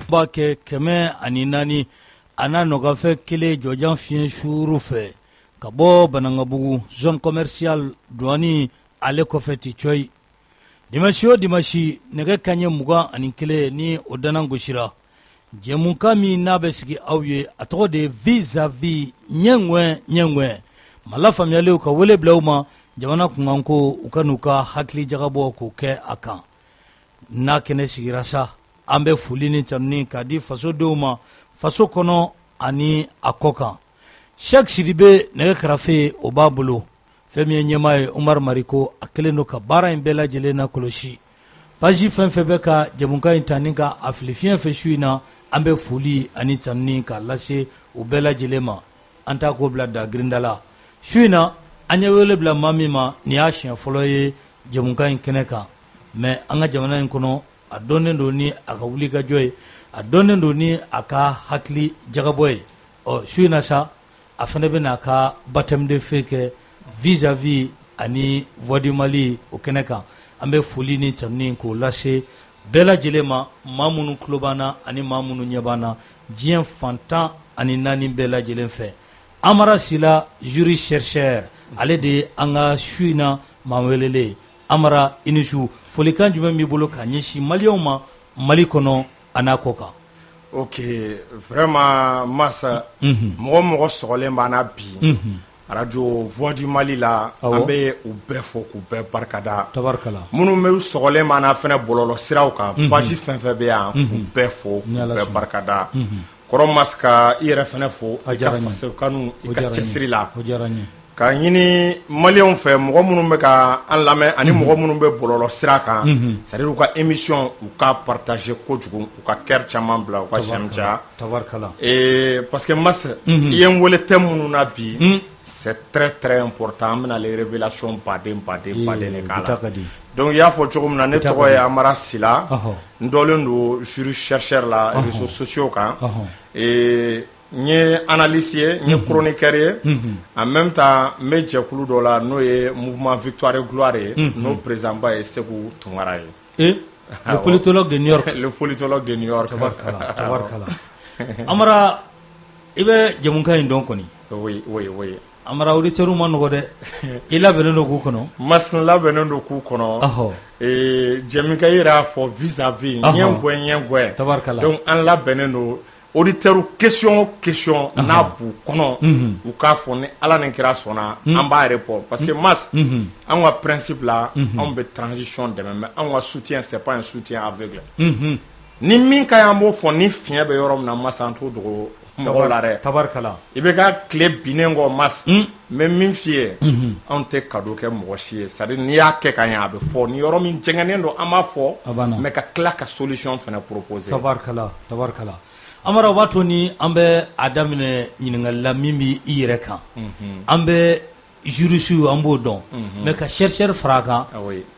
Ba kɛ 104 ana nɔgɔfɛ kelen jɔjan fiɲɛ suuru fɛ ka bɔ Banangabugu zone commerciale douane ale kɔfɛ ti coyi. Dimanche o dimanche nɛgɛ kanɲɛ 21 ni o dana gosira. Jɛmukan min n'a bɛ sigi aw ye a tɔgɔ de vis-à-vis ɲɛŋwɛ ma lafaamuyaliw ka wele bila u ma jamana kunkan ko u ka n'u ka hakili jagabɔ k'o kɛ a kan. N'a kɛnɛ sigira sa an bɛ foli ni tanuni k'a di fasodenw ma faso kɔnɔ ani a kɔ kan. Cheikh Sidibe nɛgɛ karafe o b'a bolo fɛn min ye ɲɛmaa ye Umar Mariko a kelen don ka baara in bɛɛ lajɛlen na kɔlɔsi. Page fɛn fɛn bɛ ka jɛmukan in tanin ka a fili fiɲɛ fɛ su in na an bɛ foli ani tanuni k'a lase u bɛɛ lajɛlen ma. An t'a ko bila da girinda la. Su in na an ye wele bila maa min ma nin y'a siɲɛ fɔlɔ ye jɛmukan in kɛnɛ kan. Mais an ka jamana in kɔnɔ a dɔnnen don ni a ka wuli ka jɔ ye, a dɔnnen don ni a ka hakili jagabɔ ye. Su in na sa a fana bɛ n'a ka baptême de feu kɛ vis-à-vis ani voix du Mali o kɛnɛ kan. An bɛ foli ni tanuni k'o lase bɛɛ lajɛlen ma maa minnu tulo b'an na ani maa minnu ɲɛ b'an na diɲɛ fantan ani 4 bɛɛ lajɛlen fɛ. Amara Sila jury chercheur ale de ye an ka su in na maa welele. Amara i ni su folikan jumɛn b'i bolo ka ɲɛsin maliyɛnw ma Mali kɔnɔ a n'a kɔ kan. Ok, vraiment Massa mɔgɔ mɔgɔ sɔgɔlen b'an na bi radio Voix du Mali la an bɛ u bɛɛ fɔ k'u bɛɛ barikada. Tabarikala. Minnu bɛ sɔgɔlen b'an na fɛnɛ bɔlɔlɔ siraw kan page fɛn fɛn bɛ yan k'u bɛɛ fɔ k'u bɛɛ barikada. Kɔrɔ Massa ka i yɛrɛ fɛnɛ fɔ i ka faso kanu i ka cɛsiri la. Ka ɲini maliyɛnw fɛ mɔgɔ minnu bɛ ka an lamɛn ani mɔgɔ minnu bɛ bɔlɔlɔ sira kan c'est à dire u ka émission u ka partager kojugu u ka cœur caman bila u ka sɛmja tabarikala parce que Massa i ye n wele thème minnu na bi c'est très très important an bɛna les révélations baden de k'a la donc i y'a fɔ cogo min na ne tɔgɔ ye Amara Sila n dɔlen don jury chercheur la réseaux sociaux kan n ye analyse ye n ye chroniqueur ye en même temps n bɛ jɛkulu dɔ la n'o ye mouvement victoire et gloire ye n'o président ba ye Seku Tunkara ye le politologue de New York. Le politologue de New York. Tabarikala. Amara i bɛ jɛmukan in dɔn kɔni. Oui. Amara auditeur ma nɔgɔ dɛ. I labɛnnen don k'u kɔnɔ. Mas labɛnnen don k'u kɔnɔ. Jɛmukan yɛrɛ y'a fɔ vis-à-vis ɲɛngwɛ. Tabarikala. Donc an labɛnnen don auditeur question n'a b'u kɔnɔ u k'a fɔ ni Ala ni kira sɔnna an b'a répondre parce que Mas an ka principe la anw bɛ transition dɛmɛ mais anw ka soutien c'est pas un soutien aveugle. Ni min ka y'an b'o fɔ ni fiɲɛ bɛ yɔrɔ min na Mas an t'o dogo mɔgɔw la dɛ. Tabarikala. I bɛ ka tile binnen kɔ Mas mais min f'i ye anw tɛ cadeau kɛ mɔgɔ si ye c'est à dire n'i y'a kɛ ka ɲɛ a bɛ fɔ ni yɔrɔ min jɛngɛnnen don an b'a fɔ mais ka tila ka solution fana proposer. Tabarikala. Amara b'a to ni an bɛ a daminɛ ɲininkali la min bɛ i yɛrɛ kan an bɛ jurisiw an b'o dɔn mais ka chercheur fara a kan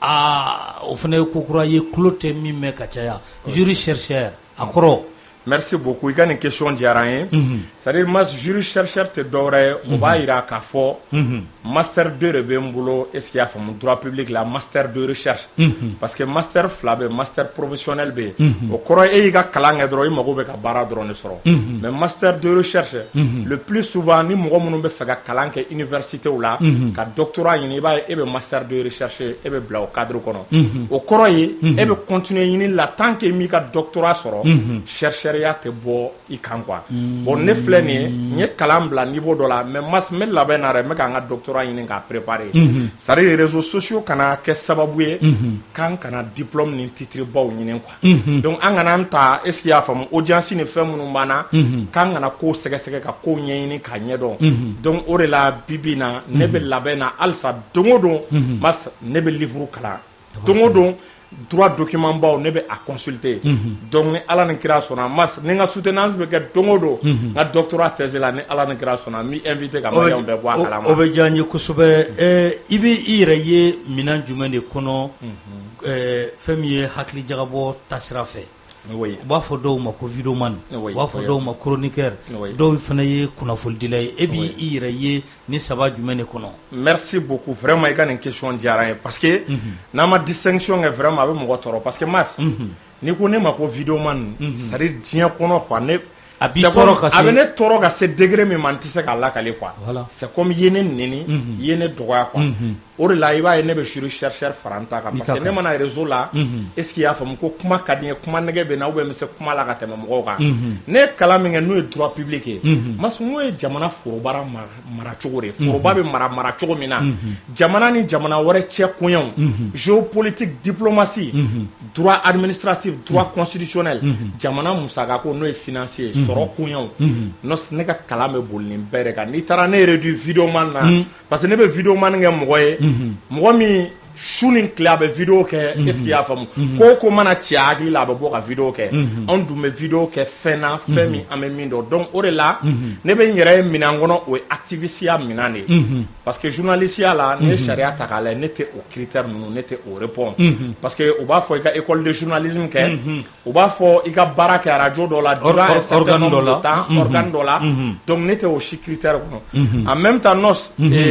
o fana ye ko kura ye tulo tɛ min mɛn ka caya jury chercheur a kɔrɔ. Merci beaucoup i ka nin question diyara an ye c'est à dire Mas jury chercheur tɛ dɔwɛrɛ ye o b'a jira k'a fɔ master 2 de bɛ n bolo est ce que y'a faamu droit public la master de recherche parce que master 2 bɛ master professionnel bɛ o kɔrɔ e y'i ka kalan kɛ dɔrɔn i mago bɛ ka baara dɔrɔn de sɔrɔ mais master de recherche le plus souvent ni mɔgɔ minnu bɛ fɛ ka kalan kɛ université la ka doctorat ɲini i b'a ye e bɛ master de recherche e bɛ bila o cadre kɔnɔ o kɔrɔ ye e bɛ continuer ɲini la tant que i m'i ka doctorat sɔrɔ chercheur ya tɛ bɔ i kan quoi bon ne filɛ nin ye n ye kalan bila niveau dɔ la mais Mas n bɛ labɛn na dɛ n bɛ ka n ka doctorat ɲini k'a préparer c'est à dire réseaux sociaux kana kɛ sababu ye k'an kana diplôme ni titre baw ɲini quoi donc an kana n ta est ce que y'a faamu audience ni fɛn minnu b'an na k'an kana ko sɛgɛsɛgɛ ka ko ɲɛɲini k'a ɲɛdɔn donc o de la bibi na ne bɛ labɛn na halisa don o don Mas ne bɛ livre kalan don o don droit document baw ne bɛ a consulter donc ni Ala ni kira sɔnna Mas ni n ka soutenance bɛ kɛ don o don n ka doctorat thèse la ni Ala ni kira sɔnna n bɛ invité ka maliyɛnw bɛɛ bɔ a kalama. O bɛ diya n ye kosɛbɛ i bɛ i yɛrɛ ye minɛn jumɛn de kɔnɔ fɛn min ye hakili jagabɔ tasira fɛ u b'a fɔ dɔw ma ko videoman u b'a fɔ dɔw ma chroniqueur dɔw fana ye kunnafonidila ye e b'i i yɛrɛ ye ni saba jumɛn de kɔnɔ. Merci beaucoup vraiment i ka nin question diyara n ye parce que n'an ma distinction kɛ vraiment a bɛ mɔgɔ tɔɔrɔ parce que Mas ni ko ne ma ko vidéoman c'est à dire diɲɛ kɔnɔ quoi ne a b'i tɔɔrɔ ka se a bɛ ne tɔɔrɔ ka se degré min ma n tɛ se k'a lakale quoi voilà c'est comme i ye ne neni i ye ne dɔgɔya quoi o de la i b'a ye ne bɛ sur chercheur fara n ta kan parce que ne mana réseau la est ce que i y'a faamu ko kuma ka di n ye kuma nɛgɛ bɛ na ou bien n bɛ se kuma la ka tɛmɛ mɔgɔw kan ne ye kalan min kɛ n'o ye droit public ye masu n'o ye jamana forobara mara cogo de ye foroba bɛ mara cogo min na jamana ni jamana wɛrɛ cɛ koɲɛw géopolitique diplomatie droit administratif droit constitutionnel jamana musakako n'o ye financier sɔrɔ koɲɛw ne ka kalan bɛ boli nin bɛɛ de kan n'i taara ne yɛrɛ du vidéoman na parce que ne bɛ vidéoman kɛ mɔgɔ ye mɔgɔ min su ni tile a bɛ vidéo kɛ est ce que i y'a faamu ko ko mana cɛ hakili la a bɛ bɔ ka vidéo kɛ anw dun bɛ vidéo kɛ fɛn na fɛn min an bɛ min dɔn donc o de la ne bɛ n yɛrɛ ye minɛn kɔnɔ o ye activisiya minɛn de ye parce que journalistiya la ne ye sariya ta k'a lajɛ ne tɛ o critère ninnu ne tɛ o répond parce que u b'a fɔ i ka école de journalisme kɛ u b'a fɔ i ka baara kɛ radio dɔ la durant un certain nombre de temps organe dɔ la donc ne tɛ o si critère kɔnɔ en même temps nos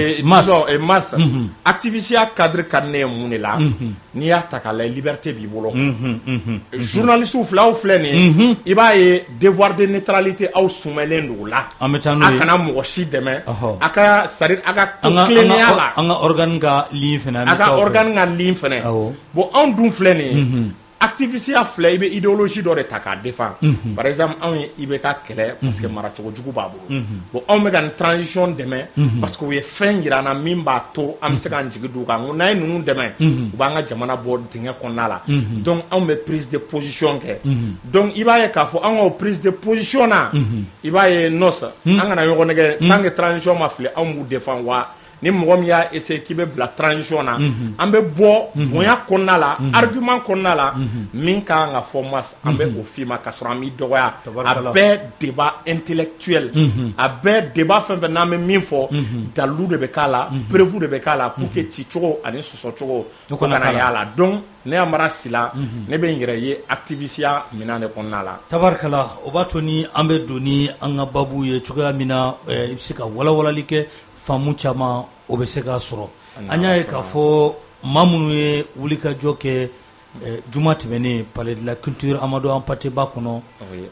mas activisiya cadre ka ne ye mun de la n'i y'a ta k'a lajɛ liberté b'i bolo journalistes fila aw filɛ nin ye i b'a ye devoir de neutralité aw sumalen don o la a kana mɔgɔ si dɛmɛ a ka c'est à dire a ka to tilennenya la an ka organe ka ligne fɛnɛ a ka organe ka ligne fɛnɛ bon anw dun filɛ nin ye activisiya filɛ i bɛ idéologie dɔ de ta k'a défend par exemple anw ye IBK kɛlɛ parce que maracogo jugu b'a bolo bon anw bɛ ka nin transition dɛmɛ parce que u ye fɛn yira an na min b'a to an bɛ se k'an jigi d'u kan n ko n'an ye ninnu dɛmɛ u b'an ka jamana bɔ dingɛ kɔnɔna la donc anw bɛ prise de position kɛ donc i b'a ye k'a fɔ an ka o prise de position na i b'a ye nos an kana ɲɔgɔn nɛgɛ tant que transition ma fili anw b'u défend wa ni mɔgɔ min y'a essayer k'i bɛ bila transition na an bɛ bɔ bonya kɔnɔna la argument kɔnɔna la min ka kan ka fɔ mas an bɛ o f'i ma ka sɔrɔ an b'i dɔgɔya a bɛɛ débat intellectuel a bɛɛ débat fɛn fɛn n'an bɛ min fɔ dalilu de bɛ k'a la preuve de bɛ k'a la pour que ci cogo ani sɔsɔ cogo o kana y'a la donc ne y'a mara si la ne bɛ n yɛrɛ ye activisiya minɛn de kɔnɔna la tabarikala o b'a to ni an bɛ don ni an ka babu ye cogoya min na i bɛ se ka walawalali kɛ faamu caman o bɛ se k'a sɔrɔ an y'a ye k'a fɔ maa minnu ye wulikajɔ kɛ juma tɛmɛnen palais de la culture Amadu Hampâté-Bâ kɔnɔ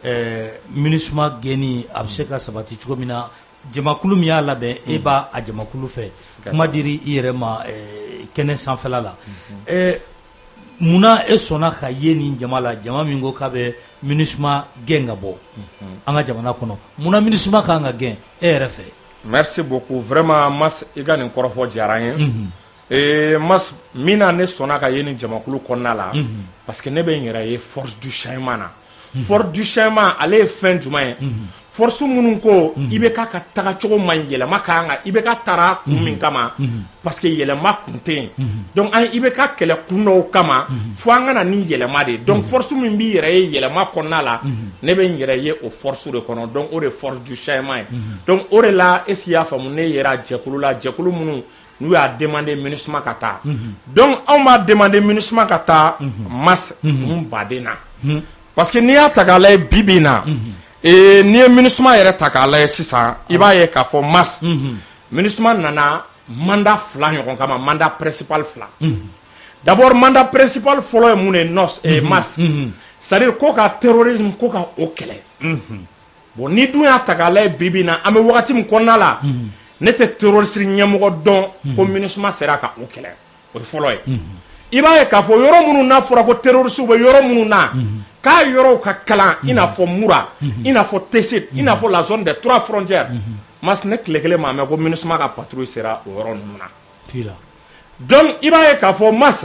MINUSMA gɛnni a bɛ se ka sabati cogo min na jamakulu min y'a labɛn e b'a a jamakulu fɛ kuma diri i yɛrɛ ma kɛnɛ sanfɛla la munna e sɔnna ka ye nin jama la jama min ko k'a bɛ MINUSMA gɛn ka bɔ an ka jamana kɔnɔ munna MINUSMA kan ka gɛn e yɛrɛ fɛ. Merci beaucoup vraiment mas i ka nin kɔrɔfɔ diyara n ye mas min na ne sɔnna ka ye nin jamakulu kɔnɔna la parce que ne bɛ n yɛrɛ ye force du changement na force du changement ale ye fɛn jumɛn ye force minnu ko i bɛ ka taga cogo man yɛlɛma ka kan i bɛ ka taara kun min kama parce que yɛlɛma kun tɛ yen donc an i bɛ ka kɛlɛ kun dɔw kama fo an kana ni yɛlɛma de donc force min b'i yɛrɛ ye yɛlɛma kɔnɔna la ne bɛ n yɛrɛ ye o force de kɔnɔ donc o de force du changement ye donc o de la est ce que i y'a faamu ne yɛrɛ jɛkulu la jɛkulu minnu n'u y'a demandé MINUSMA ka taa donc anw b'a demandé MINUSMA ka taa mas mun baden na parce que n'i y'a ta k'a lajɛ bi bi in na n'i ye MINUSMA yɛrɛ ta k'a lajɛ sisan i b'a ye k'a fɔ mas MINUSMA nana mandat fila ɲɔgɔn kama mandat principal fila d'abord mandat principal fɔlɔ ye mun ye nos mas c'est à dire ko ka terrorisme ko ka o kɛlɛ bon ni dun y'a ta k'a lajɛ bi bi in na an bɛ wagati min kɔnɔna la ne tɛ terroriste ɲɛmɔgɔ dɔn ko MINUSMA sera ka o kɛlɛ o ye fɔlɔ ye i b'a ye k'a fɔ yɔrɔ minnu n'a fɔra ko terroriste bɛ yɔrɔ minnu na k'a yɔrɔw ka kalan i n'a fɔ Mura i n'a fɔ Tessit i n'a fɔ la zone des 3 frontières mas ne tile kelen maa mɛn ko MINUSMA ka patrouille sera o yɔrɔ ninnu na donc i b'a ye k'a fɔ mas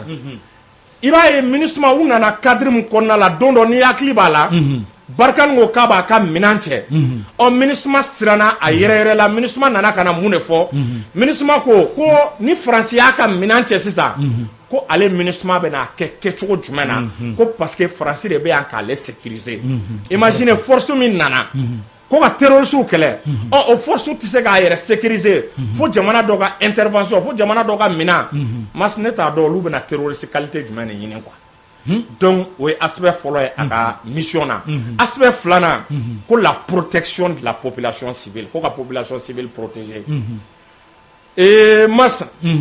i b'a ye MINUSMA u nana cadre min kɔnɔna la don dɔ ni hakili b'a la Barkani ko k'a b'a ka minɛn cɛ ɔ MINUSMA siranna a yɛrɛ la MINUSMA nana ka na mun de fɔ MINUSMA ko ni Faransi y'a ka minɛn cɛ sisan ko ale MINUSMA bɛna kɛ kɛcogo jumɛn na ko parce que Faransi de bɛ yan k'ale sécuriser imagine force min nana ko ka terroristes kɛlɛ o force tɛ se k'a yɛrɛ sécuriser fo jamana dɔ ka intervention fo jamana dɔ ka minɛn mas ne t'a dɔn olu bɛna terroriste qualité jumɛn de ɲini quoi donc o ye aspect fɔlɔ ye a ka mission na aspect filanan ko la protection de la population civile ko ka population civile protéger mas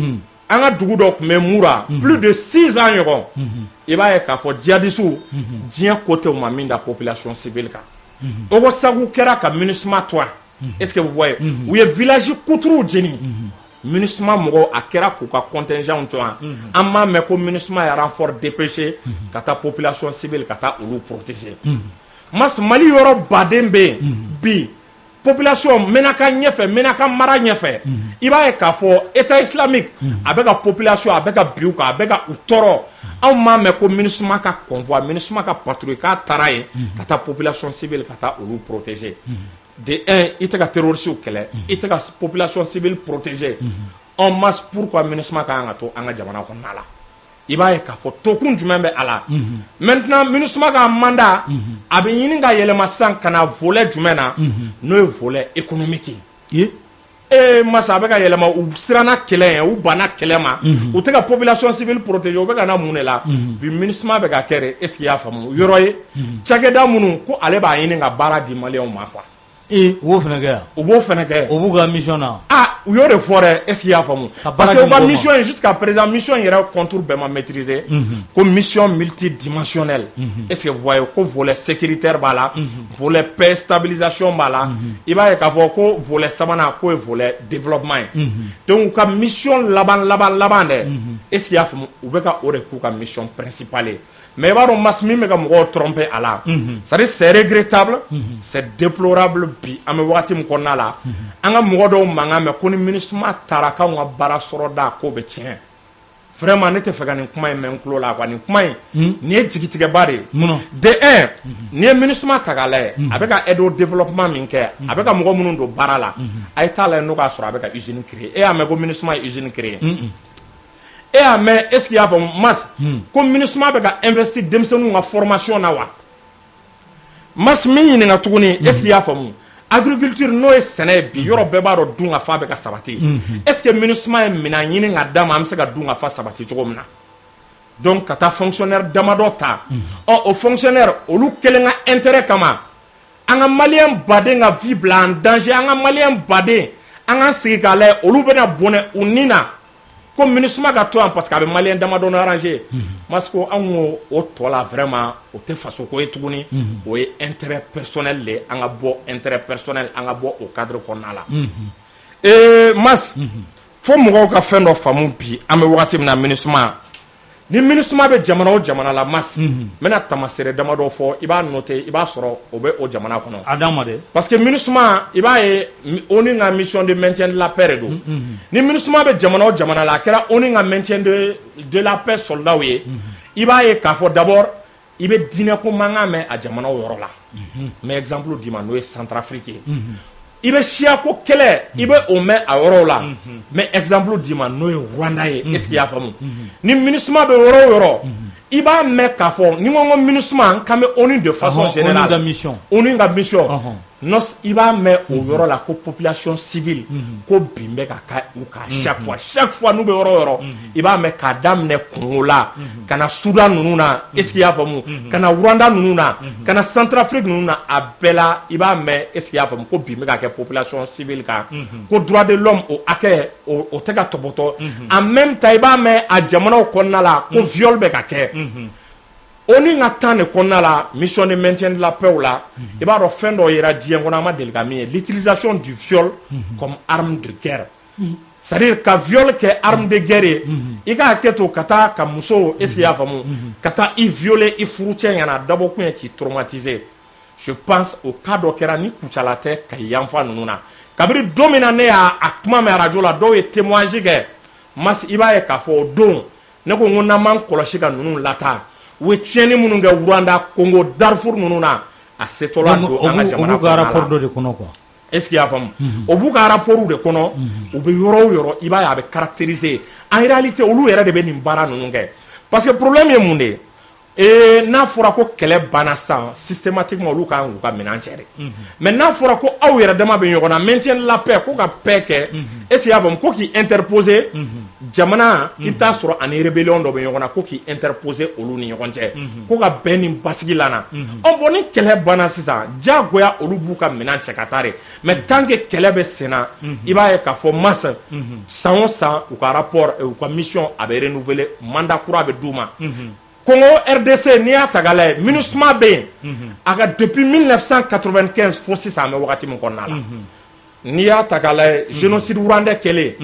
an ka dugu dɔ tun bɛ Mura plus de 6 ans ɲɔgɔn i b'a ye k'a fɔ djihadistes diɲɛ côté ma min da population civile kan o ko sagu kɛra ka MINUSMA to yan est ce que vous voyez u ye village kuturu jeni MINUSMA mɔgɔw a kɛra k'u ka contingent to yan an m'a mɛn ko MINUSMA ye renfort dépêché ka taa population civile ka taa olu protéger Mali yɔrɔ baden bɛ yen bi population menaka ɲɛfɛ menaka mara ɲɛfɛ i b'a ye k'a fɔ état islamique a bɛ ka population a bɛ ka bin u kan a bɛ ka u tɔɔrɔ anw m'a mɛn ko MINUSMA ka convoi MINUSMA ka patrouille k'a taara yen ka taa population civile ka taa olu protéger de un i tɛ ka terroristes kɛlɛ i tɛ ka population civile protéger en masse pourquoi MINUSMA ka kan ka to an ka jamana kɔnɔna la i b'a ye k'a fɔ tokun jumɛn bɛ a la maintenant MINUSMA ka mandat a bɛ ɲini ka yɛlɛma sisan ka na volet jumɛn na n'o ye volet économique ye masa a bɛ ka yɛlɛma u siranna kɛlɛ ɲɛ u banna kɛlɛ ma u tɛ ka population civile protéger u bɛ ka na mun de la bi MINUSMA bɛ ka kɛ de est ce que i y'a faamu yɔrɔ ye cakɛda minnu ko ale b'a ɲini ka baara di maliyɛnw ma quoi u b'o fana kɛ yan u b'o fana kɛ o b'u ka mission na u y'o de fɔ dɛ est ce que i y'a faamu parce que u ka mission jusqu'à présent mission yɛrɛ contour bɛɛ ma maîtriser ko mission multidimensionnelle est ce que vous voyez ko volet sécuritaire b'a la volet paix stabilisation b'a la i b'a ye k'a fɔ ko volet sabanan k'o ye volet développement ye donc u ka mission laban dɛ est ce que i y'a faamu u bɛ ka o de k'u ka mission principale ye mais i b'a dɔn masse min bɛ ka mɔgɔw tromper a la c'est à dire c'est regrettable c'est déplorable bi an bɛ wagati min kɔnɔna la an ka mɔgɔ dɔw mankan mɛn ko ni MINUSMA taara k'anw ka baara sɔrɔ da k'o bɛ tiɲɛ vraiment ne tɛ fɛ ka nin kuma in mɛn n tulo la quoi nin kuma in nin ye jigitigɛba de ye de un n'i ye MINUSMA ta k'a lajɛ a bɛ ka aide au développement min kɛ a bɛ ka mɔgɔ minnu don baara la a ye taa lajɛ n'o k'a sɔrɔ a bɛ ka usine créer e y'a mɛn ko MINUSMA ye usine créer e y'a mɛn est ce qu'il y'a faamu mas ko MINUSMA bɛ ka investir denmisɛnninw ka formation na wa mas min ɲininka tuguni est ce qu'il y'a faamu agriculture n'o ye sɛnɛ ye bi yɔrɔ bɛɛ b'a dɔn dun ka fa bɛ ka sabati est ce que MINUSMA ye minɛn ɲini ka d'a ma an bɛ se ka dun ka fa sabati cogo min na donc ka taa fonctionnaire damadɔ ta o fonctionnaire olu kelen ka intérêt kama an ka maliyɛn baden ka vie bila en danger an ka maliyɛn baden an ka sigi k'a lajɛ olu bɛna bɔnɛ u ni na ko MINUSMA ka to yan parce que a bɛ maliyɛn damadɔ arranger parce que anw o tɔ la vraiment o tɛ faso ko ye tuguni o ye intérêt personnel de an ka bɔ intérêt personnel an ka bɔ o cadre kɔnɔna la mas fo mɔgɔw ka fɛn dɔ faamu bi an bɛ wagati min na MINUSMA ni MINUSMA bɛ jamana o jamana la mas n bɛna tamaseere damadɔ fɔ i b'a noter i b'a sɔrɔ o bɛ o jamana kɔnɔ a d'an ma dɛ parce que MINUSMA i b'a ye ONU ka mission de maintien de la paix de don ni MINUSMA bɛ jamana o jamana la a kɛra ONU ka maintien de la paix soldat ye i b'a ye k'a fɔ d'abord i bɛ diinɛ ko mankan mɛn a jamanaw yɔrɔ la mais exemple d'i ma n'o ye Centrafrique ye i bɛ siya ko kɛlɛ i bɛ o mɛn a yɔrɔw la mais exemple d'i ma n'o ye Rwanda ye est ce qu'il y'a faamu ni MINUSMA bɛ yɔrɔ o yɔrɔ i b'a mɛn k'a fɔ ni ko MINUSMA k'an bɛ ONU de façon générale ONU ka mission i b'a mɛn o yɔrɔ la ko population civile ko bin bɛ ka u ka chaque fois n'u bɛ yɔrɔ o yɔrɔ i b'a mɛn k'a daminɛ Congo la ka na Soudan ninnu na est ce qu'il y'a faamu ka na Rwanda ninnu na ka na Centrafrique ninnu na a bɛɛ la i b'a mɛn est ce qu'il y'a faamu ko bin bɛ ka kɛ population civile kan ko droit de l'homme o hakɛ o tɛ ka tɔbɔtɔ en même temps i b'a mɛn a jamanaw kɔnɔna la ko viol bɛ ka kɛ ONU ka temps de kɔnɔna la mission de maintien de la paix la i b'a dɔn fɛn dɔ yera diɲɛ kɔnɔ an ma deli ka min ye l'utilisation du viol comme arme de guerre c'est à dire ka viol kɛ arme de guerre ye i ka hakɛ to ka taa ka muso est ce que i y'a faamu ka taa i violer i furucɛ ɲɛna dabɔ kun ye k'i traumatiser je pense o cas dɔ kɛra ni kucala tɛ ka yanfa ninnu na kabiri don min na ne y'a kuma mɛn radio la dɔw ye témoignage kɛ mas i b'a ye k'a fɔ o don ne ko n'an m'an kɔlɔsi ka ninnu lataa u ye tiɲɛni minnu kɛ Rwanda Congo Darfour ninnu na a setɔla don an ka jamana kɔnɔna la o b'u ka rapport dɔ de kɔnɔ quoi est ce qu'il y'a faamu o b'u ka rapport de kɔnɔ u bɛ yɔrɔ o yɔrɔ i b'a ye a bɛ caractériser en réalité olu yɛrɛ de bɛ nin baara ninnu kɛ parce que problème ye mun de ye n'a fɔra ko kɛlɛ banna sisan systématiquement olu kan k'u ka minɛn cɛ de mais n'a fɔra ko aw yɛrɛ dama bɛ ɲɔgɔn na maintien de la paix ko ka paix kɛ est-ce que y'a faamu ko k'i interposer jamana i bɛ taa sɔrɔ ani rébellion dɔ bɛ ɲɔgɔn na ko k'i interposer olu ni ɲɔgɔn cɛ ko ka bɛn ni basigi la na bon ni kɛlɛ banna sisan diyagoya olu b'u ka minɛn cɛ ka taa de mais tant que kɛlɛ bɛ sen na i b'a ye k'a fɔ mars san o san u ka rapport u ka mission a bɛ renouveler mandat kura bɛ d'u ma Congo RDC n'i y'a ta k'a lajɛ MINUSMA bɛ yen a ka depuis 1995 fo sisan an bɛ wagati min kɔnɔna la n'i y'a ta k'a lajɛ génocide rwandais kɛlen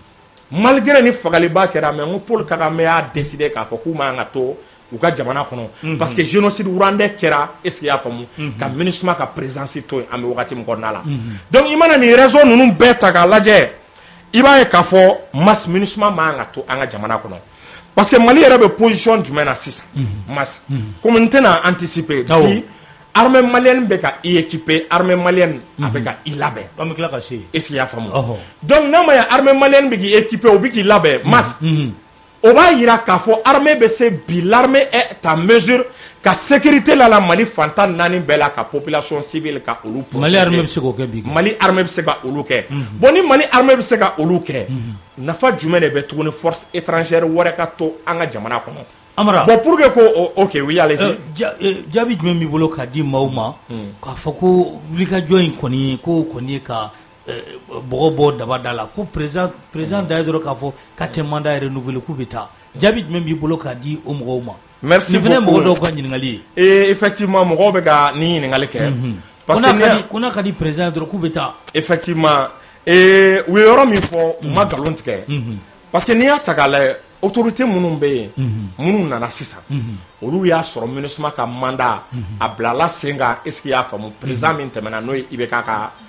malgré ni fagaliba kɛra mais n ko Paul Kagame y'a décidé k'a fɔ k'u man ka to u ka jamana kɔnɔ parce que génocide rwandais kɛra est-ce que y'a faamu ka MINUSMA ka présence to yen an bɛ wagati min kɔnɔna la donc i mana nin raison ninnu bɛɛ ta k'a lajɛ i b'a ye k'a fɔ MAS MINUSMA man ka to an ka jamana kɔnɔ. Parce que Mali yɛrɛ bɛ position jumɛn na sisan mas comme n tɛna anticiper bi armée malienne bɛ ka i équiper armée malienne a bɛ ka i labɛn an bɛ tila ka se est-ce que i y'a faamu donc n'a ma ɲɛ armée malienne bɛ k'i équiper o bɛ k'i labɛn mas o b'a yira k'a fɔ armée bɛ se bi l'armée est en mesure ka sécurité la Mali fantan naani bɛɛ la ka population civile ka olu protéger Mali armée bɛ se k'o kɛ bi Mali armée bɛ se ka olu kɛ bon ni Mali armée bɛ se ka olu kɛ nafa jumɛn de bɛ tuguni force étrangère wɛrɛ ka to an ka jamana kɔnɔ Amara bon pour que ko ok oui allez-y jaabi jumɛn b'i bolo k'a di maaw ma k'a fɔ ko wulikajɔ in kɔni ko kɔni ye ka bɔgɔ bɔ daba da la ko président da ye dɔrɔn k'a fɔ k'a tɛ mandat renouveler k'u bɛ taa jaabi jumɛn b'i bolo k'a di o mɔgɔw ma merci beaucoup nin fana mɔgɔ dɔw ka ɲininkali ye effectivement mɔgɔw bɛ ka nin ɲininkali kɛ parce que ko n'a ka di président dɔrɔn k'u bɛ taa effectivement u ye yɔrɔ min fɔ u ma nkalon tigɛ parce que n'i y'a ta k'a lajɛ autorité minnu bɛ yen minnu nana sisan olu y'a sɔrɔ MINUSMA ka mandat a bilala sen kan est-ce que i y'a faamu président min tɛmɛna n'o ye IBK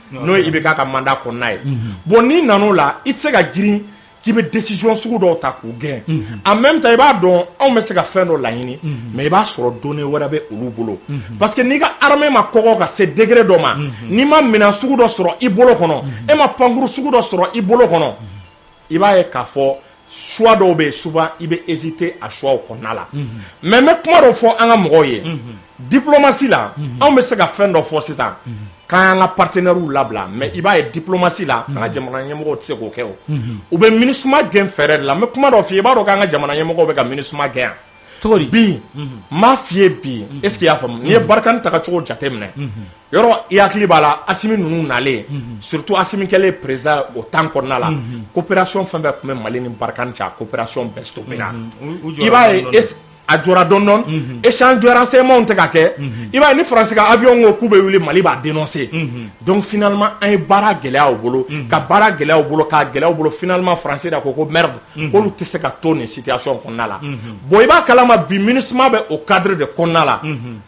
ka mandat kɔnɔna ye bon n'i nan'o la i tɛ se ka girin k'i bɛ décision sugu dɔw ta k'u gɛn en même temps i b'a dɔn anw bɛ se ka fɛn dɔ laɲini mais i b'a sɔrɔ données wɛrɛ bɛ olu bolo parce que n'i ka armée ma kɔgɔ ka se degré dɔ ma n'i ma minɛn sugu dɔ sɔrɔ i bolo kɔnɔ e ma pankuru sugu dɔ sɔrɔ i bolo kɔnɔ i b'a ye k'a fɔ choix dɔw bɛ yen souvent i bɛ hésiter a choix kɔnɔna la mais n bɛ kuma dɔ fɔ an ka mɔgɔw ye diplomatie la anw bɛ se ka fɛn dɔ fɔ sisan k'an ka partenaires labila mais i b'a ye diplomatie la an ka jamana ɲɛmɔgɔw tɛ se k'o kɛ o u bɛ MINUSMA gɛn fɛɛrɛ de la n bɛ kuma dɔ f'i ye i b'a dɔn k'an ka jamana ɲɛmɔgɔw bɛ ka MINUSMA gɛn yan cogo di bi n m'a f'i ye bi est-ce que i y'a faamu n'i ye Barkhane tagacogo jateminɛ yɔrɔ i hakili b'a la Assimi ninnu nalen surtout Assimi kɛlen président o temps kɔnɔna la coopération fɛn fɛn tun bɛ Mali ni Barkhane cɛ coopération bɛɛ stoppera i b'a ye a jɔra dɔɔni échange de renseignements tɛ ka kɛ i b'a ye ni Faransi ka avion ko k'u bɛ wuli Mali b'a dénoncer donc finalement an ye baara gɛlɛya u bolo ka baara gɛlɛya u bolo k'a gɛlɛya u bolo finalement Faransi da ko merde k'olu tɛ se ka to nin situation kɔnɔna la bon i b'a kalama bi MINUSMA bɛ o cadre de kɔnɔna la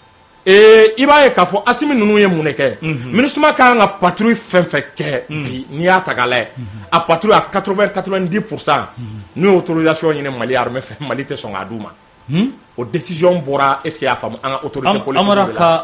i b'a ye k'a fɔ Assimi ninnu ye mun de kɛ MINUSMA ka kan ka patrouille fɛn fɛn kɛ bi n'i y'a ta k'a lajɛ a patrouille à 80-90% n'u ye autorisation ɲini Mali armée fɛ Mali tɛ sɔn k'a d'u ma o décision bɔra est-ce que y'a faamu an ka autorité politique Amara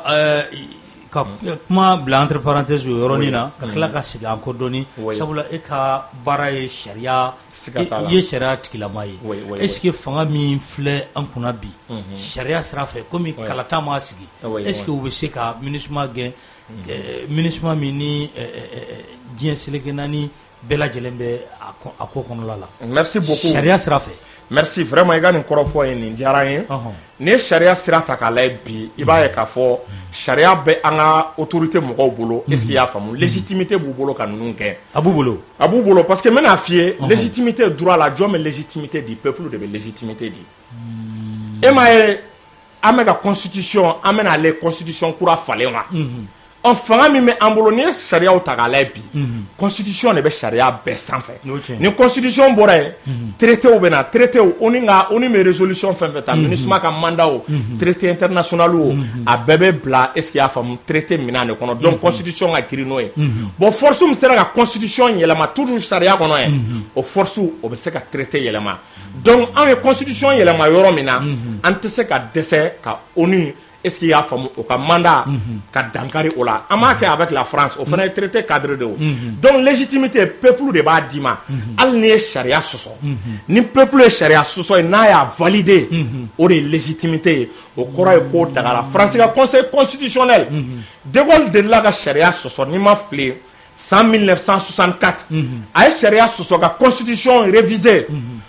ka kuma bila entre parenthèses o yɔrɔnin na ka tila ka segin an kɔ dɔɔni sabula e ka baara ye sariya i ye sariya tigilama ye est-ce que fanga min filɛ an kunna bi sariya sira fɛ komi kalata m'a sigi est-ce que u bɛ se ka MINUSMA gɛn MINUSMA min ni diɲɛ seleke naani bɛɛ lajɛlen bɛ a ko kɔnɔla la merci beaucoup sariya sira fɛ merci vraiment i ka nin kɔrɔfɔ ye nin diyara n ye n'i ye sariya sira ta k'a lajɛ bi i b'a ye k'a fɔ sariya bɛ an ka autorité mɔgɔw bolo est-ce que i y'a faamu légitimité b'u bolo ka ninnu kɛ a b'u bolo parce que n bɛna f'i ye légitimité droit la jɔn bɛ légitimité di peuple de bɛ légitimité di e m'a ye an bɛ ka constitution an bɛna ale constitution kura falen wa fanga min bɛ an bolo n'i ye sariyaw ta k'a lajɛ bi constitution de bɛ sariya bɛɛ sanfɛ ni constitution bɔra yen traitéw bɛ na traitéw o ni bɛ résolution fɛn fɛn ta MINUSMA ka mandat o traité international o a bɛɛ bɛ bila est-ce que i y'a faamu traité minɛn de kɔnɔ donc constitution ka girin n'o ye bon force min sera ka constitution yɛlɛma toujours sariya kɔnɔ ye o force o bɛ se ka traité yɛlɛma donc anw ye constitution yɛlɛma yɔrɔ min na an tɛ se ka dɛsɛ ka ONU est-ce qu'il y a femme au mandat ka dankari o la an m'a kɛ avec la France o fana ye traité cadre de o donc légitimité peuple de b'a d'i ma hali ni ye sariya sɔsɔ ni peuple ye sariya sɔsɔ ye n'a y'a validé o de ye légitimité ye o kɔrɔ ye k'o dagara France ka conseil constitutionnel de Gaulle delila ka sariya sɔsɔ n'i ma fili san 1964 a ye sariya sɔsɔ ka constitution révisée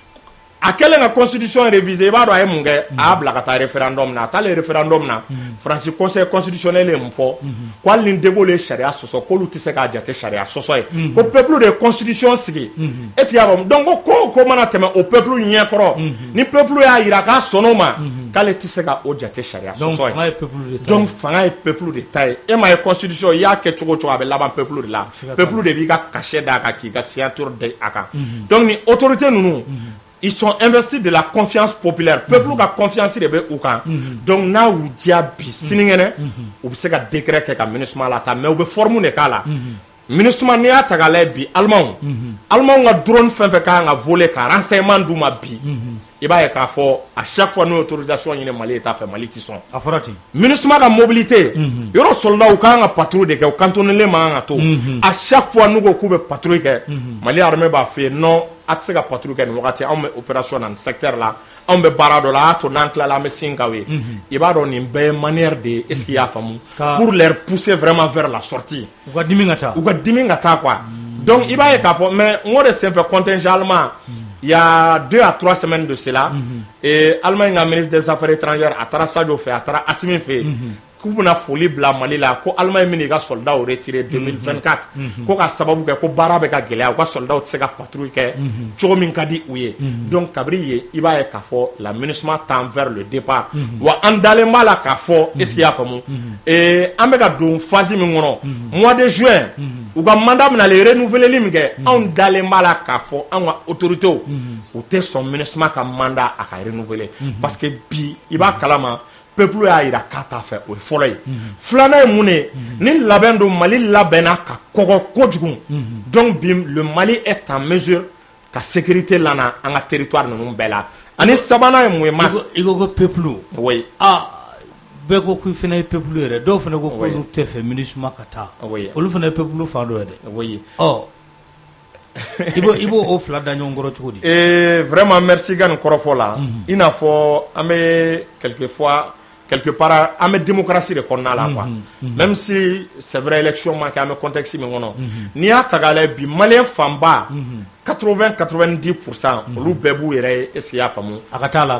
a kɛlen ka constitution révisée i b'a dɔn a ye mun kɛ a y'a bila ka taa référendum na a taalen référendum na France conseil constitutionnel ye mun fɔ ko hali ni De Gaulle ye sariya sɔsɔ k'olu tɛ se k'a jate sariya sɔsɔ ye ko peuple de ye constitution sigi est-ce qu'il y a faamu donc ko o ko mana tɛmɛ o peuple ɲɛkɔrɔ ni peuple y'a yira k'a sɔnn'o ma k'ale tɛ se ka o jate sariya sɔsɔ ye donc fanga ye peuple de ta ye e ma ye constitution i y'a kɛ cogo o cogo a bɛ laban peuple de la peuple de b'i ka cachet d'a kan k'i ka signature da a kan donc ni autorité ninnu ils sont investis de la confiance populaire peuple ka confiance de bɛ u kan donc n'a y'u diya bi sinikɛnɛ u bɛ se ka décret kɛ ka MINUSMA lataa mais u bɛ forme de k'a la MINUSMA n'i y'a ta k'a lajɛ bi Allemagne ka drone fɛn fɛn kan ka voler ka renseignement d'u ma bi i b'a ye k'a fɔ à chaque fois n'o ye autorisation ɲini Mali État fɛ Mali tɛ sɔn a fɔra ten MINUSMA ka mobilité yɔrɔ soldat u kan ka patrouille de kɛ u cantonné man kan ka to à chaque fois n'u ko k'u bɛ patrouille kɛ Mali armée b'a fɔ non a tɛ se ka patrouille kɛ nin wagati anw bɛ opération na nin secteur la anw bɛ baara dɔ la a y'a to n'an tilala an bɛ sin k'aw ye i b'a dɔn nin bɛɛ ye manière de est-ce qu'il y a faamu pour leur pousser vraiment vers la sortie u ka dimi ka taa quoi donc i b'a ye k'a fɔ mais n ko de senfɛ contingent allemand il y a 2 à 3 semaines de cela et Allemagne ka ministre des affaires étrangères a taara Sadio fɛ a taara Assimi fɛ k'u bɛna foli bila Mali la ko Allemagne min i ka soldats retiré 2024 ko ka sababu kɛ ko baara bɛ ka gɛlɛya u ka soldats tɛ se ka patrouille kɛ cogo min ka di u ye donc kabiri ye i b'a ye k'a fɔ la MINUSMA tend vers le départ wa an dalen b'a la k'a fɔ est-ce qu'il y a faamu an bɛ ka don phase min kɔnɔ mois de juin u ka mandat bɛna le renouveler min kɛ anw dalen b'a la k'a fɔ an ka autorités u tɛ sɔn MINUSMA ka mandat a ka renouveler parce que bi i b'a kalama peuple y'a yira k'a t'a fɛ o ye fɔlɔ ye filanan ye mun ye ni labɛn don Mali labɛnna ka kɔgɔ kojugu donc bi le Mali est en mesure ka sécurité lana an ka territoire ninnu bɛɛ la ani sabanan ye mun ye mas i ko peuple oui bɛɛ ko k'i fana ye peuple yɛrɛ dɔw fana ko k'olu tɛ fɛ MINUSMA ka taa olu fana ye peuple fan dɔ ye dɛ oui i b'o o fila da ɲɔgɔn kɔrɔ cogo di vraiment merci ka nin kɔrɔfɔ la i n'a fɔ an bɛ quelque part an bɛ démocratie de kɔnɔna la quoi même si c'est vrai élection ma kɛ an bɛ contexte min kɔnɔ n'i y'a ta k'a lajɛ bi maliyɛn fanba 80-90% olu bɛɛ b'u yɛrɛ ye est-ce qu'il y'a faamu a ka t'a la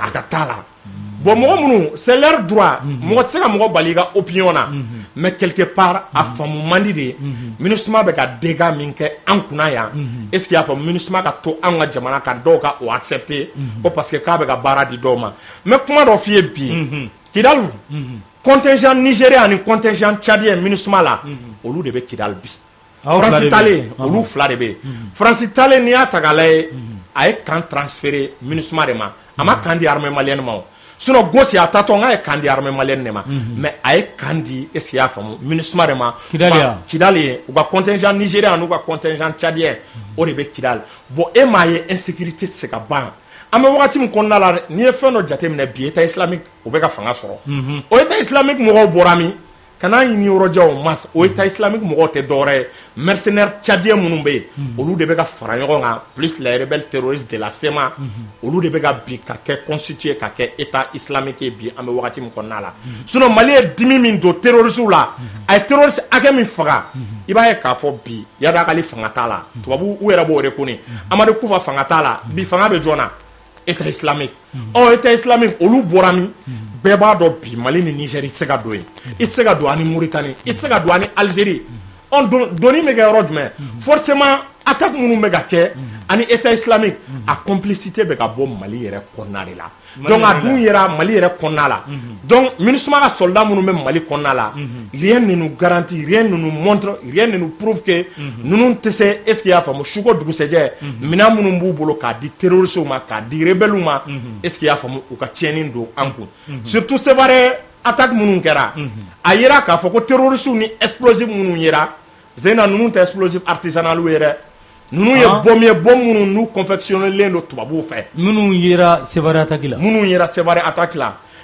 bon mɔgɔ minnu c'est leur droit mɔgɔ tɛ se ka mɔgɔ bali i ka opinion na mais quelque part a faamu man di de MINUSMA bɛ ka dégâts min kɛ an kunna yan est-ce qu'il y'a faamu MINUSMA ka to an ka jamana kan dɔw ka o accepter ko parce que k'a bɛ ka baara di dɔw ma mais kuma dɔ f'i ye bi Kidal contingent nigérien ani contingent tchadien MINUSMA la olu de bɛ Kidal bi France talen olu fila de bɛ yen France talen n'i y'a ta k'a lajɛ a ye kan transférer MINUSMA de ma a ma kan di armée malienne ma sinon Gossi a taatɔ n k'a ye kan di armée malienne de ma mais a ye kan di est-ce qu'il y'a faamu MINUSMA de ma Kidal ye u ka contingent nigérien ani u ka contingent tchadien o de bɛ Kidal bon e m'a ye insécurité tɛ se ka ban an bɛ wagati min kɔnɔna la n'i ye fɛn dɔ jateminɛ bi État islamique o bɛ ka fanga sɔrɔ o État islamique mɔgɔw bɔra min kana ɲini yɔrɔjanw mas o État islamique mɔgɔw tɛ dɔwɛrɛ ye mercenaires tchadiens minnu bɛ yen olu de bɛ ka fara ɲɔgɔn kan plus les rebelles terroristes de la SEMA olu de bɛ ka bi ka kɛ constitué ka kɛ État islamique ye bi an bɛ wagati min kɔnɔna la sinon Mali ye dimi min don terroristes la a ye terroriste hakɛ min faga i b'a ye k'a fɔ bi yada k'ale fanga t'a la tubabu u yɛrɛ b'o reconnaître Amadu Kufa fanga t'a la bi fanga bɛ jɔn na État islamique État islamique olu bɔra min bɛɛ b'a dɔn bi Mali ni Niger i tɛ se ka don yen i tɛ se ka don ani Mauritanie i tɛ se ka don ani Algérie donni bɛ kɛ yɔrɔ jumɛn forcément attaque minnu bɛ ka kɛ ani État islamique a complicité bɛ ka bɔ Mali yɛrɛ kɔnɔna de la donc a dun yera Mali yɛrɛ kɔnɔna la donc MINUSMA ka soldats minnu bɛ Mali kɔnɔna la rien ne nous garantit rien ne nous montre rien ne nous prouve que ninnu tɛ se est-ce qu'il y'a faamu su ko dugusɛjɛ minɛn minnu b'u bolo k'a di terroristes ma k'a di rebelles ma est-ce qu'il y'a faamu u ka tiɲɛni don an kun surtout c'est vrai attaque minnu kɛra a yera k'a fɔ ko terroristes ni explosifs minnu yera Zena ninnu tɛ explosifs artisanaux ye dɛ ninnu ye bombe minnu n'u confectionnélen don tubabuw fɛ minnu yera Sévaré attaque la minnu yera Sévaré attaque la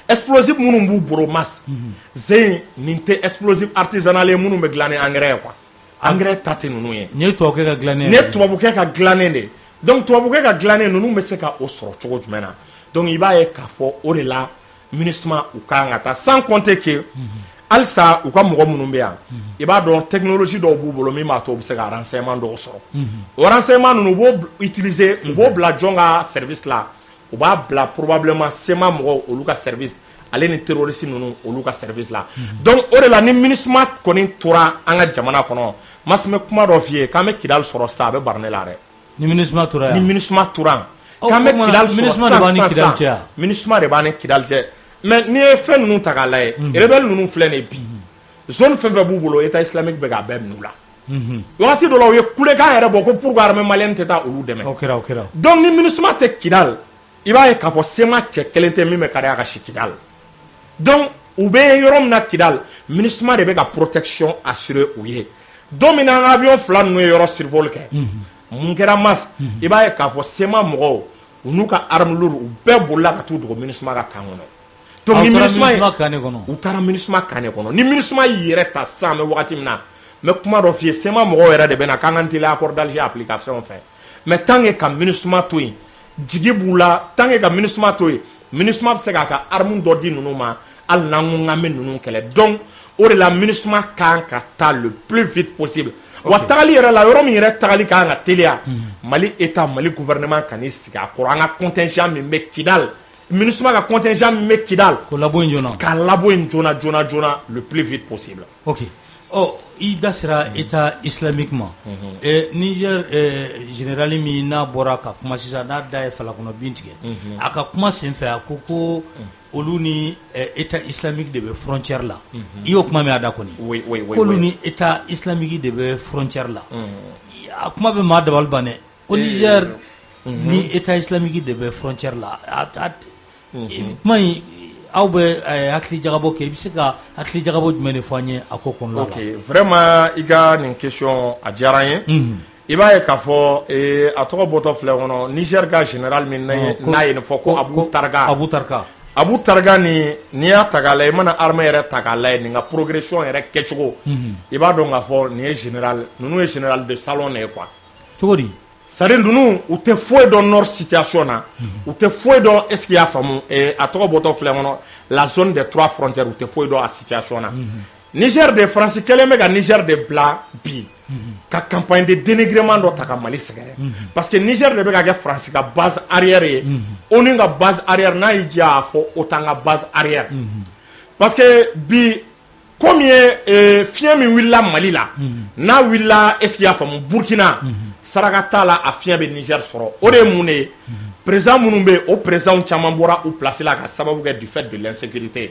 explosif minnu b'u bolo mas zen nin tɛ explosif artisanal ye minnu bɛ dilan ni engrais ye quoi engrais ta tɛ ninnu ye nin ye tubabukɛ ka dilannen nin ye tubabukɛ ka dilannen de donc tubabukɛ ka dilannen ninnu bɛ se ka o sɔrɔ cogo jumɛn na donc i b'a ye k'a fɔ o de la MINUSMA u kan ka taa sans compter que halisa u ka mɔgɔ minnu bɛ yan i b'a dɔn technologie dɔw b'u bolo min b'a to u bɛ se ka renseignement dɔw sɔrɔ o renseignement ninnu u b'o utiliser u b'o bila jɔn ka service la u b'a bila probablement SEMA mɔgɔw olu ka service ale ni terroriste ninnu olu ka service la donc o de la ni MINUSMA kɔni tora an ka jamana kɔnɔ mas n bɛ kuma dɔ f'i ye k'an bɛ Kidal sɔrɔ sisan a bɛ Barne la dɛ ni MINUSMA tora yan ni MINUSMA tora k'an bɛ Kidal sɔrɔ sisan MINUSMA de b'an ni Kidal cɛ mais n'i ye fɛn ninnu ta k'a lajɛ rebelle ninnu filɛ nin ye bi zone fɛn fɛn b'u bolo état islamique bɛ k'a bɛɛ minɛ u la wagati dɔ la u ye kulekan yɛrɛ bɔ ko pourquoi armée malienne tɛ taa olu dɛmɛ o kɛra donc ni MINUSMA tɛ Kidal i b'a ye k'a fɔ SEMA cɛ kelen tɛ min bɛ kariya ka si Kidal donc u bɛ yɔrɔ min na Kidal MINUSMA de bɛ ka protection assurer u ye don min na an ka avion fila ninnu ye yɔrɔ survol kɛ mun kɛra mas i b'a ye k'a fɔ SEMA mɔgɔw u n'u ka arme lourde u bɛɛ bolila ka t'u dogo MINUSMA ka kan kɔnɔ donc ni MINUSMA kan kɔnɔ u taara MINUSMA kan kɔnɔ ni MINUSMA y'i yɛrɛ ta sisan an bɛ wagati min na n bɛ kuma dɔ f'i ye SEMA mɔgɔw yɛrɛ de bɛ na k'an ka teliya accord d'Alger application fɛ mais tant que ka MINUSMA to yen jigi b'u la tant que ka MINUSMA to yen MINUSMA bɛ se k'a ka arme dɔ di ninnu ma hali n'an ko k'an bɛ ninnu kɛlɛ donc o de la MINUSMA kan ka taa le plus vite possible wa tagali yɛrɛ la yɔrɔ min yɛrɛ tagali kan ka teliya Mali état Mali gouvernement kan'i sigi a kɔrɔ an ka contingent min bɛ Kidal MINUSMA ka contingent min bɛ Kidal k'o labɔ yen joona k'a labɔ yen joona le plus vite possible ok i da sera état islamique ma Niger général min n'a bɔra ka kuma sisan n'a da ye falakɔnɔ bin tigɛ a ka kuma senfɛ a ko olu ni état islamique de bɛ frontière la i y'o kuma min a da kɔni k'olu ni état islamique de bɛ frontière la a kuma bɛ maa dabali ban dɛ ko Niger ni état islamique de bɛ frontière la kuma in aw bɛ hakili jagabɔ kɛ i bɛ se ka hakili jagabɔ jumɛn de fɔ an ye a ko kɔnɔna la. ok vraiment i ka nin question a diyara n ye i b'a ye k'a fɔ a tɔgɔ bɔtɔ filɛ kɔnɔ Niger ka général min n'a ye nin fɔ ko Abu Targa n'i y'a ta k'a lajɛ i mana armée yɛrɛ ta k'a lajɛ nin ka progression yɛrɛ kɛcogo i b'a dɔn k'a fɔ nin ye général ninnu ye général de salon de ye quoi. cogo di. c'est-à-dire ninnu u tɛ foyi dɔn nord situation na u tɛ foyi dɔn est-ce qu'il y'a faamu a tɔgɔ bɔtɔ filɛ kɔnɔ la zone des 3 frontières u tɛ foyi dɔn a situation na Niger de France kɛlen bɛ ka Niger de bila bi ka campagne de dénigrement dɔ ta ka Mali sɛgɛrɛ parce que Niger de bɛ ka kɛ France ka base arrière ye o ni ka base arrière n'a y'i diya a fɔ o t'an ka base arrière parce que bi comme ye fiɲɛ min wulila Mali la n'a wulila est-ce qu'il y'a faamu Burkina saraka t'a la a fiɲɛ bɛ Niger sɔrɔ o de ye mun de ye président minnu bɛ yen o présidents caman bɔra u place la ka sababu kɛ du fait de l'insécurité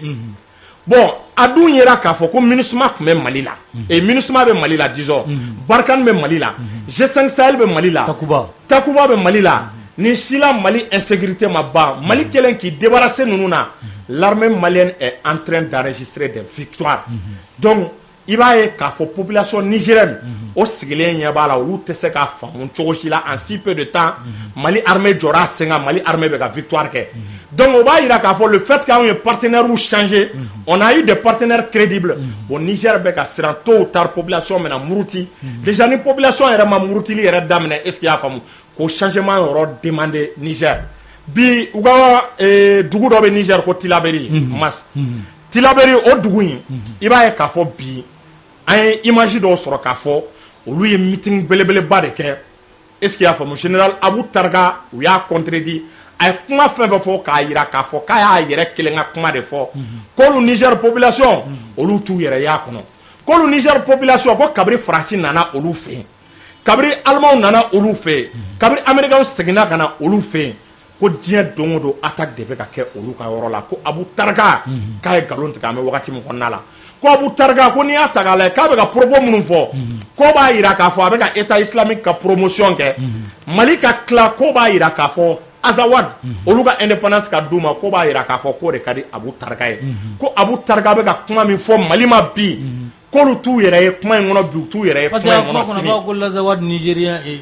bon a dun yera k'a fɔ ko MINUSMA tun bɛ Mali la MINUSMA bɛ Mali la disons Barkhane bɛ Mali la G5 Sahel bɛ Mali la Takuba bɛ Mali la ni si la Mali insécurité ma ban Mali kɛlen k'i débarrasser ninnu na l'armée malienne est en train d'enregistrer des victoires donc i b'a ye k'a fɔ population nigérienne o sigilen ɲɛ b'a la olu tɛ se k'a faamu cogo si la en si peu de temps Mali armée jɔra a sen kan Mali armée bɛ ka victoire kɛ donc o b'a yira k'a fɔ le fait qu'anw ye partenaires changé on a eu des partenaires crédibles bon Niger bɛ ka siran tôt ou tard population bɛna muruti déjà ni population yɛrɛ ma murutili yɛrɛ daminɛ est-ce qu'il y'a faamu ko changement yɔrɔ demander Niger bi u ka dugu dɔ bɛ Niger ko Tilaberi mas Tilaberi o dugu in i b'a ye k'a fɔ bi an ye image dɔw sɔrɔ k'a fɔ olu ye meeting belebeleba de kɛ est-ce qu'il y'a faamu général Abu Targa u y'a contredit a ye kuma fɛn fɛn fɔ k'a yira k'a fɔ k'a y'a yɛrɛ kelen ka kuma de fɔ k'olu Niger population olu t'u yɛrɛ y'a kɔnɔ k'olu Niger population ko kabiri Faransi nana olu fɛ yen kabiri Alimanw nana olu fɛ yen kabiri Américains seginna ka na olu fɛ yen ko diɲɛ don o don attaque de bɛ ka kɛ olu ka yɔrɔ la ko Abu Targa k'a ye nkalon tigɛ an bɛ wagati min kɔnɔna la ko Abu Targa ko n'i y'a ta k'a lajɛ k'a bɛ ka propos minnu fɔ ko b'a yira k'a fɔ a bɛ ka état islamique ka promotion kɛ Mali ka tila ko b'a yira k'a fɔ Azawad olu ka indépendance ka d'u ma ko b'a yira k'a fɔ k'o de ka di Abu Targa ye ko Abu Targa bɛ ka kuma min fɔ Mali ma bi k'olu t'u yɛrɛ ye kuma in kɔnɔ bi u t'u yɛrɛ ye kuma in kɔnɔ sini parce que a kuma kɔnɔ ko l'Azawad nigérien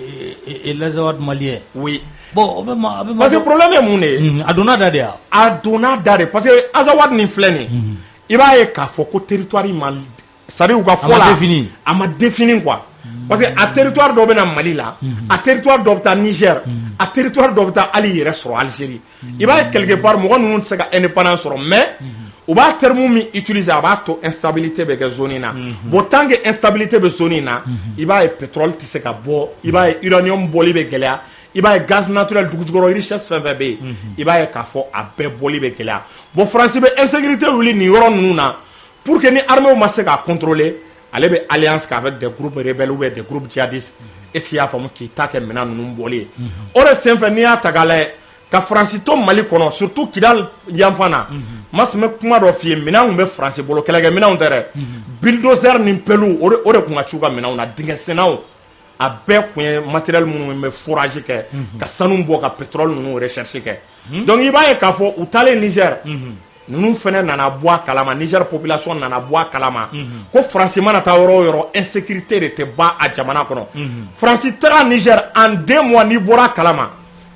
et les Azawad maliens. Oui. Bon, parce que le problème est mon Adona Dadea. Adona Dade. Parce que Azawad ni flène. Il va y avoir un territoire mal. Ça veut dire qu'il défini. A ma défini quoi. Parce que à territoire d'Obena Mali là, à territoire d'Obta Niger, à territoire d'Obta Ali sur Algérie. Il va y avoir quelque part, moi nous ne sommes pas indépendants sur, mais on va terme utiliser à bateau instabilité de zone là. Bon tant que instabilité de zone là, il va y avoir pétrole qui se bo, il va y avoir uranium boli de gelia, il va y avoir gaz naturel du gros richesse FMVB, il va y avoir kafo à be boli de gelia. Bon français be insécurité ou li ni yoron nous na pour que ni armée ou masse à contrôler. Allez be alliance avec des groupes rebelles ou des groupes djihadistes. Est-ce qu'il y a femme qui taque maintenant nous bolé? Ore c'est ni a tagale ka France to Mali kono surtout Kidal Yamfana. Mas me kuma do fi mina on be France bolo kala ga mina on tere. Bulldozer ni pelu ore kunga chuga mina on a dinga senao a be kun matériel mun me fourage ke ka sanu bo ka pétrole nous rechercher ke. Donc il va y ka fo utale Niger. Nous faisons nana bois kalama Niger population nana bois kalama ko France mana ta yoro insécurité de te ba a jamana kono France tera Niger en 2 mois ni bora kalama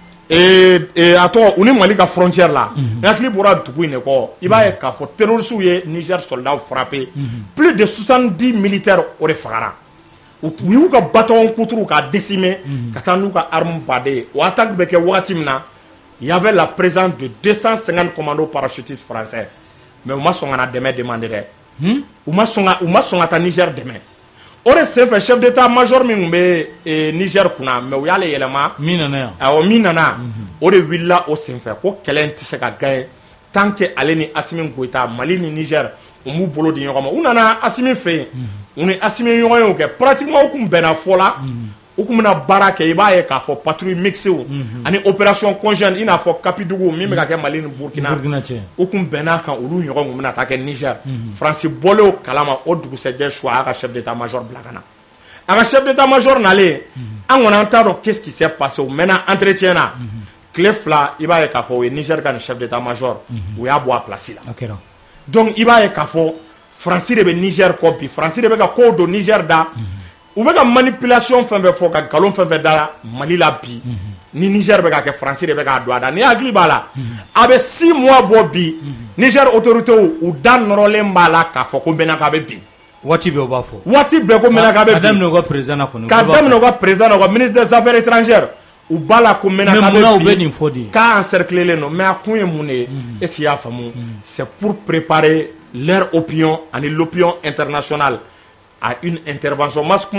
et attends on est Mali ka frontière là yakli bora tugu ne ko il va y ka fo terroristes ye Niger soldats frappés plus de 70 militaires au refara ou ka bâton koutru ka décimé ka tanu ka arme badé ou attaque beke watimna. Il y avait la présence de 250 commandos parachutistes français. Mais on m'a son à demain demandé. On m'a son à Niger demain. On est fait chef d'état-major Niger kuna mais où y a les éléments Minana. Alors Minana. On est villa au sein fait. Ko kelen tisse ka gagner tant que aller ni Assimi Goïta Mali ni Niger on mou bolo di yoma. On a Assimi fait. On est Assimi yoma que pratiquement on bena fola. Ou comme na barake iba e ka fo patrouille mixée ani opération conjointe ina fo Kapidougou mi me ka ke Mali ni Burkina ou comme bena kan olu nyogo ngum na ta ke Niger France bolo kalama o dugu se je choix aka chef d'état-major blakana aka chef d'état-major nalé an on entend qu'est-ce qui s'est passé au maintenant entretien na clefla iba e ka fo Niger kan chef d'état-major ou ya boa place là donc iba e ka fo France de Niger copie France de ka ko do Niger da ou bien la manipulation fait faut que galon fait dans Mali la bi ni Niger be ka ke français de be ka doada ni agli bala avec 6 mois bobi Niger autorité ou dan rolé mbala ka fo ko bena ka be bi wati be obafo wati be ko mena ka be kadam no go président ko kadam no go président no ministre des affaires étrangères ou bala ko mena ka be ka encercler le no mais akunye mune esi ya famu c'est pour préparer leur opinion ani l'opinion internationale à une intervention,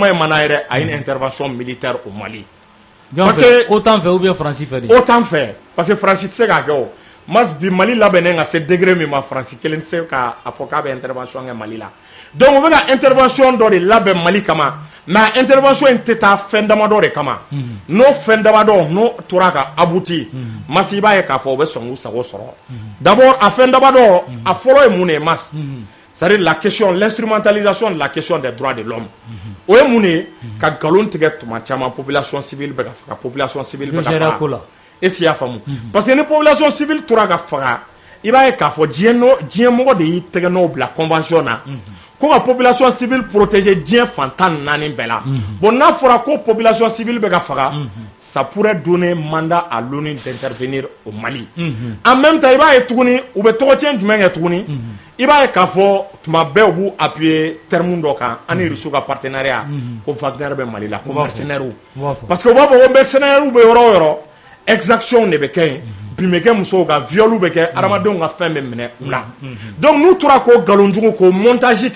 à une intervention militaire au Mali. Parce que autant fait ou bien France fait. Autant fait, parce que France c'est qu'à go. Mas bi Mali là benen à ce degré mais ma France qu'elle sait qu'à focabe intervention en Mali là. Donc on veut la intervention dans le lab Mali kama, mais intervention était à fin d'amador kama. No fin d'amador no turaka abouti. Masiba e ka fo be songu sa soro. D'abord à fin d'amador à follow e mune mas. C'est-à-dire la question, l'instrumentalisation de la question des droits de l'homme. Où est mouné ka galon tege tuma chama population civile be ka population civile be ka fa. Et si ya famu. Parce que une population civile tura ka fa. Il va ka fo dien mo de tege no bla convention na. Ko la population civile protéger dien fantan nani bela. Bon na fora ko population civile be ka fa. Ça pourrait donner mandat à l'ONU d'intervenir au Mali. En même temps, il va être tourné, ou bien tout tient du même tourné. Il va être fort, tu m'as bien appuyé terme d'oka, en reçu un partenariat, comme Wagner ben Mali là, comme mercenaire ou. Parce que on va voir mercenaire ou euro, exaction ne beke, puis meke muso ga viol ou beke, aramadon ga fin même là. Donc nous trois ko galonjungo ko montage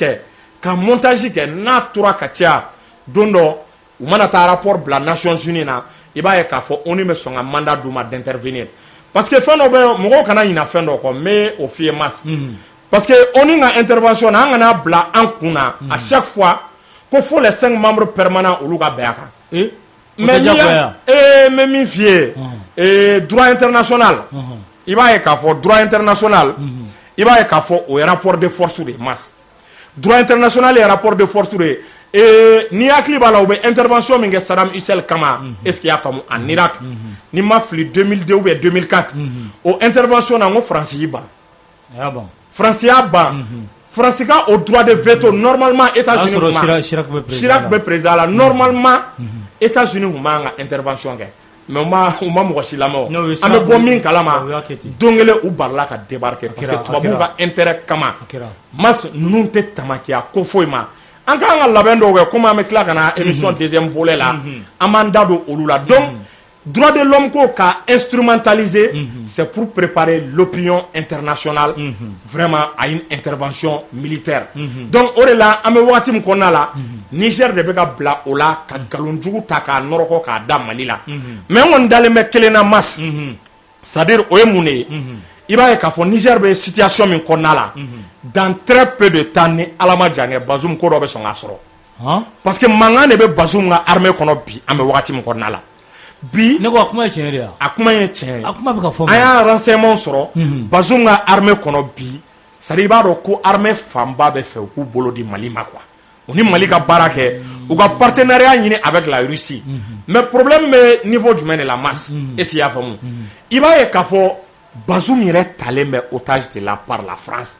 ke, na trois katia, dondo, ou manata rapport bla Nations Unies na. Il va y avoir on me son mandat d'intervenir parce que fin mon kana ina fin mais au fier masse parce que on a une intervention on a bla en kuna à chaque fois qu'il faut les 5 membres permanents au Luga Beaka mais mi fier et droit international il va y avoir droit international il va y avoir au rapport de force de masse droit international et rapport de force de et ni akli bala ou intervention minge Saddam Hussein kama est-ce qu'il y a femme en Irak ni mafli 2002 ou 2004 au intervention en France yiba ah bon France yaba France ka o droit de veto normalement États-Unis Chirac be président la normalement États-Unis ma nga intervention kɛ mais o ma mɔgɔ si lamɛn an bɛ bɔ min kalama don kelen u barila ka débarquer parce que tubabuw ka intérêt kama mas ninnu tɛ tamakiya ko foyi ma an ka kan ka labɛn dɔw kɛ comme an bɛ tila ka na émission deuxième volet la an b'an da don olu la donc droit de l'homme ko ka instrumentaliser c'est pour préparer l'opinion internationale vraiment à une intervention militaire donc o de la an bɛ wagati min kɔnɔna la Niger de bɛ ka bila o la ka nkalonjugu ta k'a nɔrɔkɔ k'a da Mali la mais n kɔni dalen bɛ kelen na mas c'est-à-dire o ye mun de ye i b'a ye k'a fɔ Niger bɛ situation min kɔnɔna la dans très peu de temps ni Ala ma jan kɛ Bazoum ko dɔ bɛ sɔn k'a sɔrɔ parce que mankan de bɛ Bazoum ka armée kɔnɔ bi an bɛ wagati min kɔnɔna la bi ne ko a kuma ye tiɲɛ de ye a kuma ye tiɲɛ ye a kuma bɛ ka fɔ an y'a renseignement sɔrɔ Bazoum ka armée kɔnɔ bi c'est-à-dire i b'a dɔn ko armée fanba bɛ fɛ u k'u bolo di Mali ma quoi u ni Mali ka baara kɛ u ka partenariat ɲini avec la Russie mais problème bɛ niveau jumɛn de la masse est-ce qu'il y'a faamu i b'a ye k'a fɔ Bazoum yɛrɛ talen bɛ otage de la par la France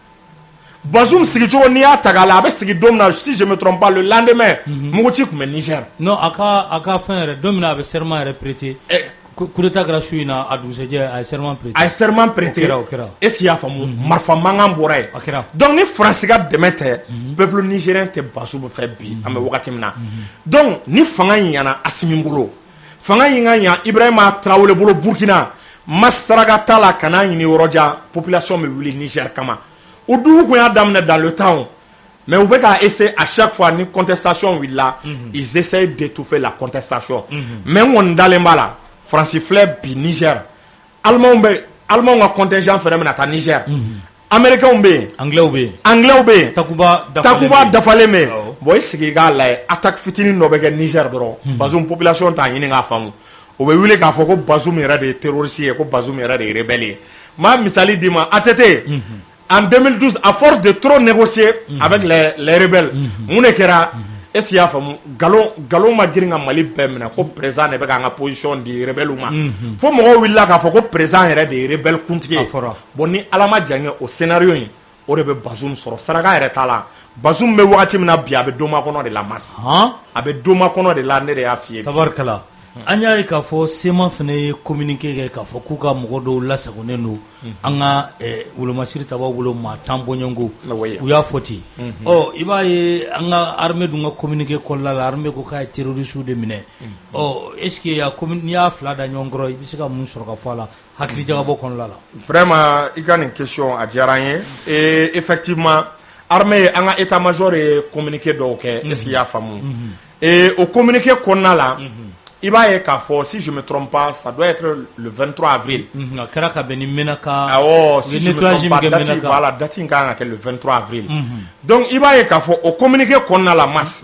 Bazoum sigicogo n'i y'a ta k'a la a bɛ sigi don min na si je me trompe pas le lendemain Muguci tun bɛ Niger non a ka fɛn yɛrɛ don min na a bɛ serment yɛrɛ prêter coup d'état kɛra su in na a dugusɛjɛ a ye serment prêter a ye serment prêter o kɛra est-ce qu'il y'a faamu marifa mankan bɔra yen a kɛra donc ni France ka dɛmɛ tɛ peuple nigérien tɛ Bazoum fɛ bi an bɛ wagati min na donc ni fanga ɲana Assimi bolo fanga ɲin ka ɲa Ibrahima Traoré bolo Burkina masaraka t'a la ka n'a ɲini yɔrɔ jan population bɛ wuli Niger kama o dugu kun y'a daminɛ dans le temps mais u bɛ k'a essayer à chaque fois ni contestation wulila ils essayent d'étouffer la contestation mais n kɔni dalen b'a la France filɛ bi Niger Allemands ka contingent fɛnɛ bɛna taa Niger Américains bɛ yen Anglais bɛ yen Takuba dafalen bɛ yen bon i sigi k'a lajɛ attaque fitinin dɔ bɛ kɛ Niger dɔrɔn Bazoum population t'a ɲini k'a faamu o bɛ wuli k'a fɔ ko Bazoum yɛrɛ de ye terroriste ye ko Bazoum yɛrɛ de ye rebelle ye maa misali d'i ma ATT en 2012 à force de trop négocier avec les rebelles mun de kɛra est-ce qu'il y'a faamu galon ma girin ka Mali bɛɛ minɛ ko président de bɛ k'an ka position di rebelle ma fo mɔgɔw wulila k'a fɔ ko président yɛrɛ de ye rebelle kuntigi ye bon ni Ala ma jan kɛ o scénario in o de bɛ Bazoum sɔrɔ saraka yɛrɛ t'a la Bazoum bɛ wagati min na bi a bɛ doma kɔnɔ de la masse a bɛ doma kɔnɔ de la ne de y'a f'i ye tabarikala an y'a ye k'a fɔ sema fana ye communiqué kɛ k'a fɔ k'u ka mɔgɔ dɔw lasagonnen don an ka wolomasiri tabaw bolo maa 10 bɔɲɔgɔnko u y'a fɔ ten i b'a ye an ka armée dun ka communiqué kɔnɔna la armée ko k'a ye terroristes de minɛ est ce que n'i y'a fila da ɲɔgɔn kɔrɔ i bɛ se ka mun sɔrɔ ka fɔ a la hakili jagabɔ kɔnɔna la vraiment i ka nin question a diyara n ye et effectivement armée an ka état major ye communiqué dɔw kɛ est ce qu'il y'a faamu et au communiqué kɔnɔna la i b'a ye k'a fɔ si je me trompe pas ça doit être le 23 avril a kɛra ka bɛn ni Menaka si je me trompe pas date voilà date in ka kan ka kɛ le 23 avril donc i b'a ye k'a fɔ o communiqué kɔnɔna la masse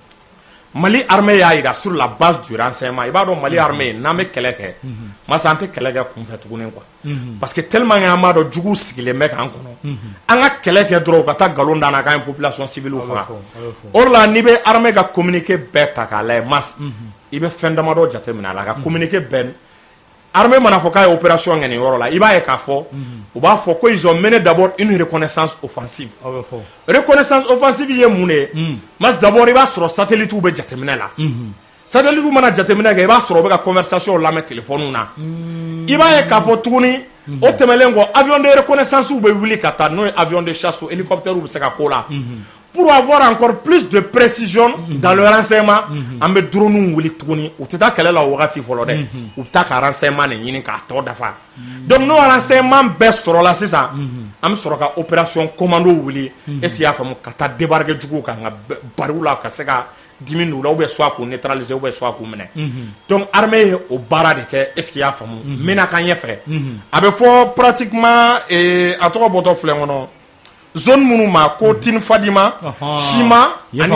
Mali armée y'a jira sur la base du renseignement i b'a dɔn Mali armée n'an bɛ kɛlɛ kɛ masa an tɛ kɛlɛ kɛ kunfɛ tuguni quoi parce que tellement an b'a dɔn jugu sigilen bɛ k'an kɔnɔ an ka kɛlɛ kɛ dɔrɔn u ka taa nkalon da an na k'an ye population civile faga o de la n'i bɛ armée ka communiqué bɛɛ ta k'a lajɛ masse i bɛ fɛn damadɔ jateminɛ a la ka communiqué bɛɛ armée mana fɔ k'a ye opération kɛ nin yɔrɔ la i b'a ye k'a fɔ u b'a fɔ ko ils ont mené d'abord une reconnaissance offensive reconnaissance offensive ye mun de ye mas d'abord i b'a sɔrɔ satellite bɛ jateminɛ la satellite mana jateminɛ kɛ i b'a sɔrɔ u bɛ ka conversation lamɛn téléphone na i b'a ye k'a fɔ tuguni o tɛmɛlen kɔ avion de reconnaissance bɛ wuli ka taa n'o ye avion de chasse hélicoptère bɛ se ka k'o la pour avoir encore plus de précision dans le renseignement an bɛ drone wuli tuguni u tɛ taa kɛlɛ la o wagati fɔlɔ dɛ u bɛ taa ka renseignement de ɲini k'a tɔ dafa donc n'o renseignement bɛɛ sɔrɔla sisan an bɛ sɔrɔ ka opération commando wuli est-ce qu'il y'a faamu ka taa débarquer juguw kan ka bariw la ka se ka dimi n'u la ou bien soit k'u neutraliser ou bien soit k'u minɛ donc armée ye o baara de kɛ est-ce qu'il y'a faamu n bɛna kan ɲɛfɛ a bɛ fɔ pratiquement a tɔgɔ bɔtɔ filɛ n kɔnɔ zone minnu ma ko Tin Fadima Shima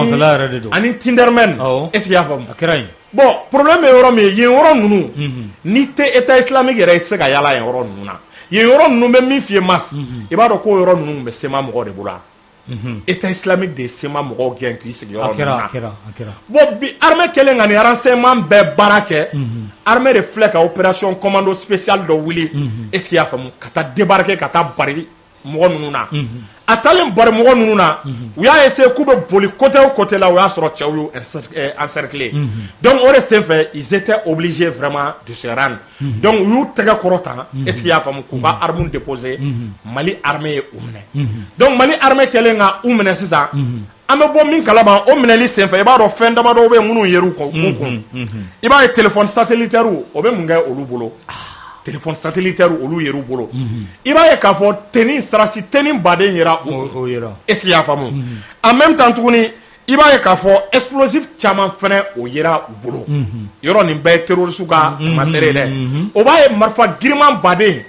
ani Tindermen est-ce qu'il y'a faamu bon problème bɛ yɔrɔ min ye yen yɔrɔ ninnu n'i tɛ état islamique yɛrɛ i tɛ se ka yala yen yɔrɔ ninnu na yen yɔrɔ ninnu bɛ min f'i ye mas i b'a dɔn ko yɔrɔ ninnu bɛ sema mɔgɔw de bolo état islamique de ye sema mɔgɔw gɛn k'i sigi yɔrɔ ninnu na bon bi armée kɛlen ka nin renseignement bɛɛ baara kɛ armée de filɛ ka opération commando spéciale dɔ wuli est-ce qu'il y'a faamu ka taa débarquer ka taa bari mɔgɔ ninnu na a taalen barimɔgɔ ninnu na u y'a essayer k'u bɛ boli côté o côté la o y'a sɔrɔ cɛw y'u encercler donc o de senfɛ ils étaient obligés vraiment de se rendre donc u y'u tɛgɛ kɔrɔta est-ce qu'il y'a faamu k'u ka armes déposer Mali armée ye u minɛ donc Mali armée kɛlen ka u minɛ sisan an bɛ bɔ min kalama o minɛli senfɛ i b'a dɔn fɛn damadɔ bɛ minnu yer'u kun i b'a ye téléphone satellitaire o bɛ mun kɛ olu bolo téléphone satellitaire olu yer'u bolo i b'a ye k'a fɔ tenni sarasi tenni baden yera o est-ce qu'il y'a faamu en même temps tuguni i b'a ye k'a fɔ explosif caman fɛnɛ o yera u bolo yɔrɔ nin bɛɛ ye terroriste ka tamasere dɛ o b'a ye marifa giriman baden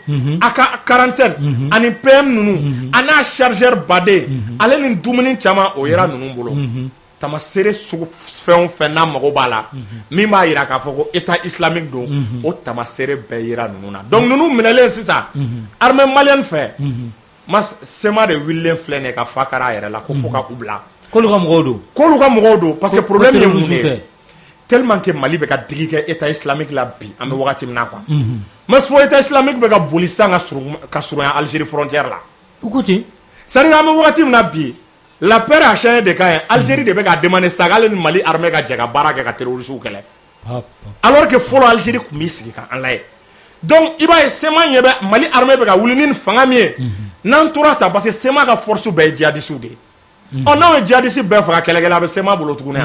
AK-47 ani PM ninnu a n'a chargeur baden ale ni dumuni caman o yera ninnu bolo tamasere sugu fɛn o fɛn n'a mago b'a la min b'a yira k'a fɔ ko état islamique don o tamasere bɛɛ yera ninnu na donc ninnu minɛlen sisan armée malienne fɛ sema de wililen filɛ nin ye ka fa kɛra a yɛrɛ la ko fo ka u bila k'olu ka mɔgɔw don parce que problème ye mun ye tellement que Mali bɛ ka digi kɛ état islamique la bi an bɛ wagati min na quoi mais fo état islamique bɛ ka boli sisan ka surunya Algérie frontière la u ko ten c'est-à-dire an bɛ wagati min na bi la paix a changé de camp Algérie de bɛ ka demander sisan k'ale ni Mali armée ka jɛ ka baara kɛ ka terroristes kɛlɛ alors que fɔlɔ Algérie tun b'i sigi k'an lajɛ donc i b'a ye SEMA ɲɛ bɛ Mali armée bɛ ka wuli ni fanga min ye n'an tora ta parce que SEMA ka force bɛɛ ye djihadistes de ye n'anw ye djihadistes bɛɛ faga kɛlɛkɛla a bɛ SEMA bolo tuguni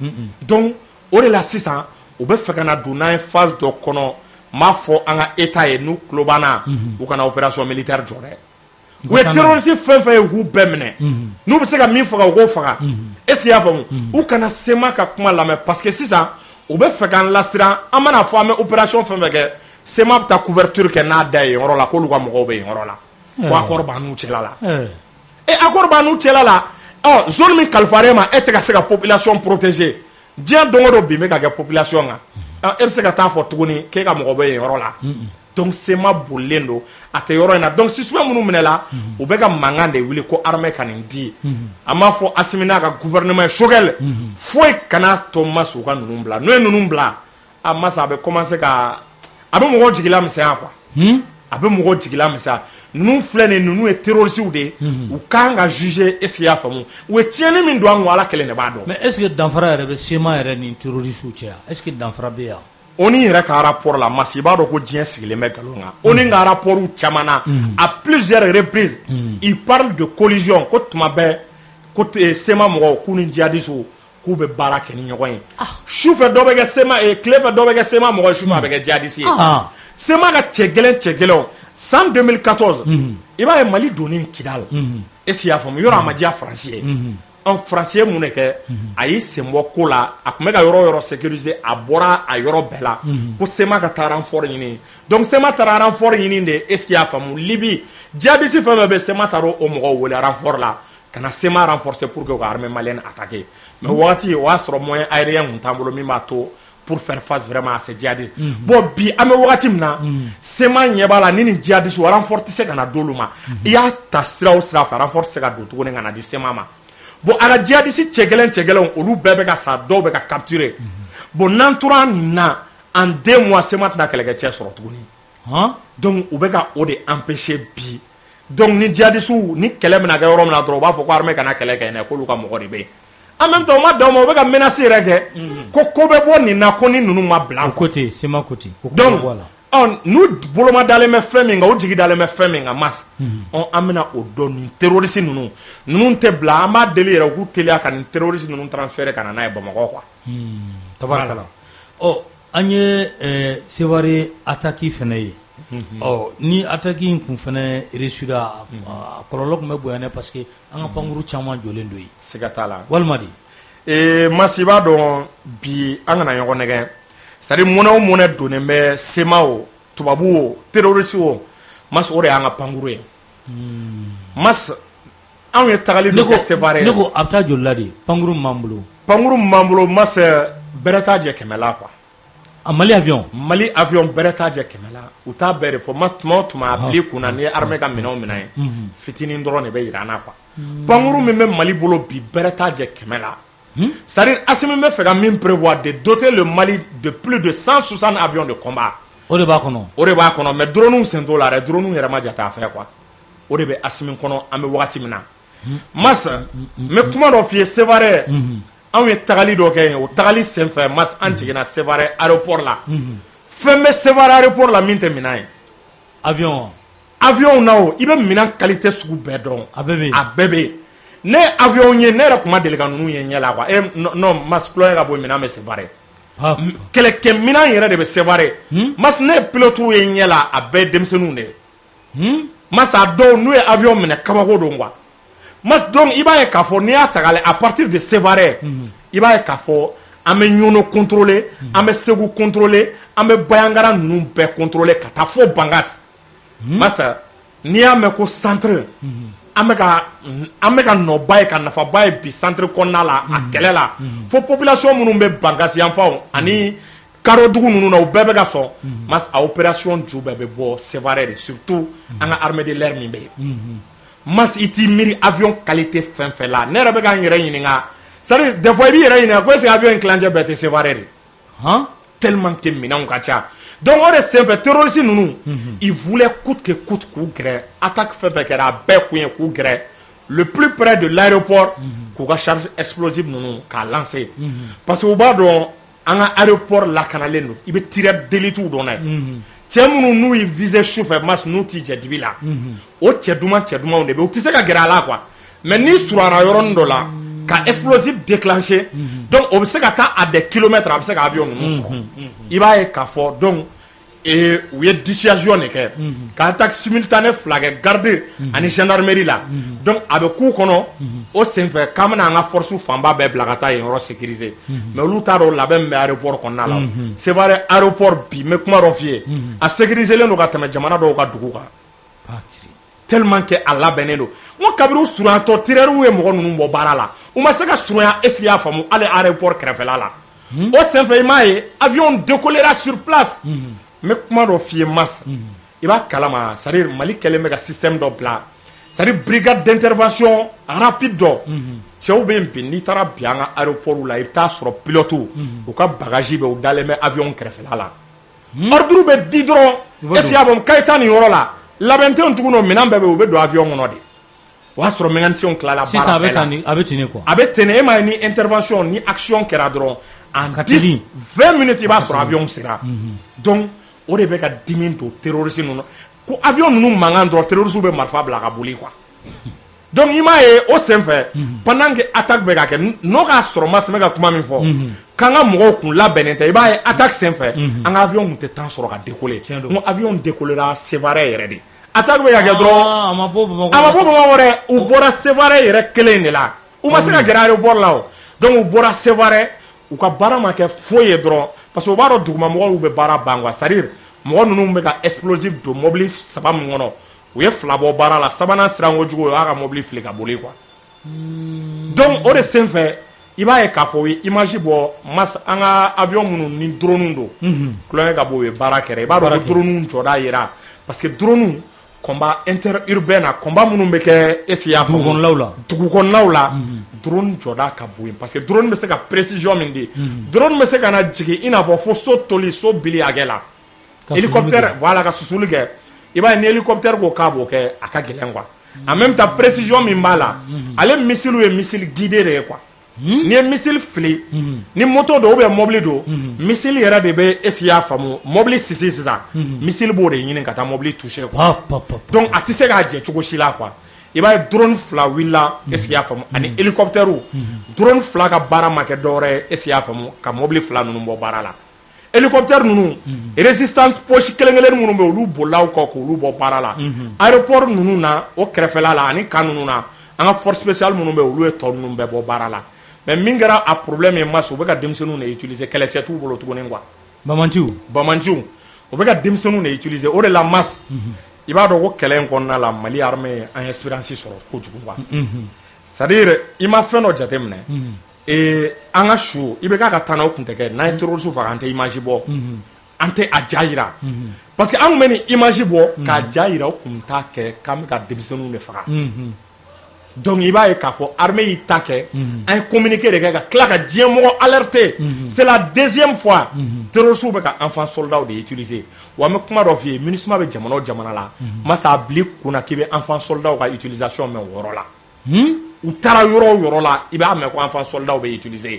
donc o de la sisan u bɛ fɛ ka na don n'an ye phase dɔ kɔnɔ n b'a fɔ an ka état ye n'u tulo b'an na u kana opération militaire jɔ dɛ u ye terroriste fɛn fɛn ye k'u bɛɛ minɛ n'u bɛ se ka min faga u k'o faga est-ce que i y'a faamu u kana SEMA ka kuma lamɛn parce que sisan u bɛ fɛ k'an lasiran an mana fɔ an bɛ opération fɛn fɛn kɛ SEMA bɛ taa couverture kɛ n'a da ye yen yɔrɔ la k'olu ka mɔgɔw bɛ yen yɔrɔ la ko accord b'an n'u cɛla la accord b'an n'u cɛla la zone min kalifara e ma e tɛ ka se ka population protéger diɲɛ don o don bin bɛ ka kɛ population kan e bɛ se ka taa fɔ tuguni k'e ka mɔgɔ bɛ yen yɔrɔ la donc SEMA bolilen don a tɛ yɔrɔ in na donc suspect minnu minɛla u bɛ ka mankan de wuli ko armée ka nin di an b'a fɔ Assimi n'a ka gouvernement ye Choguel foyi kana to Mas u ka ninnu bila n'o ye ninnu bila Mas a bɛ commencer ka a bɛ mɔgɔw jigila misɛnya quoi a bɛ mɔgɔw jigila misɛnya ninnu filɛ nin ninnu ye terroristes de ye u kan ka juger est-ce qu'il y'a faamu u ye tiɲɛni min don an kun Ala kelen de b'a dɔn mais est-ce que danfara yɛrɛ bɛ SEMA yɛrɛ ni terroristes cɛ est-ce que danfara bɛ yan ONU yɛrɛ ka rapport la Mas i b'a dɔn ko diɲɛ sigilen bɛ nkalon kan ONU ka rapport caman na à plusieurs reprises il parle de collision ko tuma bɛɛ ko SEMA mɔgɔw k'u ni djihadistes k'u bɛ baara kɛ ni ɲɔgɔn ye sufɛ dɔ bɛ kɛ SEMA tile fɛ dɔ bɛ kɛ SEMA mɔgɔ sufɛ a bɛ kɛ djihadiste ye SEMA ka cɛ gɛlɛnw san 2014 i b'a ye Mali donnen Kidal est-ce qu'il y'a faamu yɔrɔ a ma diya Faransi ye Faransi ye mun de kɛ a y'i sen bɔ ko la a tun bɛ ka yɔrɔ o yɔrɔ sécuriser a bɔra a yɔrɔ bɛɛ la ko SEMA ka taa renfort ɲini donc SEMA taara renfort ɲini de est-ce qu'il y'a faamu Libi djihadiste fɛn fɛn bɛ SEMA taara o mɔgɔw wele renfort la ka na SEMA renforcer pour que u ka armée malienne attaquer mais wagati o y'a sɔrɔ moyen aérien kun t'an bolo min b'a to pour faire face vraiment à ces djihadistes bon bi an bɛ wagati min na SEMA ɲɛ b'a la ni nin djihadistes renfort tɛ se ka na d'olu ma i y'a ta sira o sira fɛ renfort tɛ se ka don tuguni ka na di SEMA ma bon a ka djihadistes cɛ gɛlɛnw olu bɛɛ bɛ ka sa dɔw bɛ ka capturer bon n'an tora nin na en 2 mois SEMA tɛna kɛlɛkɛcɛ sɔrɔ tuguni donc u bɛ ka o de empêcher bi donc ni djihadistes ni kɛlɛ bɛna kɛ yɔrɔ min na dɔrɔn u b'a fɔ ko armée kana kɛlɛ kɛ yen k'olu ka mɔgɔ de bɛ yen en même temps u ma dan o ma u bɛ ka menace yɛrɛ kɛ ko bɛ bɔ nin na ko ni ninnu ma bila côté SEMA côté donc n'u boloma dalen bɛ fɛn min kan u jigi dalen bɛ fɛn min kan Mas an bɛna o dɔn nin terroriste ninnu tɛ bila an b'a deli yɛrɛ u k'u teliya ka nin terroriste ninnu transférer ka na n'a ye Bamakɔ quoi tabarakala an ye Seware attaque fɛnɛ ye ni attaque in kun fɛnɛ réussira kɔlɔlɔ tun bɛ bonya ne parce que an ka pankuru caman jɔlen don yen siga t'a la walima de Mas i b'a dɔn bi an kana ɲɔgɔn nɛgɛn c'est-à-dire mɔnɛ o mɔnɛ donnen bɛ SEMA o tubabu o terroriste o Mas o de y'an ka pankuru ye Mas anw ye tagali dɔ kɛ Sevare ne ko a bɛ taa joli la de pankuru min b'an bolo Mas bɛrɛ t'a jɛ 100 la quoi Mali avion bɛrɛ t'a jɛ 100 la u t'a bɛɛ de fɔ Mas tuma o tuma a bil'i kunna ni ye armée ka minɛnw minɛ ye fitinin dɔrɔn de bɛ jira an na quoi pankuru min bɛ Mali bolo bi bɛrɛ t'a jɛ 100 la c'est-à-dire Assimi bɛ fɛ ka min prévoir de doter le Mali de plus de 160 avions de combat o de b'a kɔnɔ mais drone sen t'o la dɛ drone yɛrɛ ma jate a fɛ quoi o de bɛ Assimi kɔnɔ an bɛ wagati min na masa me kuma dɔ f'i ye Sévaré anw ye tagali dɔ kɛ yen o tagali senfɛ mas an jiginna Sévaré aéroport la fɛn bɛ Sévaré aéroport la min tɛ Minan ye avion na o i bɛ Minan qualité sugu bɛɛ dɔn a bɛɛ bɛ ne avion ye ne yɛrɛ kuma deli ka ninnu ye ɲɛ la quoi non mas kulonkɛ ka bɔ Minan bɛ Sévaré kɛlɛkɛ Minan yɛrɛ de bɛ Sévaré mas ne pilote ye ɲɛ la a bɛɛ denmisɛnninw de mas a dɔw n'u ye avion minɛ kabako don quoi mas donc i b'a ye k'a fɔ n'i y'a ta k'a lajɛ à partir de Sévaré i b'a ye k'a fɔ an bɛ Ɲono contrôler an bɛ Segu contrôler an bɛ Bayangara ninnu bɛɛ contrôler ka taa fo Bangas masa n'i y'a mɛn ko centre an bɛ ka nɔba ye ka nafaba ye bi centre kɔnɔna la a kɛlɛ la fo population minnu bɛ Bangas yanfanw ani Karodugu ninnu na u bɛɛ bɛ ka sɔn mas a opération ju bɛɛ bɛ bɔ Sévaré de surtout an ka armée de l'air min bɛ yen mas i t'i miiri avion qualité fɛn fɛn la ne yɛrɛ bɛ ka n yɛrɛ ɲininka c'est-à-dire des fois i b'i yɛrɛ ɲininka ko est-ce que avion in kilancɛ bɛɛ tɛ Sévaré de tellement que minɛnw ka ca donc o de senfɛ terroriste ninnu ils voulaient coûte que coûte k'u gɛrɛ attaque fɛn fɛn kɛra a bɛɛ kun ye k'u gɛrɛ le plus près de l'aéroport k'u ka charge explosive ninnu k'a lancer parce que u b'a dɔn an ka aéroport lakanalen don i bɛ tireur d'élite dɔn n'a ye cɛ minnu n'u y'i viser sufɛ mas n'u t'i jɛ dibi la o cɛ dumanw de bɛ u tɛ se ka gɛrɛ a la quoi mais n'i surana yɔrɔnin dɔ la ka explosif déclencher donc o bɛ se ka taa à des kilomètres a bɛ se ka avion ninnu sɔrɔ i b'a ye k'a fɔ donc u ye dissuasion de kɛ ka attaque simultanée fila kɛ garde ani gendarmerie la donc a bɛ k'u kɔnɔ o senfɛ k'an bɛna an ka force fanba bɛɛ bila ka taa yen yɔrɔ sécuriser mais olu t'a dɔn labɛn min bɛ aéroport kɔnɔna la Sévaré aéroport bi n bɛ kuma dɔ f'i ye a sécuriselen don ka tɛmɛ jamana dɔw ka dugu kan tellement que a labɛnnen don n ko kabiri u suruyantɔ tireurs ye mɔgɔ ninnu bɔ baara la u ma se ka surunya est-ce que i y'a faamu hali aéroport kɛrɛfɛla la o senfɛ i m'a ye avion décollera sur place n bɛ kuma dɔ f'i ye mas i b'a kalama c'est à dire Mali kɛlen bɛ ka système dɔ bila c'est à dire brigade d'intervention rapide dɔ cɛw bɛ yen bi n'i taara bi an ka aéroport la i bɛ taa sɔrɔ pilote u ka bagage bɛ u dalen bɛ avion kɛrɛfɛla la ordre bɛ di dɔrɔn est-ce que i y'a faamu k'a ye taa nin yɔrɔ la labɛn tɛ yen tugun minɛn bɛɛ bɛ u bɛ don avion kɔnɔ de o y'a sɔrɔ mécanicien tilala baara bɛɛ la a bɛ ten quoi a bɛ ten e m'a ye ni intervention ni action kɛra dɔrɔn en 10-20 minutes i b'a sɔrɔ avion sera donc o de bɛ ka dimi don terroriste ninnu ko avion ninnu mankan dɔrɔn terroriste bɛ marifa bila ka boli quoi donc i m'a ye o senfɛ pendant que attaque bɛ ka kɛ n'o k'a sɔrɔ mas bɛ ka kuma min fɔ k'an ka mɔgɔw kun labɛnnen tɛ i b'a ye attaque senfɛ an ka avion kun tɛ temps sɔrɔ ka décoller n ko avion décollera Sévaré yɛrɛ de attaque bɛ ka kɛ dɔrɔn a ma bɔ Bamakɔ dɛ u bɔra Sévaré yɛrɛ kelen de la u ma se ka gɛrɛ aéroport la o donc u bɔra Sévaré u ka baara ma kɛ foyi ye dɔrɔn parce que u b'a dɔn dugumamɔgɔw bɛ baara ban quoi c'est à dire mɔgɔ ninnu bɛ ka explosif don mobili 3 min kɔnɔ u ye 2 bɔ baara la 3nan siran kojugu o y'a ka mobili fili ka boli quoi donc o de senfɛ i b'a ye k'a fɔ u ye image bɔ mas an ka avion minnu ni drone don kulonkɛ ka bɔ u ye baara kɛra i b'a dɔn ko drone jɔda yera parce que drone combat interurbain na combat minnu bɛ kɛ ECA dugu kɔnɔnaw la drone jɔda ka bon parce que drone bɛ se ka précision min di drone bɛ se ka na jigin i n'a fɔ fo so toli so bili hakɛ la hélicoptère voilà ka susuli kɛ i b'a ye ni hélicoptère ko k'a b'o kɛ a ka gɛlɛn quoi en même temps précision min b'a la ale missile ye missile guidé de ye quoi n'i ye missile fili ni moto don ou bien mobile don missile yɛrɛ de bɛ est-ce y'a faamu mobile sisi sisan missile b'o de ɲini ka taa mobile toucher quoi donc a tɛ se k'a jɛ cogo si la quoi i b'a ye drone 2 wulila est-ce y'a faamu ani hélicoptère drone 2 ka baara ma kɛ dɔwɛrɛ ye est-ce y'a faamu ka mobile 2 ninnu bɔ baara la hélicoptère ninnu résistance poche kelen-kelen minnu bɛ olu bolila kɔ k'olu bɔ baara la aéroport ninnu na o kɛrɛfɛla la ani kan ninnu na an ka force spéciale minnu bɛ olu ye tɔ ninnu bɛɛ bɔ baara la mais min kɛra a problème ye mas u bɛ ka denmisɛnninw de utiliser kɛlɛcɛ t'u bolo tuguni quoi bamanjiw u bɛ ka denmisɛnninw de utiliser o de la mas i b'a dɔn ko kɛlɛ in kɔnɔna la Mali armée an ye espérance sɔrɔ kojugu quoi c'est à dire i ma fɛn dɔ jateminɛ an ka su i bɛ k'a ka taa n'aw kun tɛ kɛ n'an ye terroriste faga an tɛ image bɔ an tɛ a ja yira parce que an kun bɛ ni image bɔ k'a ja yira o kun t'a kɛ k'an bɛ ka denmisɛnninw de faga donc i b'a ye k'a fɔ armée y'i ta kɛ an ye communiqué de kɛ ka tila ka diɲɛ mɔgɔ alerter c'est la deuxième fois terroristes bɛ ka enfant soldats de utiliser wa an bɛ kuma dɔ f'i ye MINUSMA bɛ jamana o jamana la masa a bila i kunna k'i bɛ enfant soldats ka utilisation mɛn o yɔrɔ la u taara yɔrɔ o yɔrɔ la i b'a mɛn ko enfant soldat bɛ utiliser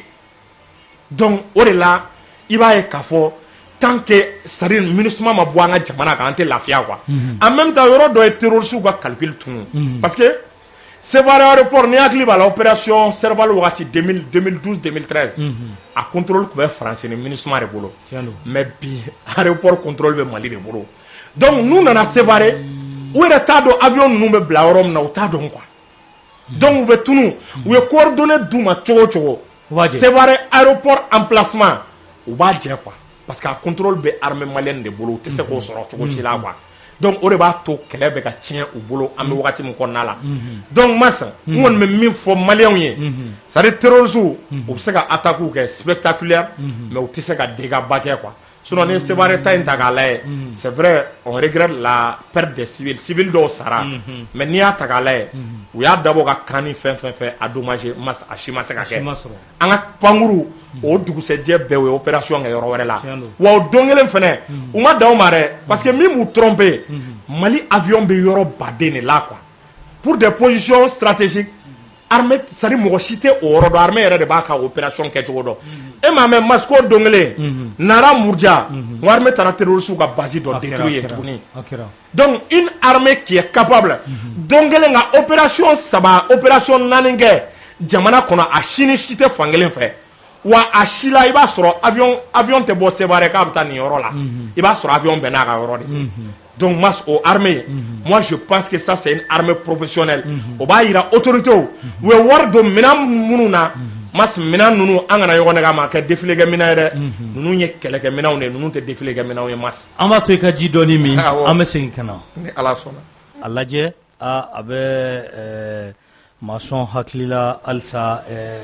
donc o de la i b'a ye k'a fɔ tant que c'est-à-dire MINUSMA ma bɔ an ka jamana kan an tɛ lafiya quoi en même temps yɔrɔ dɔ ye terroristes ka calcul tunu parce que Sévaré aéroport ni hakili b'a la opération Serval wagati 2012-2013 a contrôle tun bɛ France ni MINUSMA de bolo mais bi aéroport contrôle bɛ Mali de bolo donc n'u nana Sévaré u yɛrɛ t'a dɔn avion ninnu bɛ bila yɔrɔ min na u t'a dɔn quoi donc u bɛ tunu u ye coordonnées d'u ma cogo o cogo Sévaré aéroport emplacement u b'a jɛ quoi parce que a contrôle bɛ armée malienne de bolo u tɛ se k'o sɔrɔ cogo si la quoi donc o de b'a to kɛlɛ bɛ ka tiɲɛ u bolo an bɛ wagati min kɔnɔna la donc masa n kɔni bɛ min fɔ maliyɛnw ye c'est à dire terroristes u bɛ se ka attaques kɛ spectaculaires mais u tɛ se ka dégâts ba kɛ quoi sinon ni Sévaré ta in ta k'a lajɛ c'est vrai on regrette la perte des civils dɔw sara mais n'i y'a ta k'a lajɛ u y'a dabɔ ka kan ni fɛn a dommagé a si ma se ka kɛ an ka pankuru o dugusɛjɛ bɛɛ o ye opération kɛ yɔrɔ wɛrɛ la wa o don kelen fɛnɛ u ma dan o ma dɛ parce que min b'u tromper Mali avion bɛ yɔrɔ baden de la quoi pour des positions stratégiques armée c'est-à-dire mɔgɔ si tɛ o yɔrɔ dɔn armée yɛrɛ de b'a ka opération kɛ cogo dɔn e m'a mɛn Masiko don kelen Nara Murja n ko armée taara terroristes ka base dɔ détruire yen tuguni donc une armée qui est capable don kelen ka opération 3 opération 4 kɛ jamana kɔnɔ a si ni si tɛ fan kelen fɛ wa a si la i b'a sɔrɔ avion tɛ bɔ Sévaré k'a bɛ taa nin yɔrɔ la i b'a sɔrɔ avion bɛɛ n'a ka yɔrɔ de donc mas o armée moi je pense que ça c'est une armée professionnelle o b'a yira autorité u ye wari don minɛn minnu na mas minɛn ninnu an kana ɲɔgɔn nɛgɛ a ma kɛ défilé kɛ minɛn ye dɛ ninnu ye kɛlɛkɛ minɛnw de ninnu tɛ défilé kɛ minɛnw ye mas an b'a to i ka ji dɔɔni min an bɛ segin ka na ni Ala sɔnna a lajɛ a bɛ masɔn hakili la halisa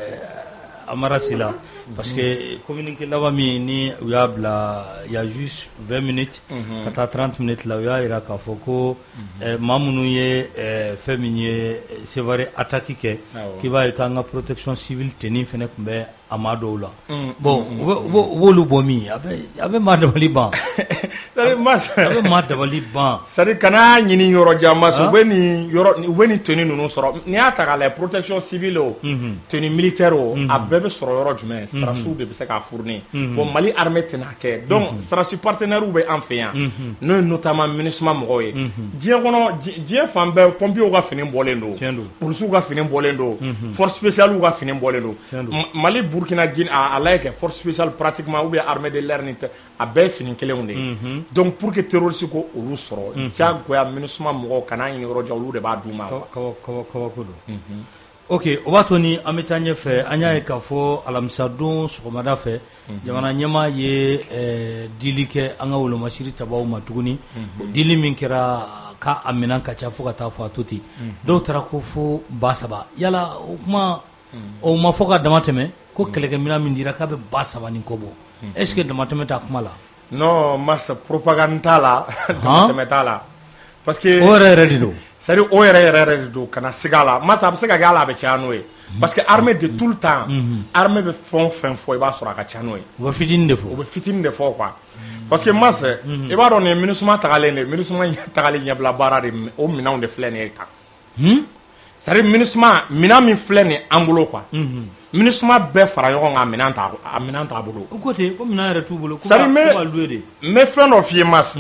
amarasi la parce que communiqué laban min ni u y'a bila il y a juste 20 minutes ka taa 30 minutes la u y'a yira k'a fɔ ko maa minnu ye fɛn min ye Sévaré attaque kɛ k'i b'a ye k'an ka protection civile tenue fɛnɛ tun bɛ a maa dɔw la bon u b'olu bɔ min a bɛ maa dabali ban a bɛ maa dabali ban c'est-à-dire kana ɲini yɔrɔ jan masa u bɛ nin tenue ninnu sɔrɔ n'i y'a ta k'a lajɛ protection civile o tenue militaire o a bɛɛ bɛ sɔrɔ yɔrɔ jumɛn sarasiw de bɛ se k'a fournir bon Mali armée tɛna kɛ donc sarasi partenaires bɛ an fɛ yan n'o ye notamment MINUSMA mɔgɔw ye diɲɛ kɔnɔ diɲɛ fan bɛɛ pompiers ka fini bɔlen don policiers ka fini bɔlen don force spéciale ka fini bɔlen don Mali Burkina Guinée a lajɛ kɛ force spéciale pratiquement ou bien armée de l'air ni tɛ a bɛɛ ye fini kelenw de donc pour que terroristes ko olu sɔrɔ diyagoya MINUSMA mɔgɔw kana ɲini yɔrɔ jan olu de b'a d'u ma kabako don ok o b'a to ni an bɛ taa ɲɛfɛ an y'a ye k'a fɔ alamisa don sɔgɔmada fɛ jamana ɲɛmaa ye dili kɛ an ka wolomasiri tabaw ma tuguni o dili min kɛra k'a minɛn ka ca fo ka taa fɔ a to ten dɔw taara ko fo 3,000 yala o kuma o ma fɔ ka dama tɛmɛ ko kɛlɛkɛminɛn min dira k'a bɛ 3,000 ni kɔ bɔ est ce que dama tɛmɛ t'a kuma la non masa propagande t'a la dama tɛmɛ t'a la parce que o yɛrɛ de don c'est à dire o yɛrɛ de don kana siga la masa a bɛ se ka kɛ ala a bɛ caya n'o ye parce que armée de tout le temps armée bɛ fɛn o fɛn fɔ i b'a sɔrɔ a ka ca n'o ye u bɛ fitinin de fɔ u bɛ fitinin de fɔ quoi parce que masa i b'a dɔn nin MINUSMA tagalen de MINUSMA tagalen ɲɛbila baara de o minɛnw de filɛ nin ye kan c'est à dire MINUSMA minɛn min filɛ nin an bolo quoi MINUSMA bɛɛ fara ɲɔgɔn kan a minɛn t'a bolo o ko ten ko minɛn yɛrɛ t'u bolo c'est à dire n bɛ fɛn dɔ f'i ye masa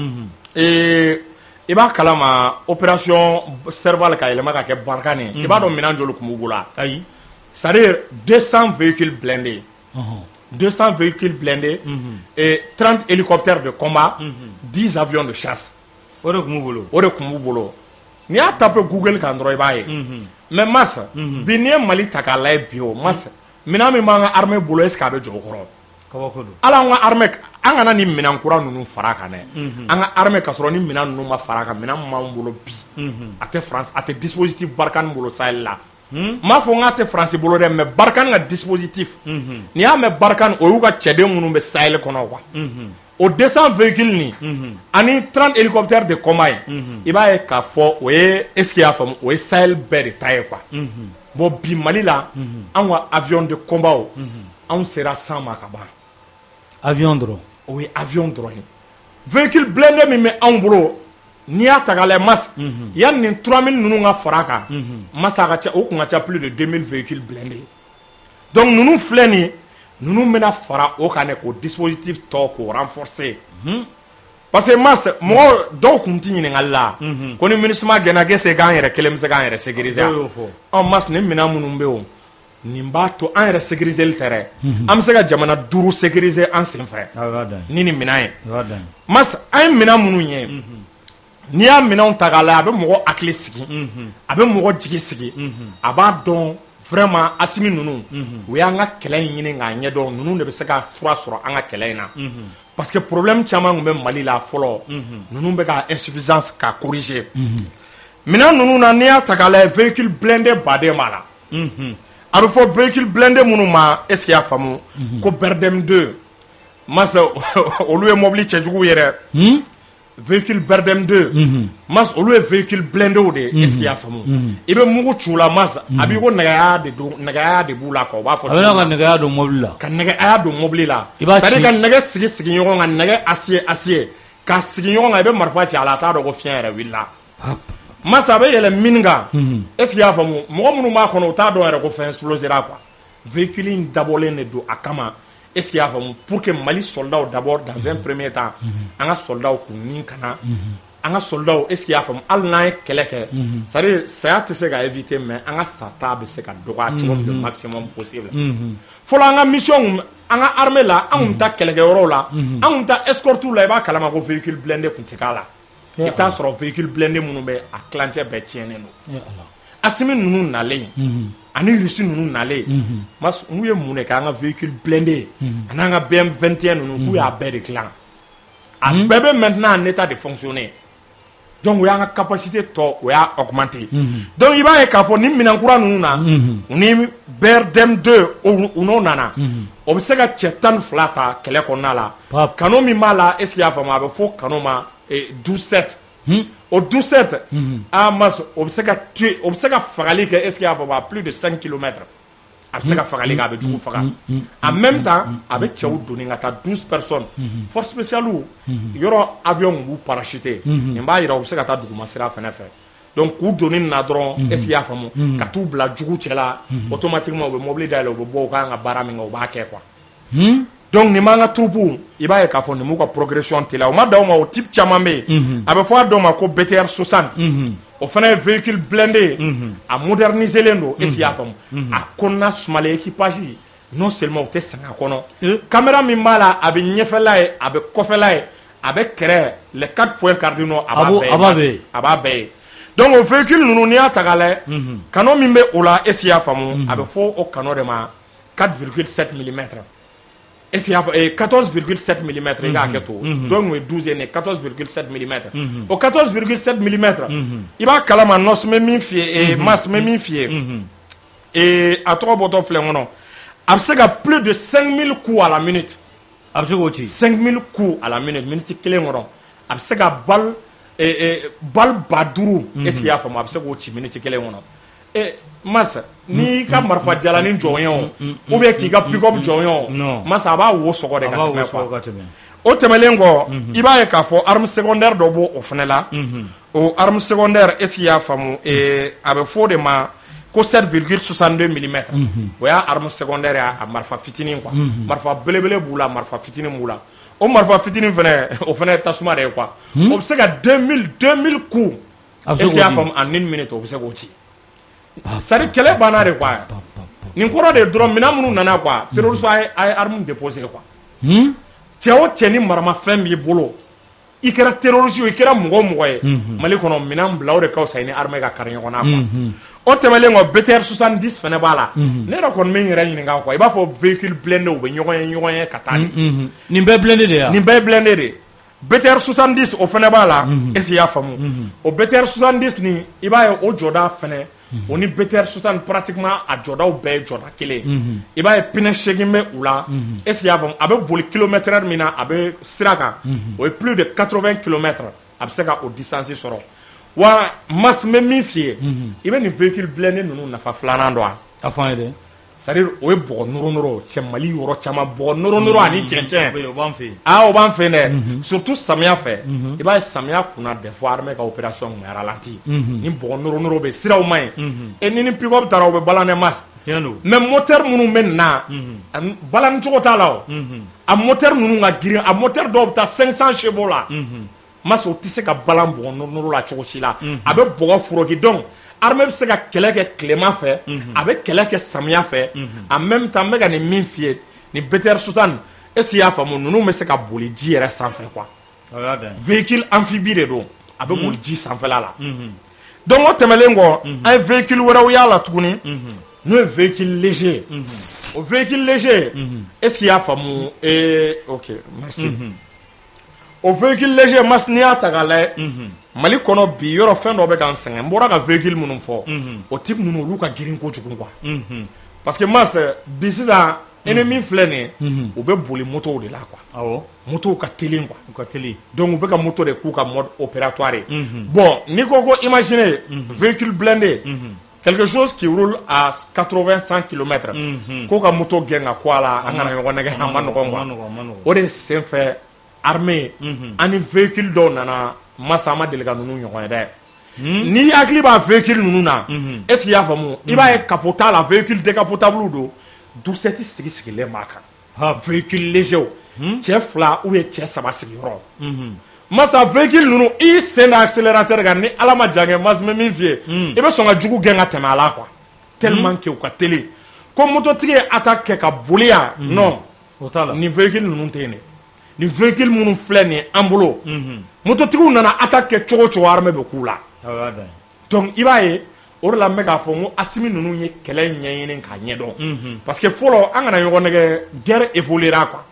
i b'a kalama opération Serval ka yɛlɛma ka kɛ Barkhane i b'a dɔn minɛn joli tun b'u bolo ayi c'est à dire 200 véhicules blindés 200 véhicules blindés et 30 hélicoptères de combat 10 avions de chasse o de tun b'u bolo n'i y'a tapé Google kan dɔrɔn i b'a ye mais masa bi n'i ye Mali ta k'a lajɛ bi o masa minɛn min b'an ka armée bolo est ce que a bɛ jɔ o kɔrɔ kabako don ala an ka armée an kana ni minɛn kura ninnu fara kan dɛ an ka armée ka sɔrɔ ni minɛn ninnu ma fara kan minɛn min b'an bolo bi a tɛ France a tɛ dispositif Barkhane bolo Sahel la n m'a fɔ n k'a tɛ France bolo dɛ mais Barkhane ka dispositif n'i y'a mɛn Barkhane o y'u ka cɛden minnu bɛ Sahel kɔnɔ quoi o 200 véhicules ni ani 30 hélicoptères de combat ye i b'a ye k'a fɔ o ye est ce que i y'a faamu o ye Sahel bɛɛ de ta ye quoi bon bi Mali la an ka avion de combat o anw sera 100 ma ka ban avion dɔrɔn o ye avion dɔrɔn ye véhicule blindé min bɛ anw bolo n'i y'a ta k'a lajɛ Mas yanni nin 3000 ninnu ka fara a kan Mas a ka ca o kun ka ca plus de 2000 véhicules blindés donc ninnu filɛ nin ye ninnu bɛna fara o kan k'o dispositif tɔ k'o renforcer parce que Mas mɔgɔ dɔw kun ti ɲininkali la ko ni MINUSMA gɛnna k'est-ce que an yɛrɛ kelen bɛ se k'an yɛrɛ sécuriser Mas nin minɛn minnu bɛ yen nin b'a to an yɛrɛ sécuriser tɛ dɛ an bɛ se ka jamana 5 sécuriser an sen fɛ ni nin minɛn ye Mas an ye minɛn minnu ye n'i y'a minɛnw ta k'a lajɛ a bɛ mɔgɔ hakili sigi a bɛ mɔgɔ jigi sigi a b'a dɔn vraiment Asimi ninnu u y'an ka kɛlɛ in ɲini k'a ɲɛdɔn ninnu de bɛ se ka fura sɔrɔ an ka kɛlɛ in na parce que problème caman tun bɛ Mali la fɔlɔ ninnu bɛ ka insuffisance k'a corriger minɛn ninnu na n'i y'a ta k'a lajɛ véhicule blindé baden b'a la a bɛ fɔ véhicule blindé minnu ma est-ce que y'a faamu ko Berdem 2 Mas olu ye mobili cɛjuguw ye dɛ véhicule Berdem 2 Mas olu ye véhicule blindé de ye est-ce que y'a faamu i bɛ mugu ci u la Mas a b'i ko nɛgɛya de b'u la quoi u b'a fɔ a bɛna ka nɛgɛya don mobili la ka nɛgɛya don mobili la c'est à dire ka nɛgɛ sigi ɲɔgɔn kan nɛgɛ acier ka sigi ɲɔgɔn kan i bɛ marifa ci a la a t'a dɔn ko fiɲɛ yɛrɛ wulila Mas a bɛ yɛlɛ min kan est-ce que y'a faamu mɔgɔ minnu b'a kɔnɔ u t'a dɔn yɛrɛ ko fɛn explosera quoi véhicule in dabɔlen de don a kama est-ce que y'a faamu pour que Mali soldats d'abord dans un premier temps an ka soldats k'u nin kana an ka soldats est-ce que y'a faamu hali n'an ye kɛlɛ kɛ c'est-à-dire saya tɛ se ka éviter mais an ka sata bɛ se ka dɔgɔya cogo min le maximum possible fɔlɔ an ka mission an ka armée la an kun ta kɛlɛkɛyɔrɔw la an kun ta escorte la i b'a kalama ko véhicule blindé kun tɛ k'a la i bɛ taa sɔrɔ véhicule blindé minnu bɛ a tilancɛ bɛɛ tiɲɛnen don Asimi ninnu nalen ani Russie ninnu nalen Mas n'u ye mun de kɛ an ka véhicule blindé ani an ka BM21 ninnu k'u y'a bɛɛ de dilan a bɛɛ bɛ maintenant en état de fonctionner donc o y'an ka capacité tɔ o y'a augmenter donc i b'a ye k'a fɔ ni minɛn kura ninnu na ni Berdem 2 u n'o nana o bɛ se ka cɛ 12 ta kɛlɛ kɔnɔna la canon min b'a la est-ce que y'a faamu a bɛ fɔ canon ma 12-7 o 12-7 Mas o bɛ se ka tuer o bɛ se ka fagali kɛ est-ce que y'a faamu a plus de 5 km a bɛ se ka fagali kɛ a bɛ jugu faga en même temps a bɛ cɛw doni ka taa 12 personnes force spéciale yɔrɔ avion b'u parachuter nin b'a yira u bɛ se ka taa duguma sira fɛnɛ fɛ donc k'u doni na dɔrɔn est-ce que y'a faamu ka t'u bila jugu cɛ la automatiquement u bɛ mobili dayɛlɛ u bɛ bɔ u kan ka baara min kɛ u b'a kɛ quoi donc nin b'an ka troupe i b'a ye k'a fɔ nin m'u ka progression teliya o ma d'aw ma o type caman bɛ yen a bɛ fɔ a dɔw ma ko BTR 60 o fana ye véhicule blindé a moderniser len don est-ce que y'a faamu a kɔnɔna sumalen équipage non seulement u tɛ sɛgɛn a kɔnɔ caméra min b'a la a bɛ ɲɛfɛla ye a bɛ kɔfɛla ye a bɛ kɛrɛ les 4 points cardinaux a b'a bɛɛ ye donc o véhicule ninnu n'i y'a ta k'a lajɛ canon min bɛ o la est-ce que y'a faamu a bɛ fɔ o canon de ma 4,7 mm est-ce qu'il y a 14,7 mm i k'a kɛ to donc o ye 12 ye 14,7 mm o 14,7 mm i b'a kalama Nos n bɛ min f'i ye Mas n bɛ min f'i ye a tɔgɔ bɔtɔ filɛ n kɔnɔ a bɛ se ka plus de 5000 coups à la minute a bɛ se k'o ci 5000 coups à la minute minute kelen kɔnɔ a bɛ se ka balle 5,000 est-ce qu'il y a faamu a bɛ se k'o ci minute kelen kɔnɔ Mas n'i ka marifa jalanin jɔnya ou bien k'i ka pick-up jɔnya Mas a b'a wo sɔgɔ de ka tɛmɛ quoi o tɛmɛlen kɔ i b'a ye k'a fɔ arme secondaire dɔ b'o o fana la o arme secondaire est-ce qu'il y'a faamu a bɛ fɔ o de ma ko 7,62 mm o y'a arme secondaire a marifa fitinin quoi marifa belebele b'u la marifa fitinin b'u la o marifa fitinin fana o fana ye tasuma de ye quoi o bɛ se ka 2000 coups est-ce qu'il y'a faamu en 1 minute o bɛ se k'o ci c'est-à-dire kɛlɛ banna de quoi nin kɔrɔ de dɔrɔn minɛn minnu nana quoi terroriste a ye arme déposer quoi cɛ o cɛ ni maramafɛn b'i bolo i kɛra terroriste i kɛra mɔgɔ o mɔgɔ ye Mali kɔnɔ minɛn bila o de ka fisa ni armée ka kari ɲɔgɔn na quoi o tɛmɛlen kɔ BTR 70 fana b'a la ne yɛrɛ kɔni bɛ n yɛrɛ ɲininka quoi i b'a fɔ véhicule blindé u bɛ ɲɔgɔn ye ka taa nin bɛɛ blindé de ye nin bɛɛ blindé de BTR 70 o fana b'a la est-ce qu'il y'a faamu o BTR 70 nin i b'a ye o jɔda fana o ni BTR 60 pratiquement a jɔdaw bɛɛ ye jɔda kelen i b'a ye pneu 8 bɛ u la est-ce qu'il y'a faamu a bɛ boli kilomètre min na a bɛ sira kan o ye plus de 80 km a bɛ se ka o distance sɔrɔ wa Mas n bɛ min f'i ye i bɛ nin véhicule blindé ninnu nafa filanan dɔn a fɔ an ye dɛ c'est-à-dire o ye bɔgɔ nɔrɔ cɛ Mali yɔrɔ caman bɔgɔ nɔrɔ ani cɛncɛn o b'an fɛ yen o b'an fɛ dɛ surtout samiya fɛ i b'a ye samiya kunna des fois armée ka opération kun bɛ ralenti ni bɔgɔ nɔrɔ bɛ siraw ma ɲi et ni pick-up taara o bɛ balan masse mais moteur minnu bɛ na balan cogo t'a la o a moteur ninnu ka girin a moteur dɔw bɛ taa 500 chevaux la masse o tɛ se ka balan bɔgɔ nɔrɔ la cogo si la a bɛ bɔgɔ furoki donc armée bɛ se ka kɛlɛ kɛ tilema fɛ a bɛ kɛlɛ kɛ samiya fɛ en même temps n bɛ ka nin min f'i ye ni BTR-60 est-ce que i y'a faamu ninnu bɛ se ka boli ji yɛrɛ sanfɛ quoi véhicule amphibie de don a bɛ boli ji sanfɛla la donc o tɛmɛlen kɔ an ye véhicule wɛrɛw y'a la tuguni n'o ye véhicule léger o véhicule léger est-ce que i y'a faamu ok merci o véhicule léger mas n'i y'a ta k'a lajɛ Mali kɔnɔ bi yɔrɔ fɛn dɔ bɛ k'an sɛgɛn n bɔra ka véhicule minnu fɔ o type ninnu olu ka girin kojugu quoi parce que mas bi sisan ennemi filɛ nin ye u bɛ boli motow de la quoi motow ka teli quoi donc u bɛ ka moto de k'u ka mode opératoire ye bon n'i ko imaginez véhicule blindé quelque chose qui roule à 80-100 km k'o ka moto gɛn ka kɔ a la an kana ɲɔgɔn nɛgɛ a ma nɔgɔn quoi o de senfɛ armée ani véhicule dɔw nana masa ma deli ka ninnu ɲɔgɔn ye dɛ n'i hakili b'a véhicule ninnu na est-ce que i y'a faamu i b'a ye capot t'a la véhicule décapotable don doucette sigilen b'a kan véhicule léger cɛ 2 ou bien cɛ 3 sigiyɔrɔ masa véhicule ninnu i sen da accélérateur kan ni ala ma jan kɛ mas me min f'i ye i bɛ sɔn ka jugu gɛn ka tɛmɛ a la quoi tellement que u ka teli ko mototigi ye attaque kɛ ka boli yan non ni véhicule ninnu tɛ yen dɛ ni véhicule minnu filɛ nin ye an bolo mototigiw nana attaque kɛ cogo cogo armée bɛ k'u la donc i b'a ye o de la n bɛ k'a fɔ n ko Asimi ninnu ye kɛlɛ ɲɛɲini k'a ɲɛdɔn parce que fɔlɔ an kana ɲɔgɔn nɛgɛ guerre évoluera quoi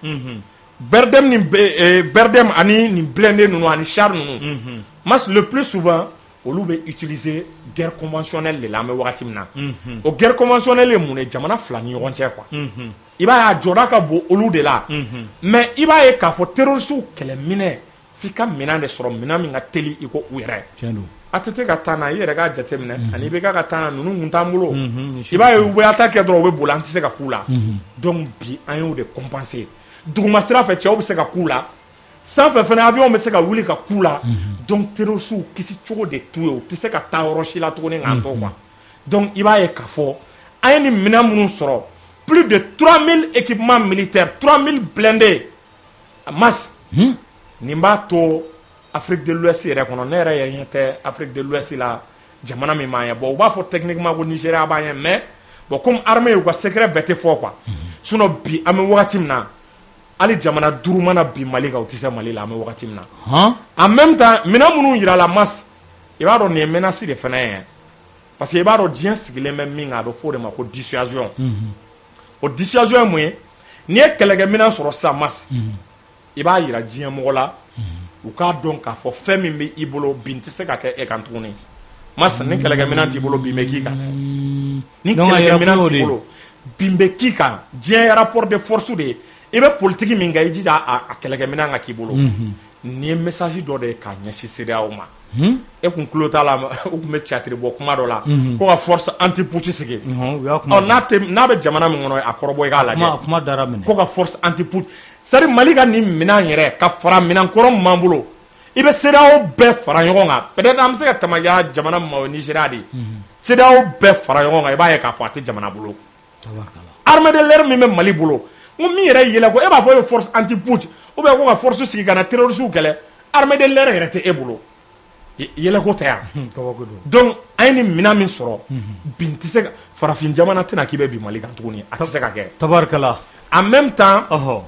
Berdem ani nin blindé ninnu ani char ninnu mas le plus souvent olu bɛ utiliser guerre conventionnelle de la an bɛ wagati min na o guerre conventionnelle ye mun ye jamana 2 ni ɲɔgɔn cɛ quoi i b'a ye a jɔda ka bon olu de la mais i b'a ye k'a fɔ terroriste kɛlɛminɛ f'i ka minɛn de sɔrɔ minɛn min ka teli i ko u yɛrɛ a tɛ ka taa na i yɛrɛ k'a jateminɛ ani i bɛ ka taa na ninnu kun t'an bolo i b'a ye u bɛ attaque kɛ dɔrɔn u bɛ boli an tɛ se ka k'u la donc bi an y'o de compenser duguma sira fɛ cɛw bɛ se ka k'u la sanfɛ fɛnɛ avion bɛ se ka wuli ka k'u la donc terroriste kisi cogo de t'u ye u tɛ se ka taa yɔrɔ si la tuguni k'an to quoi donc i b'a ye k'a fɔ an ye nin minɛn minnu sɔrɔ plus de 3000 équipements militaires 3000 blindés masse nin b'a to Afrique de l'Ouest yɛrɛ kɔnɔ ne yɛrɛ ye ɲɛ tɛ Afrique de l'Ouest la jamana min b'an ye bon u b'a fɔ techniquement ko Nigeria b'an ye mais bon comme armée y'u ka secret bɛɛ tɛ fɔ quoi sinon bi an bɛ wagati min na hali jamana 5 mana bi Mali kan u tɛ se Mali la an bɛ wagati min na en même temps minɛn minnu yira la masse i b'a dɔn nin ye menace de fana ye parce que i b'a dɔn diɲɛ sigilen bɛ min kan a bɛ fɔ o de ma ko dissuasion o dissuasion ye mun ye n'i ye kɛlɛkɛminɛn sɔrɔ sisan masse i b'a yira diɲɛ mɔgɔ la u k'a dɔn k'a fɔ fɛn min bɛ i bolo bin tɛ se ka kɛ e kan tuguni masse ni kɛlɛkɛminɛn t'i bolo bin bɛ k'i kan ni kɛlɛkɛminɛn t'i bolo bin bɛ k'i kan diɲɛ ye rapport de force de ye i bɛ politique min kɛ i jija a kɛlɛkɛminɛn ka k'i bolo nin ye message dɔ de ye k'a ɲɛsin CEDEAO ma e kun tulo t'a la u tun bɛ catiri bɔ kuma dɔ la ko ka force anti-putsch sigi n'a bɛ jamana min kɔnɔ a kɔrɔbɔ i k'a lajɛ ko ka force anti-putsch c'est-à-dire Mali ka nin minɛn yɛrɛ ka fara minɛn kɔrɔ min b'an bolo i bɛ CEDEAO bɛɛ fara ɲɔgɔn kan peut-être an bɛ se ka tamakiya jamana min ma o ye Nigéria de ye CEDEAO bɛɛ fara ɲɔgɔn kan i b'a ye k'a fɔ a tɛ jamana bolo armée de l'air min bɛ Mali bolo n ko min yɛrɛ yɛlɛ ko e b'a fɔ e bɛ force anti-putsch ou bien ko ka force sigi ka na terroriste kɛlɛ armée de l'air yɛrɛ tɛ e bolo yɛlɛ ko tɛ yan donc an ye nin minɛn min sɔrɔ bin tɛ se ka farafin jamana tɛna k'i bɛ bi Mali kan tuguni a tɛ se ka kɛ tabarikala en même temps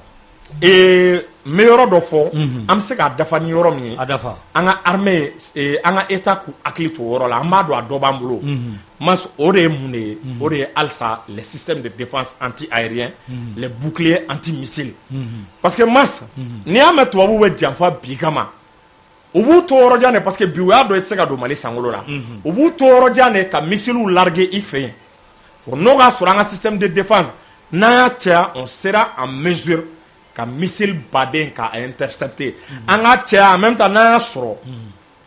n bɛ yɔrɔ dɔ fɔ an bɛ se k'a dafa ni yɔrɔ min ye an ka armée an ka état k'u hakili to o yɔrɔ la an b'a dɔn a dɔ b'an bolo mas o de ye mun de ye o de ye halisa les systèmes de défense anti-aérien les boucliers anti-missiles parce que mas n'i y'a mɛn tubabuw bɛ janfa bi kama u b'u to yɔrɔ jan de parce que bi u y'a dɔn i tɛ se ka don Mali sankolo la u b'u to yɔrɔ jan de ka missiles larguer i fɛ yen n'o k'a sɔrɔ an ka système de défense n'an y'a caya on sera en mesure ka missile baden ka intercepter an ka caya en même temps n'an y'a sɔrɔ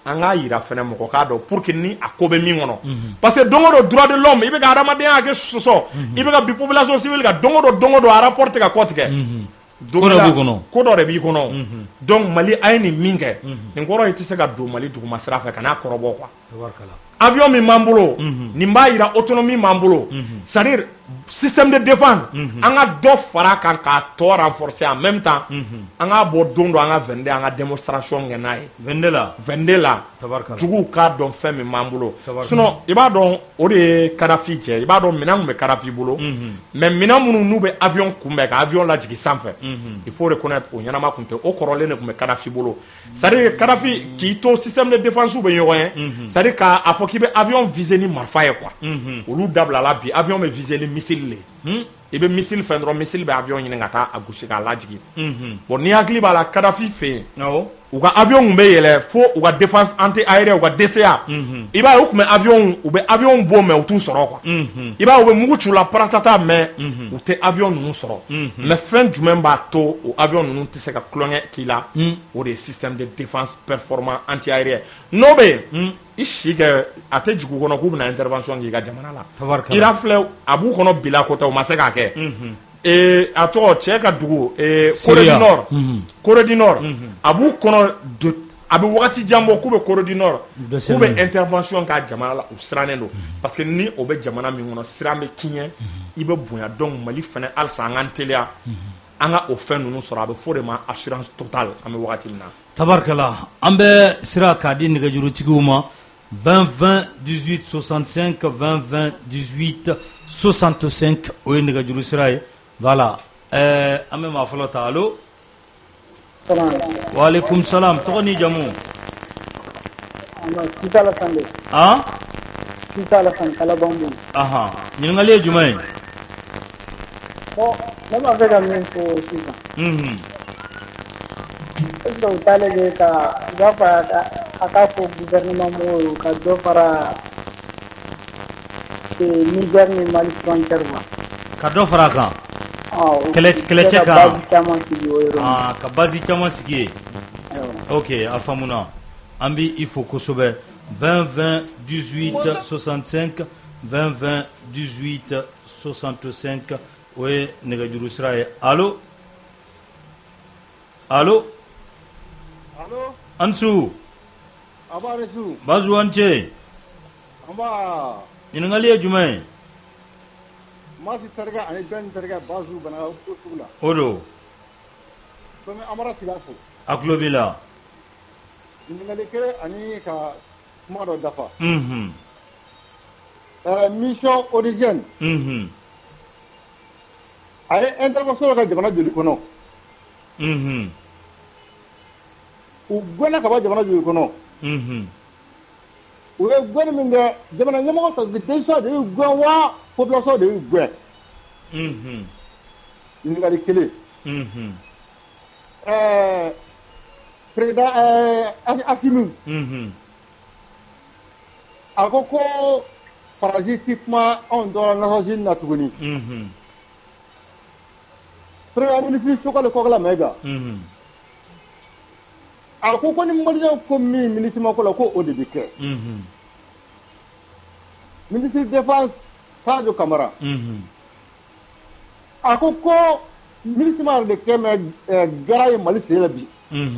an k'a yira fɛnɛ mɔgɔ k'a dɔn pour que ni a ko bɛ min kɔnɔ parce que don o don droit de l'homme i bɛ ka adamadenya kɛ sɔsɔ i bɛ ka bi population civile ka don o don a rapport tɛ ka kɔ tigɛ ko dɔ de b'i kɔnɔ donc Mali a ye nin min kɛ nin kɔrɔ i tɛ se ka don Mali duguma sira fɛ ka n'a kɔrɔbɔ quoi avion min b'an bolo nin b'a yira autonomie b'an bolo c'est-à-dire système de défense an ka dɔ fara kan k'a tɔ renforcer en même temps an k'a bɔ don dɔ an ka 22 an ka démonstration kɛ n'a ye 22 la juguw k'a dɔn fɛn min b'an bolo sinon i b'a dɔn o de ye Kadafi cɛ i b'a dɔn minɛn tun bɛ Kadafi bolo mais minɛn minnu n'u bɛ avion kunbɛn ka avion lajigin sanfɛ il faut reconnaître o ɲɛnama tun tɛ o kɔrɔlen de tun bɛ Kadafi bolo c'est-à-dire Kadafi k'i to système de défense bɛ ɲɔgɔn ye c'est-à-dire k'a fɔ k'i bɛ avion viser ni marifa ye quoi olu dabilala bi avion bɛ viser ni missile le i bɛ missile fɛn dɔrɔn missile bɛ avion ɲini ka taa a gosi k'a lajigin bon ni hakili b'a la Kadafi fɛ yen u ka avion tun bɛ yɛlɛ fo u ka défense anti-aérienne u ka DCA i b'a ye u tun bɛ avion u bɛ avion bɔ mais u t'u sɔrɔ quoi i b'a ye u bɛ mugu ci u la paratata mais u tɛ avion ninnu sɔrɔ mais fɛn jumɛn b'a to o avion ninnu tɛ se ka tulonkɛ k'i la o de ye système de défense performant anti-aérien n'o bɛ yen i si kɛ a tɛ jigin u kɔnɔ k'u bɛna intervention k'i ka jamana la Irak filɛ a b'u kɔnɔ bila ko tɛ u ma se k'a kɛ a tɔgɔ cɛ ka dugu Corée du Nord a b'u kɔnɔ a bɛ wagati jan bɔ k'u bɛ Corée du Nord k'u bɛ intervention k'a jamana la u sirannen don parce que ni o bɛ jamana min kɔnɔ siran bɛ tiɲɛ i bɛ bonya donc Mali fɛnɛ halisa an k'an teliya an ka o fɛn ninnu sɔrɔ a bɛ fɔ de ma assurance totale an bɛ wagati min na tabarikala an bɛ sira k'a di nɛgɛjurutigiw ma 20 20 18 65 20 20 18 65 o ye nɛgɛjuru sira ye voilà an bɛ maa fɔlɔ ta allo waaleykum salam tɔgɔ ni jamu Sisa Alassane Sisa Alassane Kalabanbu ɲininkali ye jumɛn ye bon ne b'a fɛ ka min fɔ sisan est-ce que u t'ale kɛ ka u b'a fɔ a k'a fɔ gouvernement mɔgɔw ka dɔ fara Niger ni Mali frontière ma ka dɔ fara a kan kɛlɛcɛ kan ka base caman sigi yen ok a faamuna an bɛ i fo kosɛbɛ 20 20 18 65 20 20 18 65 o ye nɛgɛjuru sira ye allo allo Ansu Bazu an ce ɲininkali ye jumɛn ye Masi terikɛ ani bɛn terikɛ Bazu bana ko sugu la o don komi Amara Sigaso a tulo b'i la ɲininkali kelen ani ka kuma dɔ dafa mission origine a ye intervention dɔ kɛ jamana joli kɔnɔ u gɛnna ka bɔ jamana joli kɔnɔ u ye gɛnni min kɛ jamana ɲɛmɔgɔ ta décision de y'u gɛn wa population de y'u gɛn ɲininkali kelen président Assimi a ko Faransi ti kuma anw dɔrɔn Nations Unies na tuguni premier ministre Sokale Kokala Mayiga a ko ni Maliɲɛnw ko min ministre ma ko la ko o de bɛ kɛ ministre défense Sadio Kamara a ko ministre ma de kɛ mais gara ye Mali sen la bi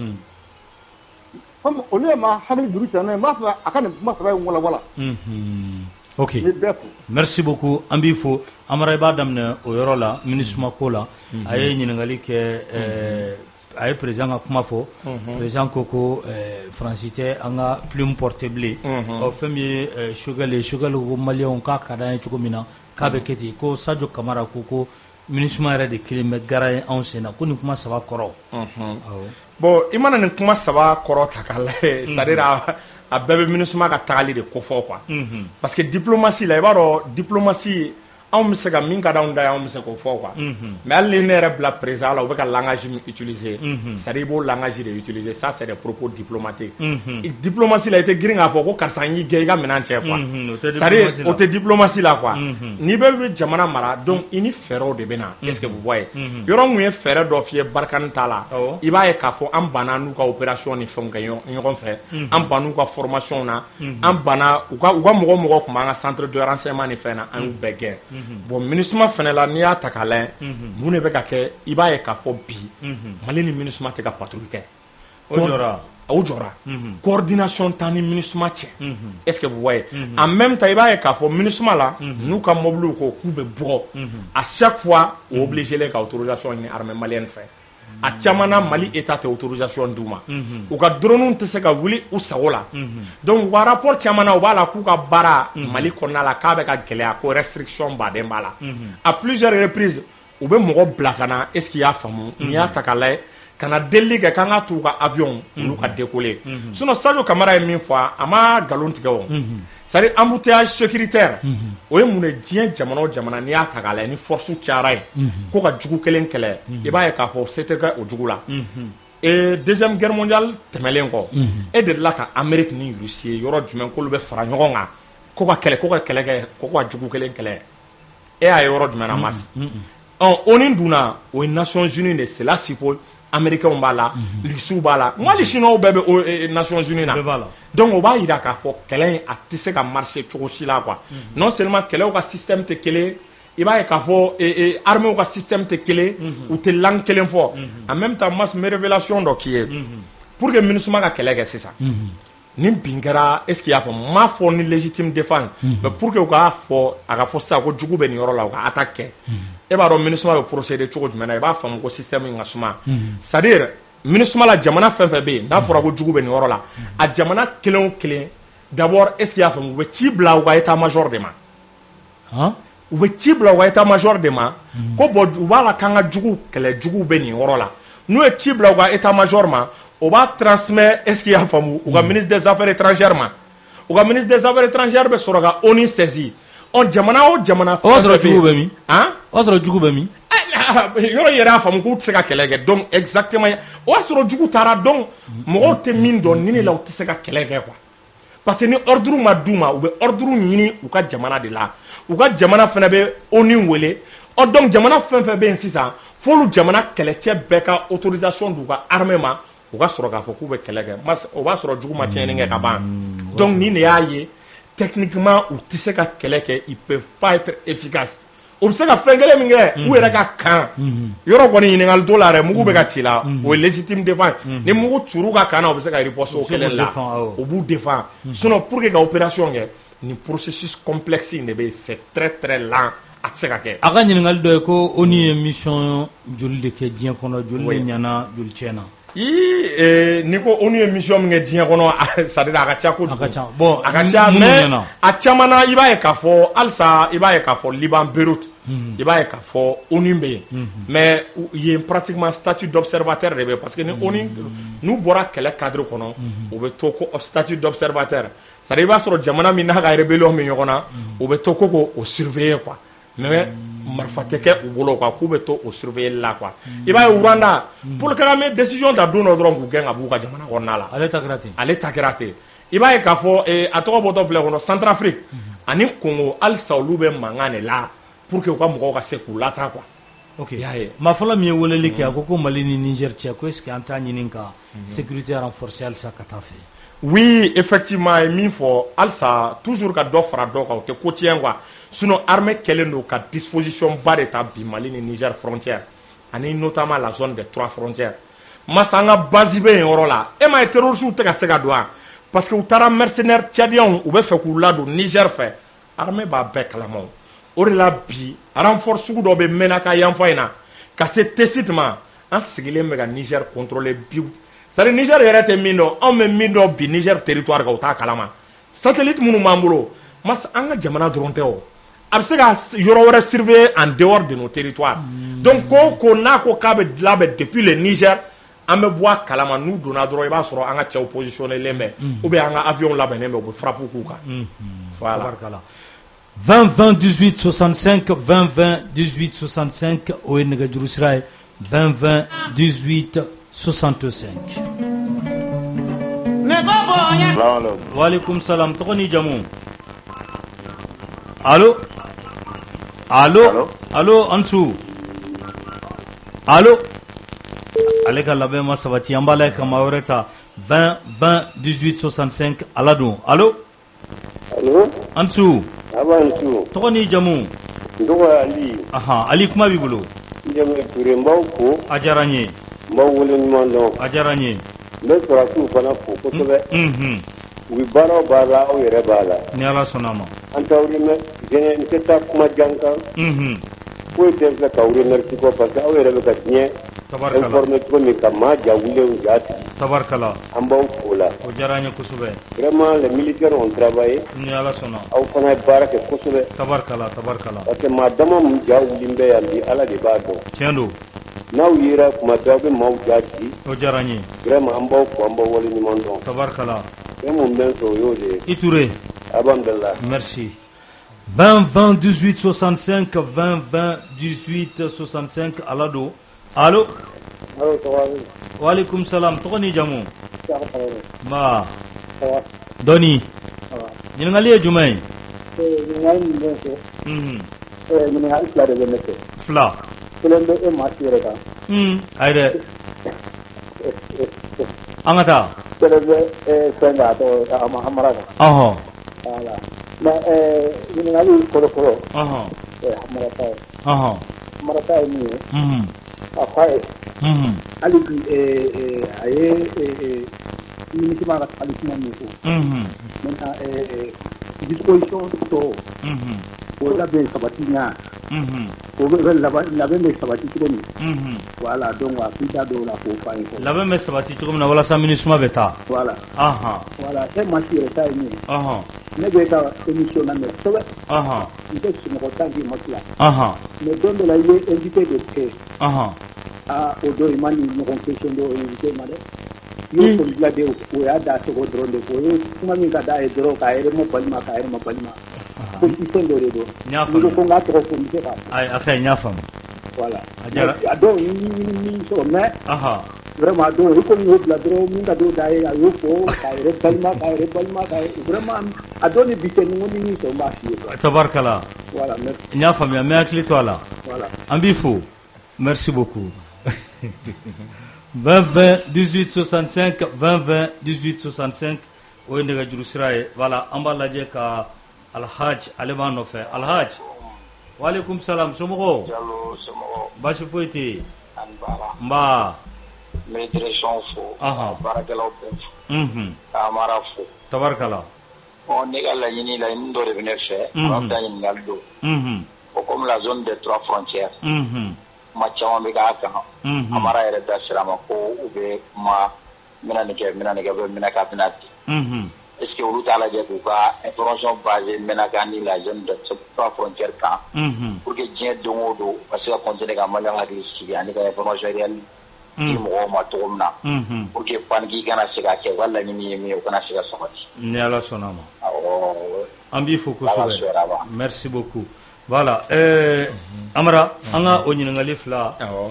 comme olu ye ma hakili juru cɛ n'a ye n b'a fɛ a ka nin kuma saba in walawala ok merci beaucoup an b'i fo Amara i b'a daminɛ o yɔrɔ la MINUSMA ko la a ye ɲininkali kɛ a ye président ka kuma fɔ président ko Faransi tɛ an ka plume portée bilen fɛn min ye Choguel ko maliyɛnw k'a ka d'an ye cogo min na k'a bɛ kɛ ten ko Sadio Kamara ko MINUSMA yɛrɛ de kelen bɛ gara ye anw sen na ko nin kuma saba kɔrɔ bon i mana nin kuma saba kɔrɔ ta k'a lajɛ c'est-à-dire a bɛɛ bɛ MINUSMA ka tagali de kofɔ quoi parce que diplomatie la i b'a dɔn diplomatie anw bɛ se ka min ka d'anw da ye anw bɛ se k'o fɔ quoi mais hali ni ne yɛrɛ bila président la u bɛ ka langage min utiliser c'est à dire i b'o langage de utiliser ça c'est des propos diplomatiques diplomatie la i tɛ girin k'a fɔ ko karisa n y'i gɛn i ka minɛn cɛ quoi c'est à dire o tɛ diplomatie la quoi n'i bɛ jamana mara donc i ni fɛɛrɛw de bɛ na est ce que vous voyez yɔrɔ mun ye fɛɛrɛ dɔ f'i ye Barkani ta la i b'a ye k'a fɔ an banna n'u ka opération ni fɛnw kɛ ɲɔgɔn fɛ an banna u ka formation na an banna u ka mɔgɔ tun b'an ka centre de renseignement ni fɛn na an y'u bɛɛ gɛn bon MINUSMA fɛnɛ la n'i y'a ta k'a lajɛ mun de bɛ ka kɛ i b'a ye k'a fɔ bi Mali ni MINUSMA tɛ ka patrouille kɛ o jɔra coordination t'an ni MINUSMA cɛ est ce que vous voyez en même temps i b'a ye k'a fɔ MINUSMA la n'u ka mobiliw ko k'u bɛ bɔ à chaque fois o obligé ka autorisation ɲini armée malienne fɛ a caman na Mali état tɛ autorisation d'u ma u ka drone tɛ se ka wuli u sago la donc u ka rapport caman na u b'a la k'u ka baara Mali kɔnɔna la k'a bɛ ka gɛlɛya ko restriction baden b'a la à plusieurs reprises u bɛ mɔgɔ bila ka na est ce que i y'a faamu n'i y'a ta k'a lajɛ ka na delili kɛ k'an ka t'u ka avion olu ka décoller sinon Sadio Kamara ye min fɔ a ma nkalon tigɛ o c'est à dire embouteillage sécuritaire o ye mun de diɲɛ jamana o jamana n'i y'a ta k'a lajɛ ni force cayara ye ko ka jugu kelen kɛlɛ i b'a ye k'a fɔ se tɛ kɛ o jugu la et deuxième guerre mondiale tɛmɛlen kɔ e delila ka Amérique ni Russie ye yɔrɔ jumɛn k'olu bɛ fara ɲɔgɔn kan ko ka kɛlɛ kɛ ko ka jugu kelen kɛlɛ e y'a ye yɔrɔ jumɛn na Mars ONU dunna o ye Nations Unies de c'est là suppose américains b'a la Russiw b'a la moi les Chinois bɛɛ bɛ Nations Unies na donc o b'a jira k'a fɔ kɛlɛ in a tɛ se ka marcher cogo si la quoi non seulement kɛlɛw ka système tɛ kelen i b'a ye k'a fɔ armées ka système tɛ kelen u tɛ langue kelen fɔ en même temps Mars me révélation dɔ k'i ye pour que MINUSMA ka kɛlɛ kɛ sisan ni bin kɛra est ce que i y'a fɔ n m'a fɔ ni légitime défense mais pour que u k'a fɔ a ka fɔ sisan ko jugu bɛ nin yɔrɔ la u ka attaque kɛ e b'a dɔn MINUSMA bɛ procéder cogo jumɛn na i b'a faamu ko système in ka suma c'est à dire MINUSMA la jamana fɛn fɛn bɛ yen n'a fɔra ko jugu bɛ nin yɔrɔ la a jamana kelen o kelen d'abord est ce que i y'a faamu u bɛ ci bila u ka état major de ma u bɛ ci bila u ka état major de ma ko bon u b'a la k'an ka jugu kɛlɛ juguw bɛ nin yɔrɔ la n'u ye ci bila u ka état major ma o b'a transmettre est ce que i y'a faamu u ka ministre des affaires étrangères ma u ka ministre des affaires étrangères bɛ sɔrɔ ka ONU saisir jamana o jamana o sɔrɔ jugu bɛ min o sɔrɔ jugu bɛ min yɔrɔ yɛrɛ y'a faamu k'u tɛ se ka kɛlɛ kɛ donc exactement o y'a sɔrɔ jugu taara donc mɔgɔw tɛ min dɔn ni ne la u tɛ se ka kɛlɛ kɛ quoi parce que ni ordre ma d'u ma u bɛ ordre ɲini u ka jamana de la u ka jamana fana bɛ ONU wele donc jamana fɛn fɛn bɛ yen sisan f'olu jamana kɛlɛcɛ bɛɛ ka autorisation d'u ka armée ma u ka sɔrɔ k'a fɔ k'u bɛ kɛlɛ kɛ o b'a sɔrɔ jugu ma tiɲɛni kɛ ka ban donc ni ne y'a ye techniquement u tɛ se ka kɛlɛ kɛ ils peuvent pas être efficaces o bɛ se ka fɛn kelen min kɛ u yɛrɛ ka kan yɔrɔ kɔni ɲininkali t'o la dɛ mugu bɛ ka ci la o ye légitime défense ni mugu cur'u ka kan na o bɛ se ka riposte o kelen la o b'u défend sinon pour que ka opération kɛ ni processus complexe in de bɛ yen c'est très très lent a tɛ se ka kɛ. A ka ɲininkali dɔ ye ko ONU ye mission joli de kɛ diɲɛ kɔnɔ joli de ɲɛna joli tiɲɛna. Ni ko ONU ye mission min kɛ diɲɛ kɔnɔ c'est à dire a ka ca kojugu. A ka ca bon a ka ca mais a caman na i b'a ye k'a fɔ halisa i b'a ye k'a fɔ Liban Beyrouth i b'a ye k'a fɔ ONU bɛ yen mais yen pratiquement statut d'observateur de bɛ yen parce que ni ONU n'u bɔra kɛlɛ cadre kɔnɔ u bɛ to ko statut d'observateur c'est à dire i b'a sɔrɔ jamana min n'a ka rébellion bɛ ɲɔgɔn na u bɛ to ko k'o surveiller quoi mais marifa tɛ kɛ u bolo quoi k'u bɛ to o surveiller la quoi i b'a ye Rwanda Paul Kagame décision ta don dɔ dɔrɔn k'u gɛn ka b'u ka jamana kɔnɔna la ale ta kɛra ten i b'a ye k'a fɔ a tɔgɔ bɔtɔ filɛ kɔnɔ Centrafrique ani Congo halisa olu bɛ mankan de la pour que u ka mɔgɔw ka se k'u lataa quoi. Ok maa fɔlɔ min ye weleli kɛ a ko Mali ni Niger cɛ ko est ce que an t'a ɲini ka sécurité renforcer halisa ka taa fɛ. Oui effectivement ye min fɔ halisa toujours ka dɔ fara dɔ kan o tɛ ko tiɲɛ quoi sinon armée kɛlen don ka disposition ba de ta bi Mali ni Niger frontière ani notamment la zone des 3 frontières masa an ka base bɛ yen yɔrɔ la e ma ye terroristes tɛ ka se ka don wa parce que u taara mercenaires tchadiens u bɛ fɛ k'u ladon Niger fɛ armée b'a bɛɛ kalama o de la bi renfort sugu dɔ bɛ Menaka yanfan in na ka se Tessit ma an sigilen bɛ ka Niger contrôler bi c'est à dire Niger yɛrɛ tɛ min dɔn anw bɛ min dɔn bi Niger territoire kan u t'a kalama satellite minnu b'an bolo masa an ka jamana dɔrɔn tɛ o a bɛ se ka yɔrɔ wɛrɛ surveiller en dehors de nos territoires donc ko n'a ko k'a bɛ labɛn depuis le Niger an bɛ bɔ a kalama n'u donna dɔrɔn i b'a sɔrɔ an ka cɛw positionnelen bɛ ou bien an ka avion labɛnnen bɛ u bɛ frappe k'u kan voilà. 20 20 18 65 20 20 18 65 o ye nɛgɛjuru sira ye 20 20 18 65. Waalaikum salam. Tɔgɔ ni jamu? Allo? Allo? Allo Ansu? Allo? Ale ka labɛn ma sabati an b'a lajɛ ka maa wɛrɛ ta 20 20 18 65 ala don. Allo? Allo? Ansu? Ansu. Tɔgɔ ni jamu? Tɔgɔ Ali. Ali kuma b'i bolo? Jamu Ture n b'aw fo. A diyara n ye. N b'aw wele ɲuman dɔn. A diyara n ye. N bɛ sɔrɔsiw fana fo kosɛbɛ. U bɛ baara o baara la aw yɛrɛ b'a la. Ni Ala sɔnna a ma. An t'aw remercier n tɛ taa kuma jan kan. Foyi tɛ filɛ k'aw remercier kɔ parce que aw yɛrɛ bɛ ka diɲɛ informer cogo min ka maa ja wulen ja sigi. Tabarikala. An b'aw fo la. O diyara n ye kosɛbɛ. Vraiment les militaires ont travaillé. Ni Ala sɔnna. Aw fana ye baara kɛ kosɛbɛ. Tabarikala tabarikala. Parce que maa dama min ja wulen bɛ yan bi Ala de b'a dɔn. Tiɲɛ don. N'aw yera kuma bɛɛ aw bɛ maaw ja sigi. O diyara n ye. Vraiment an b'aw fo an b'aw wale ɲuman dɔn. Tabarikala. Fɛn mun bɛ n sɔrɔ o y'o de ye. I Ture. Alhamdulillah. Merci. 20 20 18 65 20 20 18 65 ala don. Allo? Allo, tawali. Waalaikum salam. Tɔgɔ ni jamu? Ma. Sawa. Dɔni. Sawa. Ɲininkali ye jumɛn ye? Ɲininkali min bɛ fɛ. Ɲininkali fila de bɛ ne fɛ. Fila. Kelen bɛ e maa si yɛrɛ kan. Ayi dɛ. An ka taa. Kelen bɛ fɛn k'a tɔgɔ a mara kan. Ɔhɔn. Voilà. Mais ɲininkali fɔlɔ-fɔlɔ. Marata ye. Marata ye min ye. A fa ye. Hali bi a ye ministre ka halisima min fɔ. Maintenant disposition tɔw. O labɛn sabati ɲa. O bɛ labɛn bɛ sabati cogo min. Voilà donc a fita dɔw la k'o f'a ye. Labɛn bɛ sabati cogo min na walasa MINUSMA bɛ taa. Voilà. Voilà e maa si yɛrɛ ta ye min ye. Ne bɛ ka émission lamɛn kosɛbɛ. N tɛ sunɔgɔ tant que i ma tila. Mais don dɔ la i ye invité de kɛ. O don i ma nin ɲɔgɔn question dɔ invité ma dɛ. I y'o foli bila de o y'a da cogo dɔrɔn de o ye kuma min ka d'a ye dɔrɔn k'a yɛrɛ ma balima k'a yɛrɛ ma balima. Politicien dɔ de don. N y'a faamu. N'i ko n k'a tɔgɔ fɔ n bɛ se k'a fɔ. Ayi a fɛ n y'a faamu. Voilà. A diyara. A dɔw ni sɔrɔ mais. Vraiment a dɔw i komi y'o bila dɔrɔn min ka d'o da ye a y'o fɔ k'a yɛrɛ balima vraiment a dɔw ni bi cɛ ni ko ni min sɔrɔ n b'a f'i ye. Tabarikala. Voilà merci. N y'a faamuya n bɛ hakili to a la. Voilà. An b'i fo. Merci beaucoup. 20 20 18 65 20 20 18 65 o ye nɛgɛjuru sira ye. Voilà an b'a lajɛ ka Alhaji ale b'an nɔfɛ. Alhaji. Waalaikum salam somɔgɔw. Jalo somɔgɔw. Baasi foyi tɛ yen. Ani baara. Nba. N bɛ direction fo. Baarakɛlaw bɛɛ fo. K'a mara fo. Tabarikala. Ne ka laɲini dɔ de bɛ ne fɛ. An bɛ taa ɲininkali don. O comme la zone des 3 frontières. Kuma caman bɛ k'a kan. Amara yɛrɛ da sira ma ko u bɛ kuma n bɛna nin kɛ n bɛna k'a bɛna di. Est-ce que olu t'a lajɛ k'u ka information basée Menaka ni la zone des 3 frontières kan. Pour que diɲɛ don o don ka se ka continuer ka Maliyɛnw hakili sigi ani ka information réelle di mɔgɔw ma cogo min na. Pour que panique kana se ka kɛ u ka laɲini ye min ye o kana se ka sabati. Ni Ala sɔnna a ma. Awɔ. An b'i fo kosɛbɛ. Merci beaucoup. Voilà. Amara, an ka o ɲininkali fila.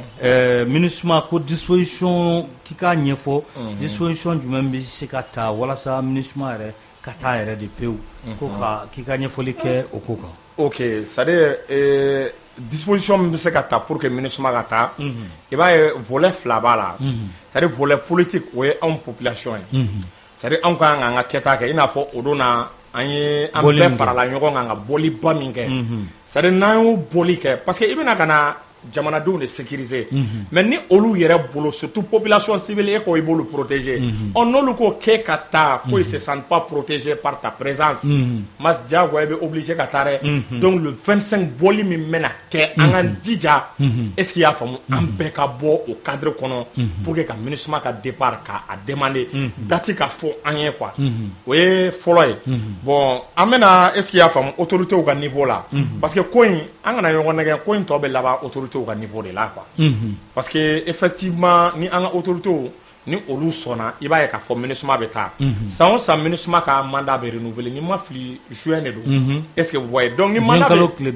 MINUSMA ko disposition k'i k'a ɲɛfɔ. Disposition jumɛn bɛ se ka ta walasa MINUSMA yɛrɛ ka taa yɛrɛ de pewu. Ko k'i ka ɲɛfɔli kɛ o ko kan. Ok, c'est-à-dire disposition min bɛ se ka ta pour que MINUSMA ka taa. I b'a ye volet fila b'a la. C'est-à-dire volet politique o ye anw population ye. C'est-à-dire anw ka kan k'an ka kɛta kɛ i n'a fɔ o don na an bɛɛ farala ɲɔgɔn kan ka bɔliba min kɛ. C'est-à-dire n'an y'o boli kɛ parce que i bɛna ka na jamanadenw de sécuriser. Mais ni olu yɛrɛ bolo surtout population civile e ko i b'olu protéger. N'olu ko k'e ka taa ko ils se sentent pas protégés par ta présence. Mas diyagoya i bɛ obligé ka taa dɛ. Donc le 25 bɔli min bɛna kɛ an k'an jija est-ce qu'il y'a faamu an bɛɛ ka bɔ o cadre kɔnɔ pour que ka MINUSMA ka départ k'a demander date ka fɔ an ye quoi. O ye fɔlɔ ye. Bon an bɛna est-ce qu'il y'a faamu autorités ka niveau la. Parce que ko in an kana ɲɔgɔn nɛgɛ ko in tɔ bɛ laban autorités ka niveau de la quoi. Parce que effectivement ni an ka autorités ni olu sɔnna i b'a ye k'a fɔ MINUSMA bɛ taa san o san MINUSMA ka mandat bɛ renouveler ni ma fili juin de don est-ce que vous voyez donc ni mandat kalo tile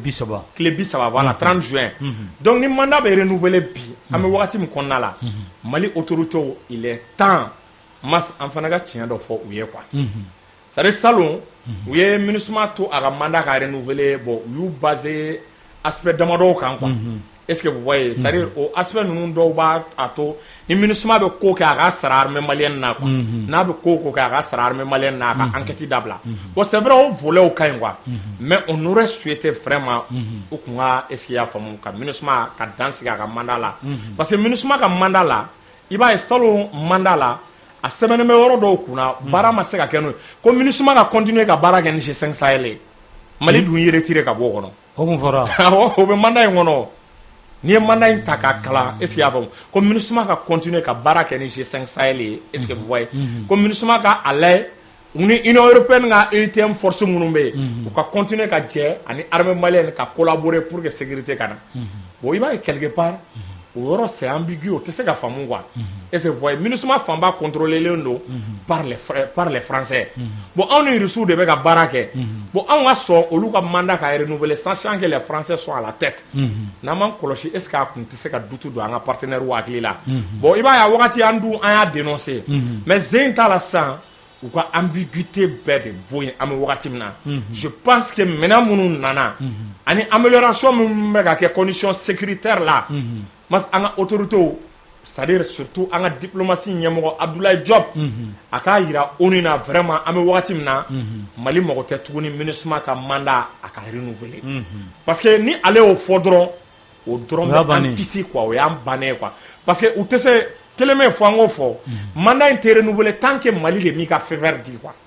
30 voilà 30 juin donc ni mandat bɛ renouveler bi an bɛ wagati min kɔnɔna la Mali autorités il est temps mas an fana ka tiɲɛ dɔ fɔ u ye quoi c'est-à-dire salon u ye MINUSMA to a ka mandat ka renouveler bon u y'u basé aspect damadɔw kan quoi est-ce que vous voyez c'est-à-dire o aspect ninnu dɔw b'a to ni MINUSMA bɛ ko kɛ a ka sara armée malienne na quoi n'a bɛ ko kɛ a ka sara armée malienne na a ka enquête dabila bon c'est vrai o volet ka ɲi quoi mais on aurait souhaité vraiment u kun ka est-ce que y'a faamu ka MINUSMA ka dan sigi a ka mandat la parce que MINUSMA ka mandat la i b'a ye salon mandat la a sɛbɛnnen bɛ yɔrɔ dɔw kunna baara ma se ka kɛ n'o ye ko MINUSMA ka continuer ka baara kɛ ni G5 Sahel ye Mali dun y'i retiré ka bɔ o kɔnɔ o kun fɔra o bɛ mandat in kɔnɔ n'i ye mandat in ta k'a kalan est-ce que y'a faamu ko MINUSMA ka continuer ka baara kɛ ni G5 Sahel ye est-ce que vous voyez ko MINUSMA ka a lajɛ u ni Union européenne ka EUTM force minnu bɛ yen u ka continuer ka jɛ ani armée malienne ka collaborer pour que sécurité ka na bon i b'a ye quelque part o yɔrɔ c'est ambigu o tɛ se ka faamu quoi est-ce que vous voyez MINUSMA fanba contrôlelen don par les Français bon anw ni Russes de bɛ ka baara kɛ bon anw ka sɔn olu ka mandat ka renouveler sachant que les Français sont à la tête n'an m'an kɔlɔsi est-ce que a kun tɛ se ka dutu don an ka partenaires hakili la bon i b'a ye a wagati an dun an y'a dénoncer mais zen t'a la sisan u ka ambiguïté bɛɛ de bɔ yen an bɛ wagati min na je pense que minɛn minnu nana ani amélioration minnu bɛ ka kɛ conditions sécuritaires la mas an ka autorités c'est-à-dire surtout an ka diplomatie ɲɛmɔgɔ Abdoulaye Diop a k'a yira ONU na vraiment an bɛ wagati min na Mali mɔgɔ tɛ tuguni MINUSMA ka mandat a ka renouveler parce que ni ale y'o fɔ dɔrɔn o dɔrɔn bɛ an kisi quoi o y'an bannen quoi parce que u tɛ se kelen bɛ fɔ an k'o fɔ mandat in tɛ renouveler tant que Mali de m'i ka feu vert di quoi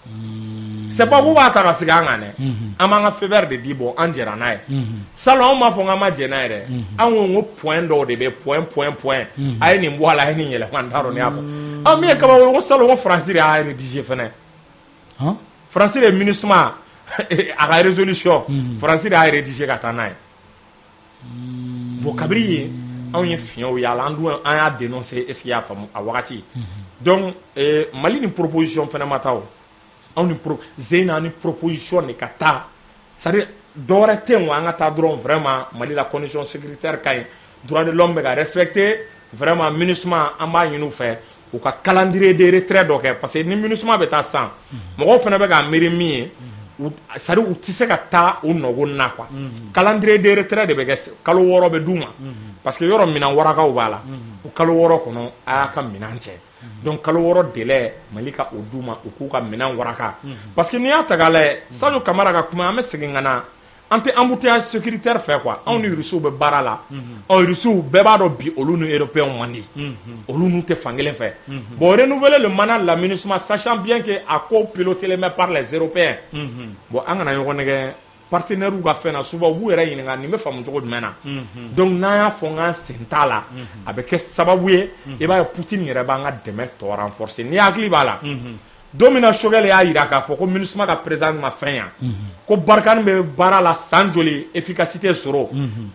c'est pas k'u b'a ta ka sigi an kan dɛ an b'an ka feu vert de di bon an jɛra n'a ye salon an m'a fɔ k'an ma jɛ n'a ye dɛ an ko point dɔw de bɛ point a ye nin bɔ a la a ye nin yɛlɛma n t'a dɔn ne y'a fɔ min ye kabako ko salon ko Faransi de y'a rédigé fɛnɛ Faransi de ye MINUSMA a ka résolution Faransi de y'a rédigé ka taa n'a ye bon kabiri yen anw ye fiɲɛw y'a la an dun an y'a dénoncer est-ce que y'a faamu a wagati donc Mali ni proposition fɛnɛ ma taa o anw ni Zeyna ni proposition de ka taa c'est-à-dire dɔwɛrɛ tɛ yen wa an ka taa dɔrɔn vraiment Mali la condition sécuritaire ka ɲi droit de l'homme bɛ ka respecter vraiment MINUSMA an b'a ɲini u fɛ u ka calendrier de retrait dɔ kɛ parce que ni MINUSMA bɛ taa san mɔgɔw fɛnɛ bɛ k'a miiri min ye c'est-à-dire u tɛ se ka taa u nɔgo na quoi calendrier de retrait de bɛ kɛ kalo 6 bɛ d'u ma parce que yɔrɔ minɛn warakaw b'a la o kalo 6 kɔnɔ a y'a ka minɛn cɛ donc kalo 6 délai Mali ka o d'u ma u k'u ka minɛn waraka parce que n'i y'a ta k'a lajɛ Sadio Kamara ka kuma an bɛ segin ka na an tɛ embouteillage sécuritaire fɛ quoi anw ni Russes bɛ baara la Russes bɛɛ b'a dɔn bi olu ni Européens man di olu n'u tɛ fan kelen fɛ bon renouveler le mandat de la MINUSMA sachant bien que a ko piloté par les Européens bon an kana ɲɔgɔn nɛgɛ partenaires ka fɛn na souvent u b'u yɛrɛ ɲininka nin bɛ faamu cogo jumɛn na donc n'an y'a fɔ k'an sen t'a la a bɛ kɛ sababu ye i b'a ye Poutine yɛrɛ b'an ka dɛmɛ tɔ renforcer ni hakili b'a la don min na Choguel y'a jira k'a fɔ ko MINUSMA ka président ma fɛn yan ko Barkhane bɛ baara la san joli efficacité sɔrɔ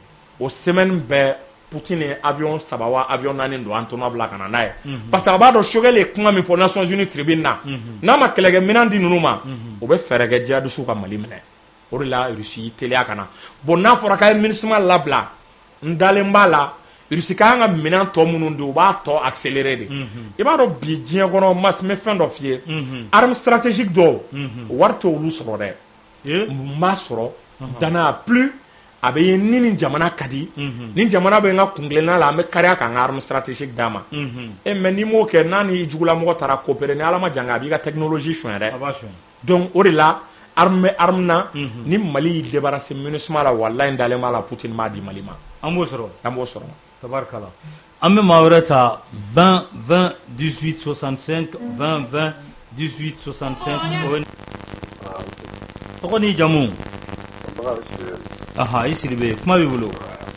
o semaine bɛɛ Poutine ye avion 3 wa avion 4 don Antonov la ka na n'a ye parce que a b'a dɔn Choguel ye kuma min fɔ Nations Unies tribune na n'a ma kɛlɛkɛminɛn di ninnu ma o bɛ fɛɛrɛ kɛ djihadistes ka Mali minɛ o de la Russie y'i teliya ka na bon n'a fɔra k'a ye MINUSMA labila n dalen b'a la Russie ka kan ka minɛn tɔ minnu di u b'a tɔ accélérer de i b'a dɔn bi diɲɛ kɔnɔ mas n bɛ fɛn dɔ f'i ye arme stratégique dɔw wari t'olu sɔrɔ dɛ n b'a sɔrɔ danaya plus a bɛ ye ni nin jamana ka di ni jamana bɛ n ka kuntilenna la an bɛ kariya k'an ka arme stratégique d'a ma mais n'i m'o kɛ n'a ni jugulamɔgɔ taara coopérer ni Ala ma jan a b'i ka technologie sonya dɛ donc o de la arme na ni Mali y'i débarrasser MINUSMA la walayi n dalen b'a la Poutine m'a di Mali ma an b'o sɔrɔ tabarikala an bɛ maa wɛrɛ ta 20 20 18 65 20 20 18 65 tɔgɔ ni jamu aha i Sidibe kuma b'i bolo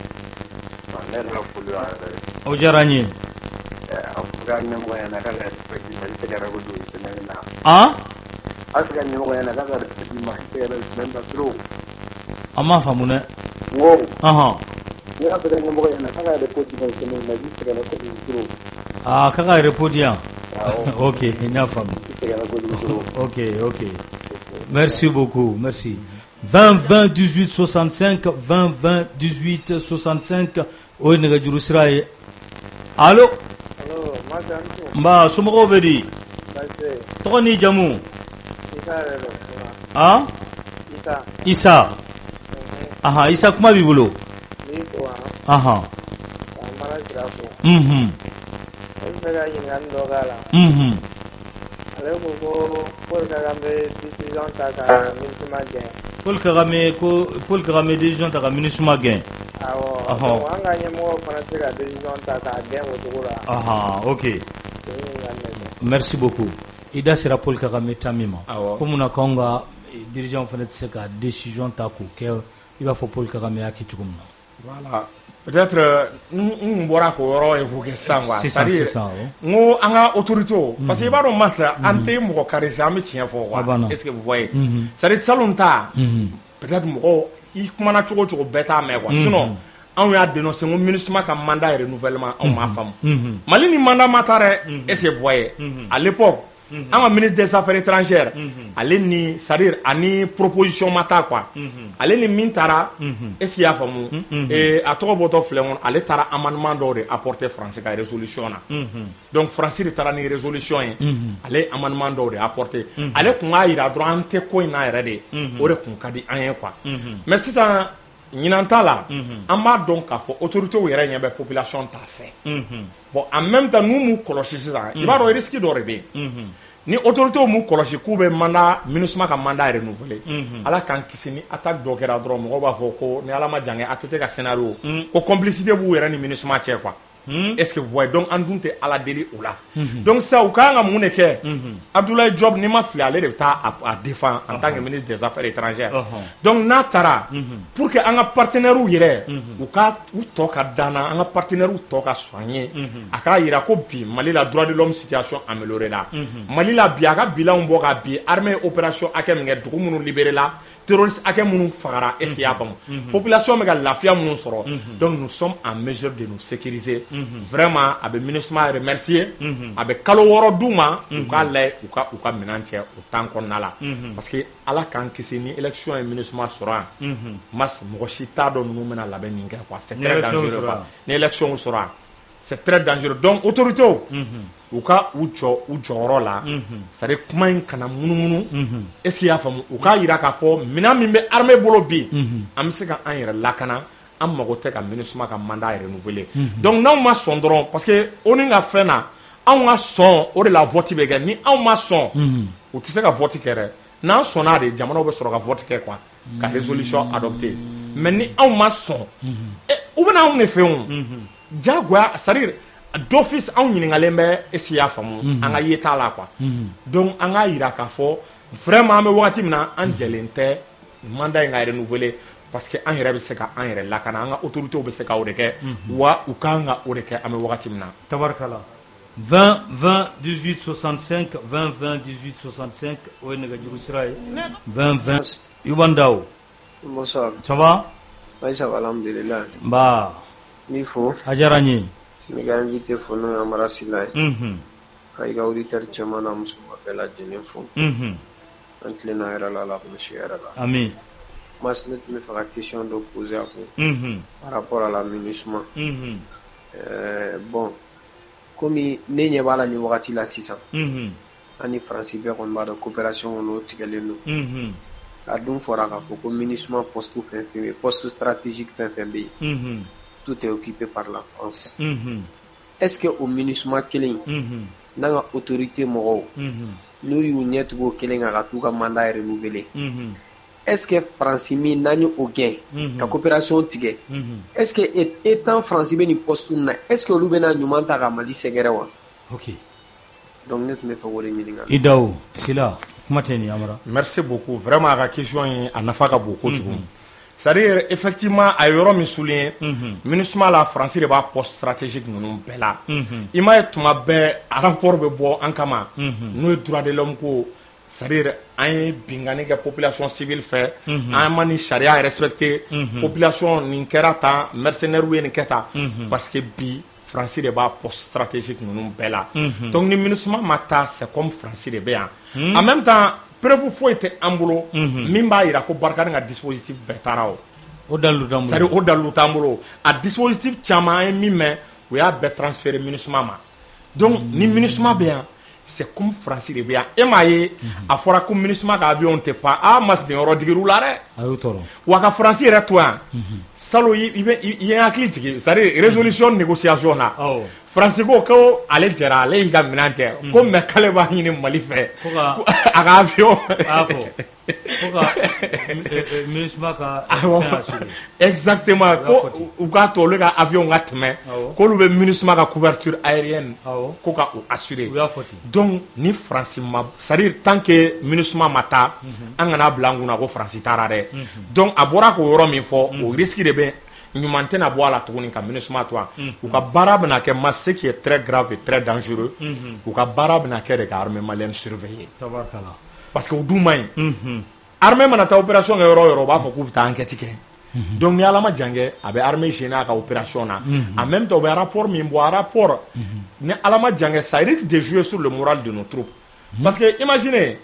o diyara n ye an m'a faamu dɛ Ni a bɛ ɲɛmɔgɔ ɲɛna k'a ka yɛrɛ ko jumɛn kɛnɛ na ji sɛgɛnna ko nin Ah, kaka répondien. Ok, il n'y a pas. Ok. Merci beaucoup, merci. 20 20 18 65 20 20 18 65 o nega juru siraye. Allo. Allo, Mba somoko bedi. Toko ni jamu. Ah? Isa. Aha, Isa kuma bibolo. Aha. Paul Kagame décision ta ka MINUSMA gain. Ok. Merci beaucoup. Ida sera Paul Kagame tamima. Comme on a konga dirigeant fana tse ka décision ta ko ke il va faut Paul Kagame akitumna. Voilà. Peut-être nous bora ko yoro évoquer ça quoi. C'est ça. Ngo anga autorité parce que baro massa ante mo karisi am tien fo quoi. Est-ce que vous voyez? Ça dit salonta. Peut-être mo i kumana chogo beta me quoi. Sinon on a dénoncé mon MINUSMA comme mandat et renouvellement en ma femme. Mali ni mandat matare est-ce que vous voyez? À l'époque un ministre des Affaires étrangères, allez ni, c'est-à-dire, ani proposition mata quoi. Allez ni mintara, est-ce qu'il y a famou et à trois boutons fléon, allez tara amendement d'ordre apporter français à résolution là. Donc français tara ni résolution, allez amendement d'ordre apporter. Allez qu'on a ira droit ante quoi na erade, ore qu'on kadi rien quoi. Mais si ça Ninanta là, on m'a donc à faut autorité ou y'a une population t'a fait. Bon, en même temps, nous nous colossons ça. Il va y risquer d'arriver. Ni autorité ou nous colossons couvre mandat, MINUSMA comme mandat renouvelé. Alors quand qui s'est attaque d'ogera drôme, on va voir que ni ala ma jange attaque à scénario, que complicité vous y'a ni MINUSMA tient quoi. Est-ce que vous voyez donc en doute à la délit ou là. Donc ça au cas où on est que Abdoulaye Diop n'est pas fier l'État à défendre en tant que ministre des Affaires étrangères. Donc natara pour que un partenaire ou yere ou cas ou toka dana un partenaire ou toka soigner aka ira ko bi Mali la droit de l'homme situation améliorée là. Mali la biaga bilan boka bi armée opération akem nge dugu munu libérer là. Terroristes akem munu fagara est-ce qu'il y a pas population mega lafia munu soro. Donc nous sommes en mesure de nous sécuriser. Vraiment avec MINUSMA remercier avec kalo woro duma ou ka menanche autant qu'on a là parce que ala kan kisi ni élection et MINUSMA sera mas mochita do nous mena la beninga quoi c'est très dangereux ni élection sera c'est très dangereux donc autorité ou ka ou joro là ça de kuma kana munu est-ce qu'il y a femme ou ka ira ka fo mina mimbe armée bolo bi am se ka an yere lakana am mago te ka MINUSMA ka mandat renouvelé donc non ma son dron parce que on a fait na on a son o de la vote be ga ni on ma son ou tu sais ka vote kere na sona de jamana be soro ka vote kere quoi ka résolution adoptée mais ni on ma son ou bena on ne fait on jagwa c'est-à-dire d'office on ɲiningalembe esi ya famu anga yeta la quoi donc anga ira ka fo vraiment me wati mina an jelente mandat nga renouvelé parce que an yɛrɛ bɛ se ka an yɛrɛ lakana an ka autorités bɛ se ka o de kɛ wa u kan ka o de kɛ an bɛ wagati min na tabarikala 20 20 18 65 20 20 18 65 o ye nɛgɛjuru sira ye 20 20 Ibandaw bonsoir ça va ça va alhamdulillah nba ni fo a diyara n ye ne ka invité fo n'o ye Amara Sila ye ka i ka auditeur cɛman n'a musoman bɛɛ lajɛlen fo an tilenna yɛrɛ la ala k'o si yɛrɛ la amin moi je me fais la question de poser à vous par rapport à la MINUSMA bon comme ne ɲɛ b'a la ni wagati la sisan ani faransi bɛɛ kɔni b'a dɔn coopération kɔni o tigɛlen don a dun fɔra k'a fɔ ko MINUSMA poste fɛn fɛn bɛ poste stratégique fɛn fɛn bɛ yen tout est occupé par la France est-ce que o MINUSMA kelen n'an ka autorité mɔgɔw n'u y'u ɲɛ tugu o kelen kan ka t'u ka mandat renouveler est-ce que France mi nani o gain ka coopération tigɛ est-ce que étant France bɛ ni poste na est-ce que olu bɛna ɲuman ta ka Mali sɛgɛrɛ wa ok donc ne tun bɛ fɛ k'o de ɲininka Idaw Sila kuma tɛ nin Amara merci beaucoup vraiment a ka question in a nafa ka bon kojugu c'est-à-dire effectivement a yɔrɔ min souligné MINUSMA la France de b'a poste stratégique ninnu bɛɛ la i m'a ye tuma bɛɛ rapport bɛ bɔ an kama n'o ye droit de l'homme ko c'est-à-dire an ye bingani kɛ population civile fɛ an ma ni sariya respecté population nin kɛra tan mercenaires ye nin kɛ tan parce que bi France de b'a poste stratégique ninnu bɛɛ la donc ni MINUSMA ma taa c'est comme France de bɛ yan en même temps preuve foyi tɛ an bolo min b'a jira ko Barkhane ka dispositif bɛɛ taara o dalilu t'an bolo c'est à dire o dalilu t'an bolo a dispositif caman an ye min mɛn o y'a bɛɛ transférer MINUSMA ma donc ni MINUSMA bɛ yan c'est comme France de bɛ yan e m'a ye a fɔra ko MINUSMA ka avion tɛ pan Masden yɔrɔ digir'u la dɛ a y'o tɔɔrɔ wa ka France yɛrɛ to yan salo i ye hakili jigin c'est à dire résolution négociation na France ko ale jɛra ale y'i ka minɛn cɛ ko mais k'ale b'a ɲini Mali fɛ a ka avion MINUSMA ka exactement ko u k'a to olu ka avion ka tɛmɛ k'olu bɛ MINUSMA ka couverture aérienne ko ka o assurer donc ni France ma c'est à dire tant que MINUSMA ma taa an kana bila an kunna ko France taara dɛ donc a bɔra k'o yɔrɔ min fɔ o risque de bɛ ɲuman tɛna bɔ a la tuguni ka MINUSMA to yan u ka baara bɛna kɛ ce qui est très grave et très dangereux u ka baara bɛna kɛ de ka armée malienne surveiller parce que o dun man ɲi armée mana taa opération kɛ yɔrɔ o yɔrɔ u b'a fɔ k'u bɛ taa enquête kɛ donc ni ala ma jan kɛ a bɛ armée gêner a ka opération na en même temps u bɛ rapport min bɔ a rapport ni ala ma jan kɛ ça risque de jouer sur le moral de nos troupes parce que imaginez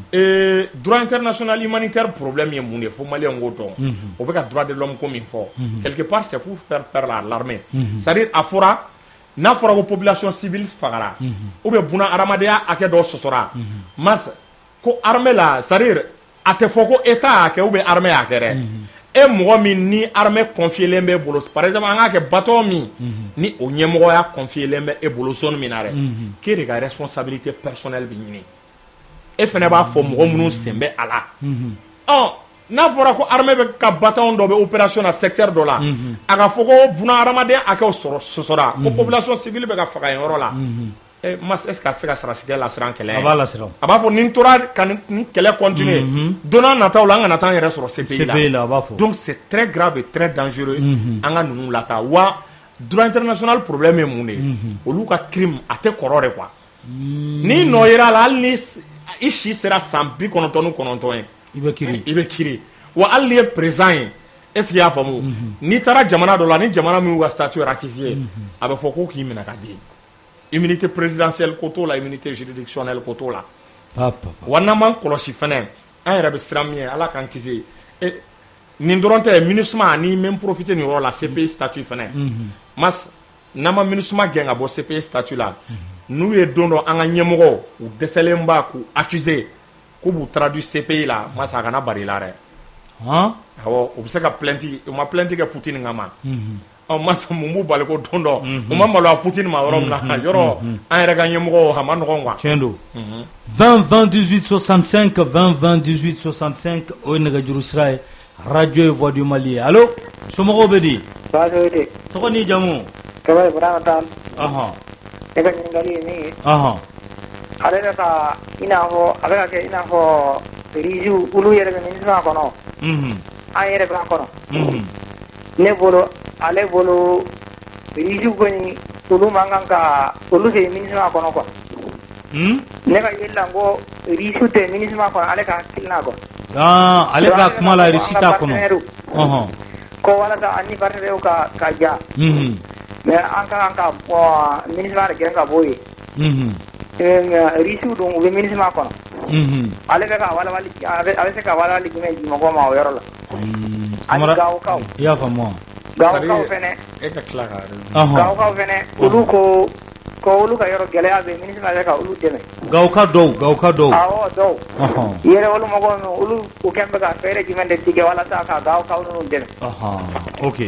droit international humanitaire problème ye mun de fo malien ko dɔn o bɛ ka droit de l'homme ko min fɔ quelque part c'est pour faire peur à l'armée c'est à dire a fɔra n'a fɔra ko population civile fagara ou bien buna adamadenya hakɛ dɔ sɔsɔra mas ko armée la c'est à dire a tɛ fɔ ko état y'a kɛ ou bien armée y'a kɛ dɛ e mɔgɔ min ni armée confielen bɛ bolo par exemple an k'a kɛ bateau min ni o ɲɛmɔgɔya confielen bɛ e bolo zone min na dɛ k'e de ka responsabilité personnelle bɛ ɲini e fɛnɛ b'a fɔ mɔgɔ minnu sen bɛ a la n'a fɔra ko armée bɛ ka bataillon dɔ bɛ opération na secteur dɔ la a ka fɔ ko buna adamadenya hakɛw sɔsɔra ko population civile bɛ ka faga yen yɔrɔ la mas est-ce que a se ka sarasigɛ lasiran kɛlɛ a b'a lasiran a b'a fɔ ni n tora ka ni kɛlɛ continuer don n'a nataw la an kana taa an yɛrɛ sɔrɔ CPI la a b'a fɔ donc c'est très grave et très dangereux an ka ninnu lataa wa droit international problème ye mun de olu ka crime a tɛ kɔrɔ de quoi n'i nɔ yera la hali ni i si sera san 99 ye i bɛ kiiri wa hali n'i ye président ye est-ce que i y'a faamu n'i taara jamana dɔ la ni jamana min y'u ka statut ratifié a bɛ fɔ ko k'i minɛ ka di immunité présidentielle ko t'o la immunité juridictionnelle ko t'o la wa n'an m'an kɔlɔsi fɛnɛ an yɛrɛ bɛ siran min ye ala k'an kisi nin dɔrɔn tɛ MINUSMA ani n bɛ profiter nin yɔrɔ la CPI statut fɛnɛ mas n'an ma MINUSMA gɛn ka bɔ CPI statut la n'u ye don dɔ an ka ɲɛmɔgɔw u dɛsɛlen ba k'u accuser k'u b'u traduit CPI la mas a kana bari la dɛ awɔ u bɛ se ka plainte u ma plainte kɛ Poutine kama masa mun b'u bali ko don dɔ u ma maloya Poutine ma yɔrɔ min na yɔrɔ an yɛrɛ ka ɲɛmɔgɔw a ma nɔgɔn quoi tiɲɛ don 20 20 18 65 20 20 18 65 o ye nɛgɛjuru sira ye radio ye voix du Mali ye allo somɔgɔw bɛ di tɔgɔ ni jamu Kaba Ibrahima Tall ne ka ɲininkali ye min ye ale bɛ ka i n'a fɔ a bɛ ka kɛ i n'a fɔ riziw olu yɛrɛ bɛ MINUSMA kɔnɔ an yɛrɛ b'a kɔnɔ ne bolo ale bolo riziw kɔni olu man kan ka olu tɛ MINUSMA kɔnɔ quoi ne ka yeli la n ko riziw tɛ MINUSMA kɔnɔ ale ka hakilina quoi ale ka kuma la risi t'a kɔnɔ ko walasa ani partenaires ka ja mais an ka kan ka MINUSMA de gɛn ka bɔ yen riziw dun u bɛ MINUSMA kɔnɔ ale bɛ ka walawali a bɛ se ka walawali jumɛn di mɔgɔw ma o yɔrɔ la ani gawokaw i y'a faamu gawokaw fɛnɛ e ka tila ka gawokaw fɛnɛ olu ko olu ka yɔrɔ gɛlɛya bɛ MINUSMA bɛ ka olu dɛmɛ gawuka dɔw awɔ dɔw yɛrɛ olu mɔgɔw ninnu olu u kɛn bɛ ka fɛɛrɛ jumɛn de tigɛ walasa ka gawukaw ninnu dɛmɛ ok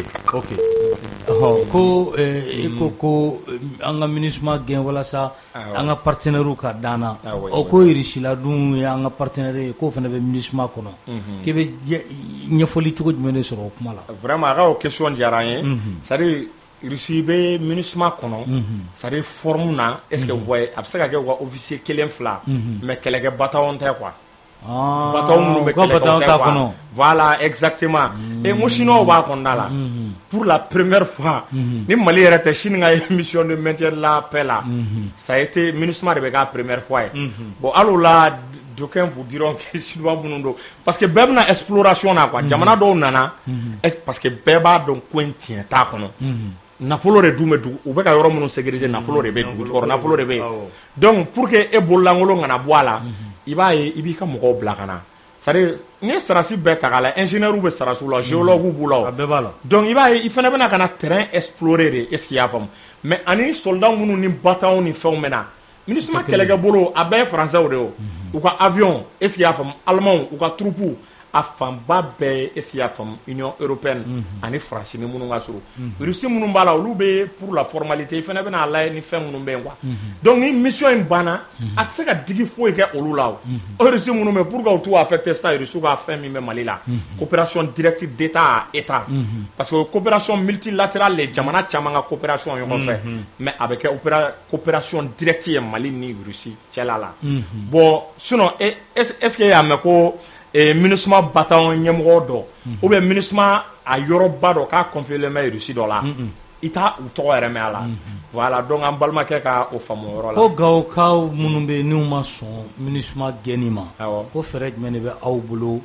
ko i ko an ka MINUSMA gɛn walasa an ka partenaires ka danna o ko irisila dun ye an ka partenaires ye k'o fana bɛ MINUSMA kɔnɔ k'i bɛ ɲɛfɔli cogo jumɛn de sɔrɔ o kuma la vraiment a ka o question diyara an ye c'est à dire Russie bɛ MINUSMA kɔnɔ c'est à dire forme na est ce que voyez a bɛ se ka kɛ u ka officier kelen fila mais kɛlɛkɛ bataillon tɛ quoi bataillon minnu bɛ kɛlɛkɛw tɛ quoi voilà exactement et n ko chinois b'a kɔnɔna la pour la première fois ni Mali yɛrɛ tɛ Chine ka mission de maintien de la paix la ça a été MINUSMA de bɛ k'a première fois ye bon hali o la d'aucuns vous diront que chinois minnu don parce que bɛɛ bɛna exploration na quoi jamana dɔw nana parce que bɛɛ b'a dɔn ko in tiɲɛ t'a kɔnɔ nafolo de dun bɛ dugu u bɛ ka yɔrɔ minnu sécuriser nafolo de bɛ dugu jukɔrɔ nafolo de bɛ donc pour que e bololankolon kana bɔ a la i b'a ye i b'i ka mɔgɔw bila ka na c'est-à-dire ni ye sarasi bɛɛ ta k'a la ingénieur bɛ sarasiw la géologue b'u la a bɛɛ b'a la donc i b'a ye i fana bɛna ka na terrain explorer de est ce que i y'a faamu mais ani soldat minnu ni bataillon ni fɛnw bɛ na MINUSMA kɛlɛkɛ bolo a bɛɛ ye français de ye u ka avion est ce que i y'a faamu allemand u ka troupe a fanba bɛɛ est ce que i y'a faamu Union européenne ani France ni minnu ka surun Russie minnu b'a la olu bɛ pour la formalité i fana bɛna a lajɛ ni fɛn minnu bɛ yen quoi donc ni mission in banna a tɛ se ka digi foyi kɛ olu la o Russie minnu bɛ pour que u t'u affecter sisan Russie ka fɛn min bɛ Mali la coopération directe d'état à état parce que coopération multilatérale de jamana caman ka coopération ɲɔgɔn fɛ mais a bɛ kɛ coopération directe ye Mali ni Russie cɛla la bon sinon est ce que e y'a mɛn ko MINUSMA bataillon ɲɛmɔgɔ dɔ ou bien MINUSMA a yɔrɔba dɔ k'a confié mɛ Russie dɔ la i t'a u tɔgɔ yɛrɛ mɛn a la voilà donc an balimakɛ ka o faamu yɔrɔ la ko Gawokaw minnu bɛ yen n'u ma sɔn MINUSMA gɛnni ma ko fɛɛrɛ jumɛn de bɛ aw bolo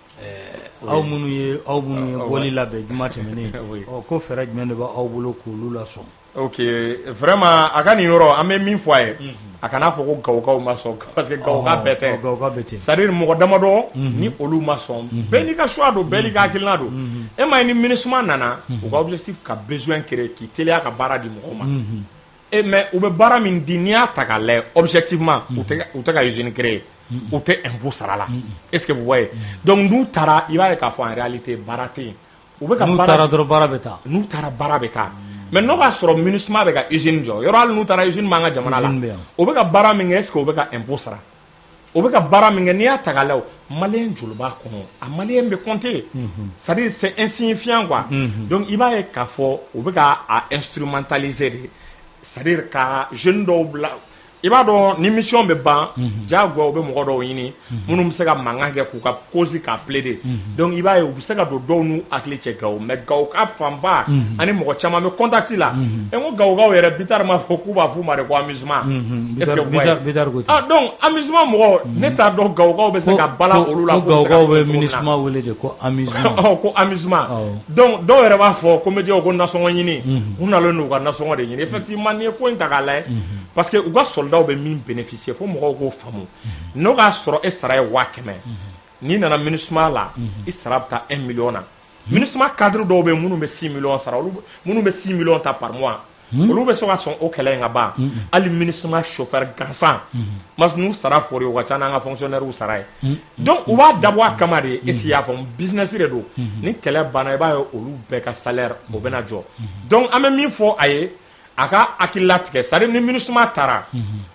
aw minnu ye bɔli labɛn juma tɛmɛnen ko fɛɛrɛ jumɛn de bɛ aw bolo k'olu lasɔn ok vraiment a ka nin yɔrɔ an bɛ min fɔ a ye a kana fɔ ko Gawokaw ma sɔn parce que Gawoka bɛɛ tɛ c'est à dire mɔgɔ damadɔ ni olu ma sɔn bɛɛ n'i ka choix don bɛɛ n'i ka hakilina don e ma ye ni MINUSMA nana u ka objectif ka besoin créer k'i teliya ka baara di mɔgɔw ma mais u bɛ baara min di n'i y'a ta k'a lajɛ objectivement u tɛ ka usine créer u tɛ impôt sara la est ce que vous voyez donc n'u taara i b'a ye k'a fɔ en réalité baara tɛ yen u bɛ ka n'u taara dɔrɔn baara bɛ taa n'u taara baara bɛ taa mais n'o b'a sɔrɔ MINUSMA bɛ ka usine jɔ yɔrɔ hali n'u taara usine b'an ka jamana la o bɛ ka baara min kɛ est ce que o bɛ ka impôt sara o bɛ ka baara min kɛ n'i y'a ta k'a lajɛ maliyɛn joli b'a kɔnɔ a maliyɛn bɛ compter c'est à dire c'est insignifiant quoi donc i b'a ye k'a fɔ o bɛ ka a instrumentaliser de c'est à dire ka jeune dɔw bila i b'a dɔn ni mission bɛ ban diyagoya u bɛ mɔgɔ dɔw ɲini minnu bɛ se ka mankan kɛ k'u ka cause k'a plaider donc i b'a ye u bɛ se ka don dɔw n'u hakili cɛ Gawo mais Gawoka fanba ani mɔgɔ caman bɛ contact la e ko Gawokaw yɛrɛ Bitar m'a fɔ k'u b'a f'u ma de ko amusement est ce que Bitar ko ah donc amusement mɔgɔ ne t'a dɔn Gawokaw bɛ se ka bala olu la ko Gawokaw bɛ MINUSMA wele de ko amusement ko amusement donc dɔw yɛrɛ b'a fɔ comédien ko nasɔngɔ ɲini u nalen n'u ka nasɔngɔ de ɲini effectivement n'i ye ko in ta k'a lajɛ parce que u ka soldat bɛ min bénéficier fo mɔgɔw k'o faamu n'o k'a sɔrɔ e sara ye 500,000 n'i nana MINUSMA la i sara bɛ taa 1 million na MINUSMA cadre dɔw bɛ minnu bɛ 6 millions sara minnu bɛ 6 millions ta par mois olu bɛ se ka sɔn o kɛlɛ in ka ban hali MINUSMA chauffeur gansan mas n'u sara fɔri o ka ca n'an ka fonctionnaire sara ye donc u b'a dabɔ a kama de est ce que i y'a faamu business de don ni kɛlɛ banna i b'a ye olu bɛɛ ka salaire o bɛna jɔ donc an bɛ min fɔ a ye a ka hakili latigɛ c'est à dire ni MINUSMA taara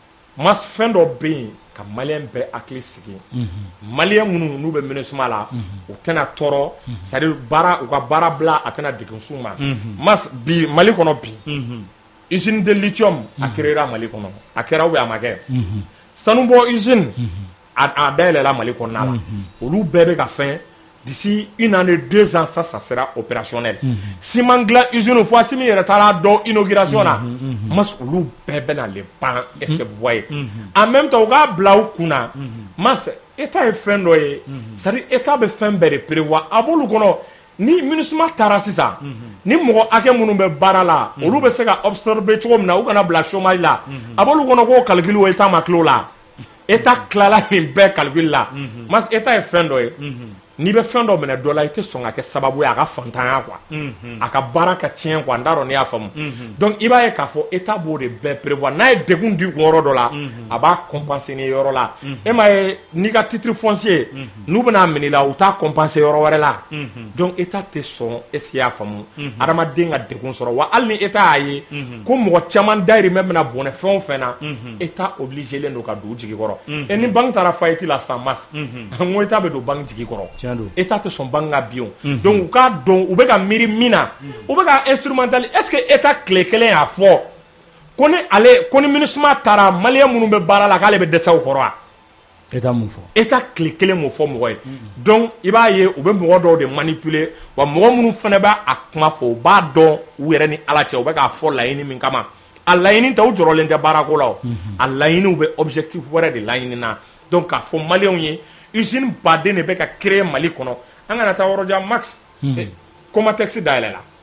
mas fɛn dɔ bɛ yen ka maliyɛn bɛɛ hakili sigi maliyɛn minnu n'u bɛ MINUSMA la u tɛna tɔɔrɔ c'est à dire u ka baara bila a tɛna degun s'u ma mas bi Mali kɔnɔ bi usine de lithium a créera Mali kɔnɔ a kɛra ou bien a ma kɛ sanubɔ usine a dayɛlɛla Mali kɔnɔna la olu bɛɛ bɛ ka fɛn d'ici 1 an et 2 ans ça sera opérationnel ciment dilan usine fo Assimi yɛrɛ taara dɔ inauguration na mas olu bɛɛ bɛna le ban est ce que vous voyez en même temps u k'a bila u kunna mas état ye fɛn dɔ ye c'est à dire état bɛ fɛn bɛɛ de prévoir a b'olu kɔnɔ ni MINUSMA taara sisan ni mɔgɔ hakɛ minnu bɛ baara la olu bɛ se ka absorber cogo min na u kana bila chômage la a b'olu kɔnɔ k'o calcul o état ma tila o la état tilala nin bɛɛ calcul la mas état ye fɛn dɔ ye n'i bɛ fɛn dɔ minɛ dɔ la i tɛ sɔn ka kɛ sababu ye a ka fantanya quoi a ka baara ka tiɲɛ quoi n t'a dɔn n'i y'a faamu donc i b'a ye k'a fɔ état b'o de bɛɛ prévoir n'a ye degun di kun yɔrɔ dɔ la a b'a compenser ni yɔrɔ la e m'a ye n'i ka titre foncier n'u bɛna minɛ i la u t'a compenser yɔrɔ wɛrɛ la donc état tɛ sɔn est ce que i y'a faamu adamaden ka degun sɔrɔ wa hali ni état y'a ye ko mɔgɔ caman dayirimɛ bɛna bɔnɛ fɛn o fɛn na état obligé len don ka don u jigi kɔrɔ et ni banque taara faillite la san masse n ko état bɛ don banque jigi kɔrɔ état tɛ sɔn banque ka bin donc u k'a dɔn u bɛ ka miiri min na u bɛ ka instrumentaliser est ce que état tile kelen y'a fɔ ko ni MINUSMA taara maliyɛn minnu bɛ baara la k'ale bɛ dɛsɛ u kɔrɔ wa état mun fɔ état tile kelen m'o fɔ mɔgɔ ye donc i b'a ye u bɛ mɔgɔ dɔw de manipuler wa mɔgɔ minnu fana b'a kuma fɔ u b'a dɔn u yɛrɛ ni Ala cɛ u bɛ k'a fɔ laɲini min kama a laɲini tɛ u jɔrɔlen tɛ baarako la o a laɲiniw bɛ objectif wɛrɛ de laɲini na donc k'a fɔ maliyɛnw ye usine baden de bɛ ka créer Mali kɔnɔ an kana taa yɔrɔ jan max Comatex dayɛlɛ la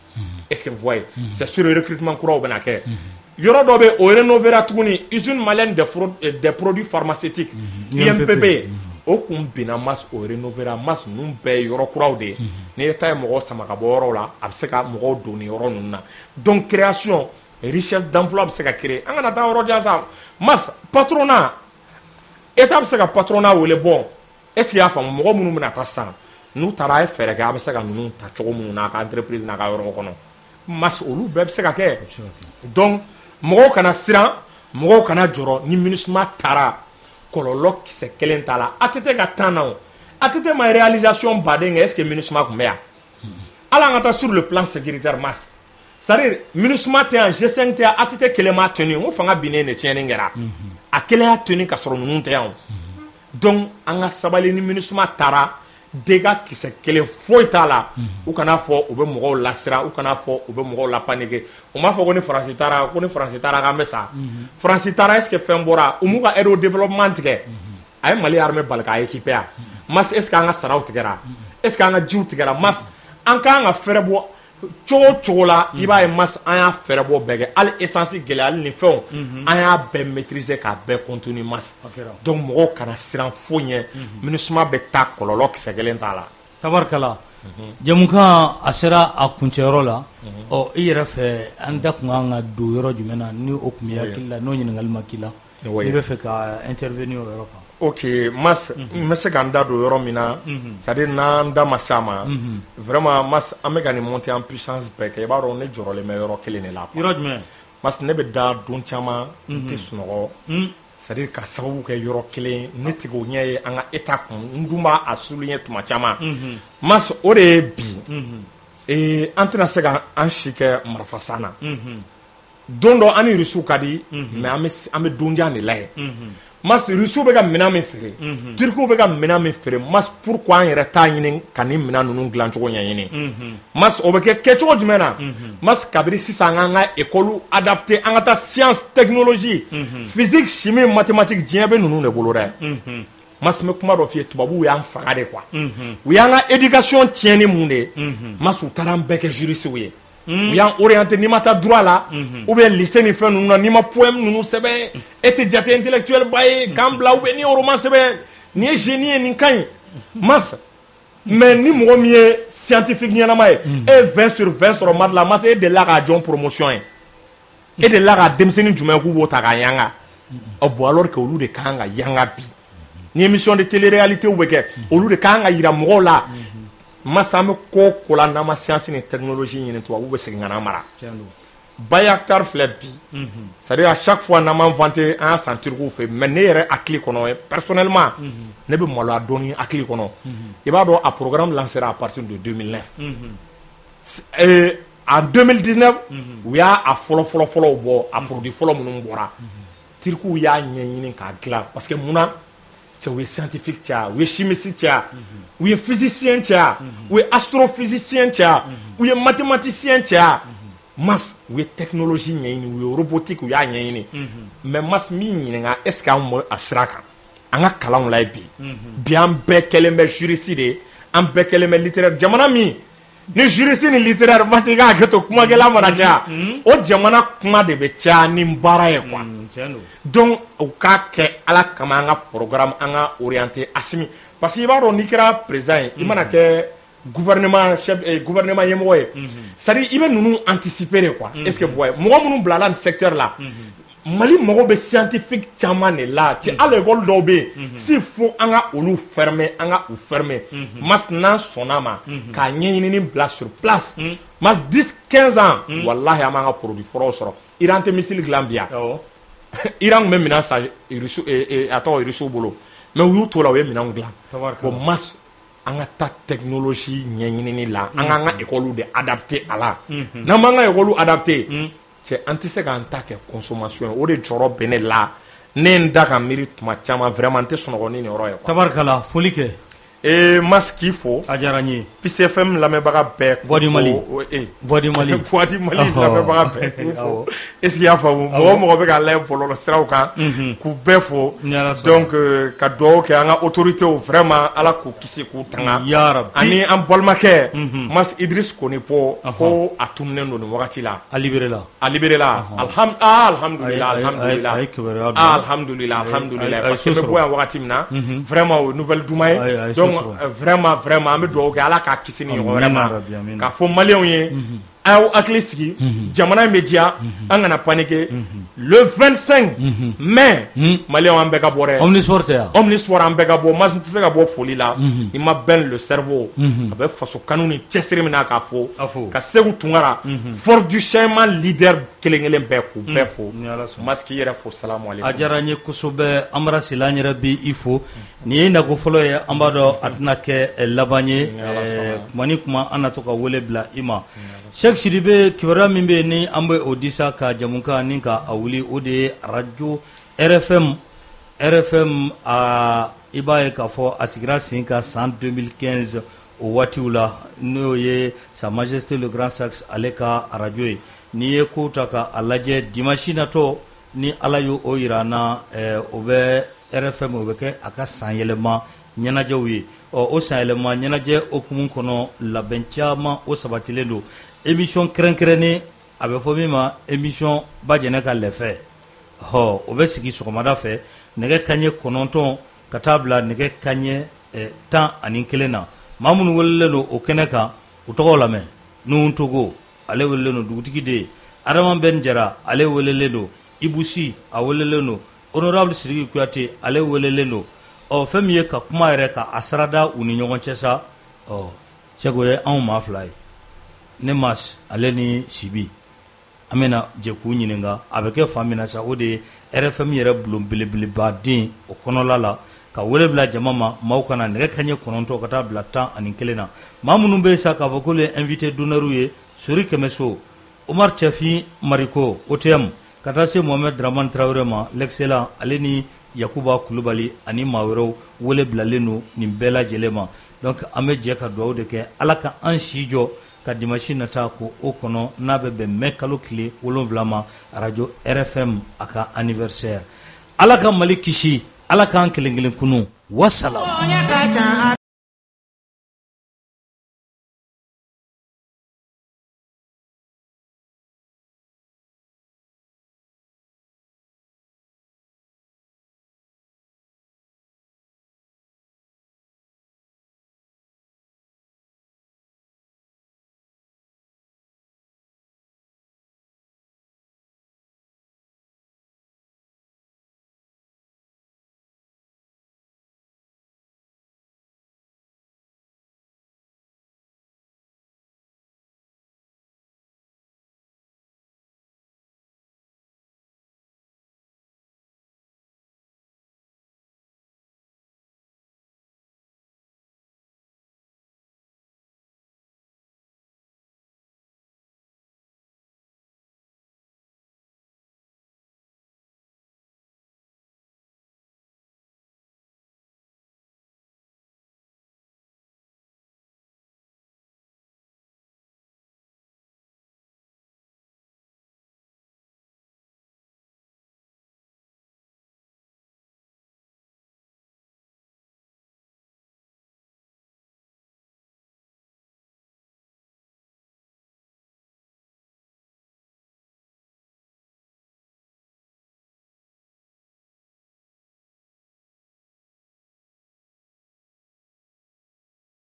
est-ce que vous voyez c'est sur le recrutement kuraw bena kɛ yɔrɔ dɔ bɛ o rénovera tuguni usine malienne des produits pharmaceutiques IMPP o kun bina mas o rénovera mas ninnu bɛɛ yɔrɔ kuraw de ni ye ta ye mɔgɔw sama ka bɔ yɔrɔw la a bɛ se ka mɔgɔw don ni yɔrɔ ninnu na donc création richesse d'emploi bɛ se ka créer an kana taa yɔrɔ jan sa mas patronat état bɛ se ka patronat wele bon est-ce que y'a faamu mɔgɔ minnu bɛna taa san n'u taara a ye fɛɛrɛ kɛ a bɛ se ka ninnu ta cogo minnu na a ka entreprise n'a ka yɔrɔ kɔnɔ mas olu bɛɛ bɛ se ka kɛ donc mɔgɔw kana siran mɔgɔw kana jɔrɔ ni MINUSMA taara kɔlɔlɔ kisɛ kelen t'a la ATT ka temps na o ATT ma réalisation baden kɛ est-ce que MINUSMA tun bɛ yan ala an ka taa sur le plan sécuritaire mas c'est-à-dire MINUSMA tɛ yan G5 tɛ yan ATT kelen m'a tenu n ko fanga binnen de tiɲɛni kɛra a kelen y'a tenu ka sɔrɔ ninnu tɛ yan donc an ka sabali ni MINUSMA taara dégâts kisɛ kelen foyi t'a la u kana fɔ u bɛ mɔgɔw lasira u kana fɔ u bɛ mɔgɔw lapaniquer u m'a fɔ ko ni Faransi taara k'an bɛ sa Faransi taara est-ce que fɛn bɔra u m'u ka aide au développement tigɛ a ye Mali armée bali k'a équiper a mas est-ce que an ka saraw tigɛra est-ce que an ka jiw tigɛra mas an ka kan ka fɛɛrɛ bɔ cogo cogo la i b'a ye mas an y'a fɛɛrɛ bɔ bɛɛ kɛ hali essence gɛlɛya hali ni fɛnw an y'a bɛɛ maîtriser k'a bɛɛ contenir mas donc mɔgɔw kana siran foyi ɲɛ MINUSMA bɛ taa kɔlɔlɔ kisɛ kelen t'a la tabarikala jamukan a sera a kuncɛyɔrɔ la ɔ i yɛrɛ fɛ an da kun kan ka don yɔrɔ jumɛn na ni o tun bɛ hakili la n'o ɲininkali ma k'i la n'i bɛ fɛ ka intervenir o yɔrɔ kan ok mas n bɛ se k'an da don yɔrɔ min na c'est-à-dire n'an da ma s'a ma vraiment mas an bɛ ka nin monter en puissance bɛɛ kɛ i b'a dɔn ne jɔrɔlen bɛ yɔrɔ kelen de la yɔrɔ jumɛn mas ne bɛ da don caman n tɛ sunɔgɔ c'est-à-dire ka sababu kɛ yɔrɔ kelen ne tɛ k'o ɲɛ ye an ka état kun n dun b'a souligner tuma caman mas o de ye bi an tɛna se ka an si kɛ marifasan na don dɔ an ni Rusiw ka di mais an bɛ donjan de layɛ mas Rusiw bɛ ka minɛn min feere Turkiw bɛ ka minɛn min feere mas pourquoi an yɛrɛ t'a ɲini ka ni minɛn ninnu dilan cogo ɲɛɲini mas o bɛ kɛ kɛcogo jumɛn na mas kabiri sisan an ka école adapté an ka taa science technologie physique chimie mathématique diɲɛ bɛ ninnu de bolo dɛ mas n bɛ kuma dɔ f'i ye tubabuw y'an faga de quoi u y'an ka éducation tiɲɛni mun de mas u taara an bɛɛ kɛ jurisiw ye u y'an orienté n'i ma taa droit la ou bien lycée ni fɛn ninnu na n'i ma poème ninnu sɛbɛn e tɛ jate intellectuel ba ye k'an bila ou bien n'i ye roman sɛbɛn nin ye génie ye nin ka ɲi mas mais ni mɔgɔ min ye scientifique ɲɛnama ye e 20 sur 20 sɔrɔ maths la mas e delila k'a jɔn promotion ye e delila ka denmisɛnnin jumɛn k'u b'o ta k'a yanga bon alors que olu de kan ka yanga bi ni émission de télé-réalité bɛ kɛ olu de kan ka yira mɔgɔw la masa an bɛ ko la n'an ma science ni technologie ɲini tubabuw bɛ segin ka n'an mara Bayaktar filɛ bi c'est-à-dire à chaque fois n'an m'an vanter an y'a san Turkiw fɛ mais ne yɛrɛ hakili kɔnɔ personnellement ne bɛ maloya dɔɔni hakili kɔnɔ i b'a dɔn a programme lancera à partir de 2009 en 2019 u y'a fɔlɔ bɔ a produit fɔlɔ minnu bɔra Turkiw y'a ɲɛɲini k'a dilan parce que munna u ye scientifique caya u ye chimiste caya u ye physicien caya u ye astrophysicien caya u ye mathématicien caya mas u ye technologie ɲɛɲini u ye robotique u y'a ɲɛɲini mais mas min ɲininka est ce que an bɛ a sira kan an ka kalanw la bi bi an bɛɛ kɛlen bɛ juriste de ye an bɛɛ kɛlen bɛ littéraire jamana min ni juriste ni littéraire parce que i k'a hakɛ to kumakɛla mana caya o jamana kuma de bɛ caya ni baara ye quoi donc u k'a kɛ ala kama an ka programme an ka orienté Assimi parce que i b'a dɔn n'i kɛra président ye i mana kɛ gouvernement ɲɛmɔgɔ ye c'est-à-dire i bɛ ninnu anticiper de quoi est ce que mɔgɔ minnu bilala nin secteur la Mali mago bɛ scientifique caman de la ci hali école dɔw bɛ yen s'il faut an ka olu fermer an ka u fermer mas n'an sɔnna ma k'a ɲɛɲinini bila sur place mas 10-15 ans walahi an b'an ka produit fɔlɔw sɔrɔ Iran tɛ missile dilan bi yan Iran tun bɛ minɛn san a tɔgɔ Rusiw bolo mais u y'u to la u ye minɛnw dilan bon mas an ka taa technologie ɲɛɲinini la an k'an ka école de adapter a la n'an b'an ka école adapter cɛ an tɛ se k'an ta kɛ consommation ye o de jɔrɔ bɛ ne la ne n da ka miiri tuma caman vraiment n tɛ sunɔgɔ ni nin yɔrɔ ye quoi tabarikala foli kɛ Maski fo ajaranye PCFM lamɛnbaga bɛɛ Voix du Mali Voix du Mali lamɛnbaga bɛɛ fo est-ce que y'a faamu mɔgɔ bɛ ka lajɛ bɔlɔlɔ siraw kan k'u bɛɛ fo donc ka dugawu kɛ an ka autorités vraiment Ala k'u kisi k'u tanga ani an balimakɛ Mas Idriss Konipɔ ko a tununen don nin wagati la a libéré la alhamdulillah parce que bɛ bɔ yan wagati min na vraiment o nouvelle duman ye donc vraiment an bɛ dugawu kɛ Ala k'a kisi ni ɲɔgɔn wɛrɛ ma k'a fɔ maliyɛnw ye a y'aw hakili sigi jamana in bɛ diya an kana paniquer le 25 mai maliyɛnw an bɛɛ ka bɔ dɛ Omnisport an bɛɛ ka bɔ Mas tɛ se ka bɔ foli la i ma bɛn le cerveau a bɛ faso kanu ni cɛsiri min na k'a fɔ ka Seku Tunkara fort du changement leader kelen bɛɛ k'u bɛɛ fo Mas k'i yɛrɛ fo salamu aleykum a diyara n ye kosɛbɛ an bara sila an yɛrɛ bi i fo nin ye nako fɔlɔ ye an b'a dɔn a tɛna kɛ laban ye kuma ni kuma an na to ka wele bila i ma Cheikh Sidibe kibaruya min bɛ yen ni an bɛ o disa ka jamukan ni ka a wuli o de ye radio RFM a i b'a ye k'a fɔ a sigira sen ka san 2015 o waatiw la n'o ye Sa Majesté le Grand Saxe ale ka radio ye n'i ye ko ta ka a lajɛ dimanche natɔ ni Ala y'o yira an na o bɛ RFM o bɛ kɛ a ka san yɛlɛma ɲɛnajɛw ye o san yɛlɛma ɲɛnajɛ okumu kɔnɔ labɛn caman o sabatilen don émission kɛrɛnkɛrɛnnen a bɛ fɔ min ma émission Bajɛnɛ ka lɛfɛ o bɛ sigi sɔgɔmada fɛ nɛgɛ kanɲɛ 9 ka taa bila nɛgɛ kanɲɛ 11 na maa minnu welelen don o kɛnɛ kan u tɔgɔ lamɛn Nuhun Togo ale welelen don dugutigi de ye Adama Ben Jara ale welelen don Ibusi a welelen don Honorable Sidiki Kuyate ale welelen don fɛn min ye ka kuma yɛrɛ ka a sarada u ni ɲɔgɔn cɛ sa Seko ye anw maa fila ye ne Mas ale ni Sibi an bɛna jɛ k'u ɲininka a bɛ kɛ fan min na sa o de ye RFM yɛrɛ bulon belebelebaden o kɔnɔla la ka wele bila jama ma maaw kana nɛgɛ kanɲɛ 9 ka taa bila 11 na maa minnu bɛ sa k'a fɔ k'olu ye invité d'honneur ye Sori Kɛmɛso Omar Cɛfin Mariko OTM ka taa se Mohamed Dramane Traoré ma l'excellent ale ni Yakuba Kulubali ani maa wɛrɛw wele bilalen don nin bɛɛ lajɛlen ma donc an bɛ jɛ ka dugawu de kɛ Ala ka an si jɔ ka dimanche nata ko o kɔnɔ n'a bɛ bɛn mai kalo tile 7 ma radio RFM a ka anniversaire Ala ka Mali kisi Ala k'an kelen kelen kunu wassalam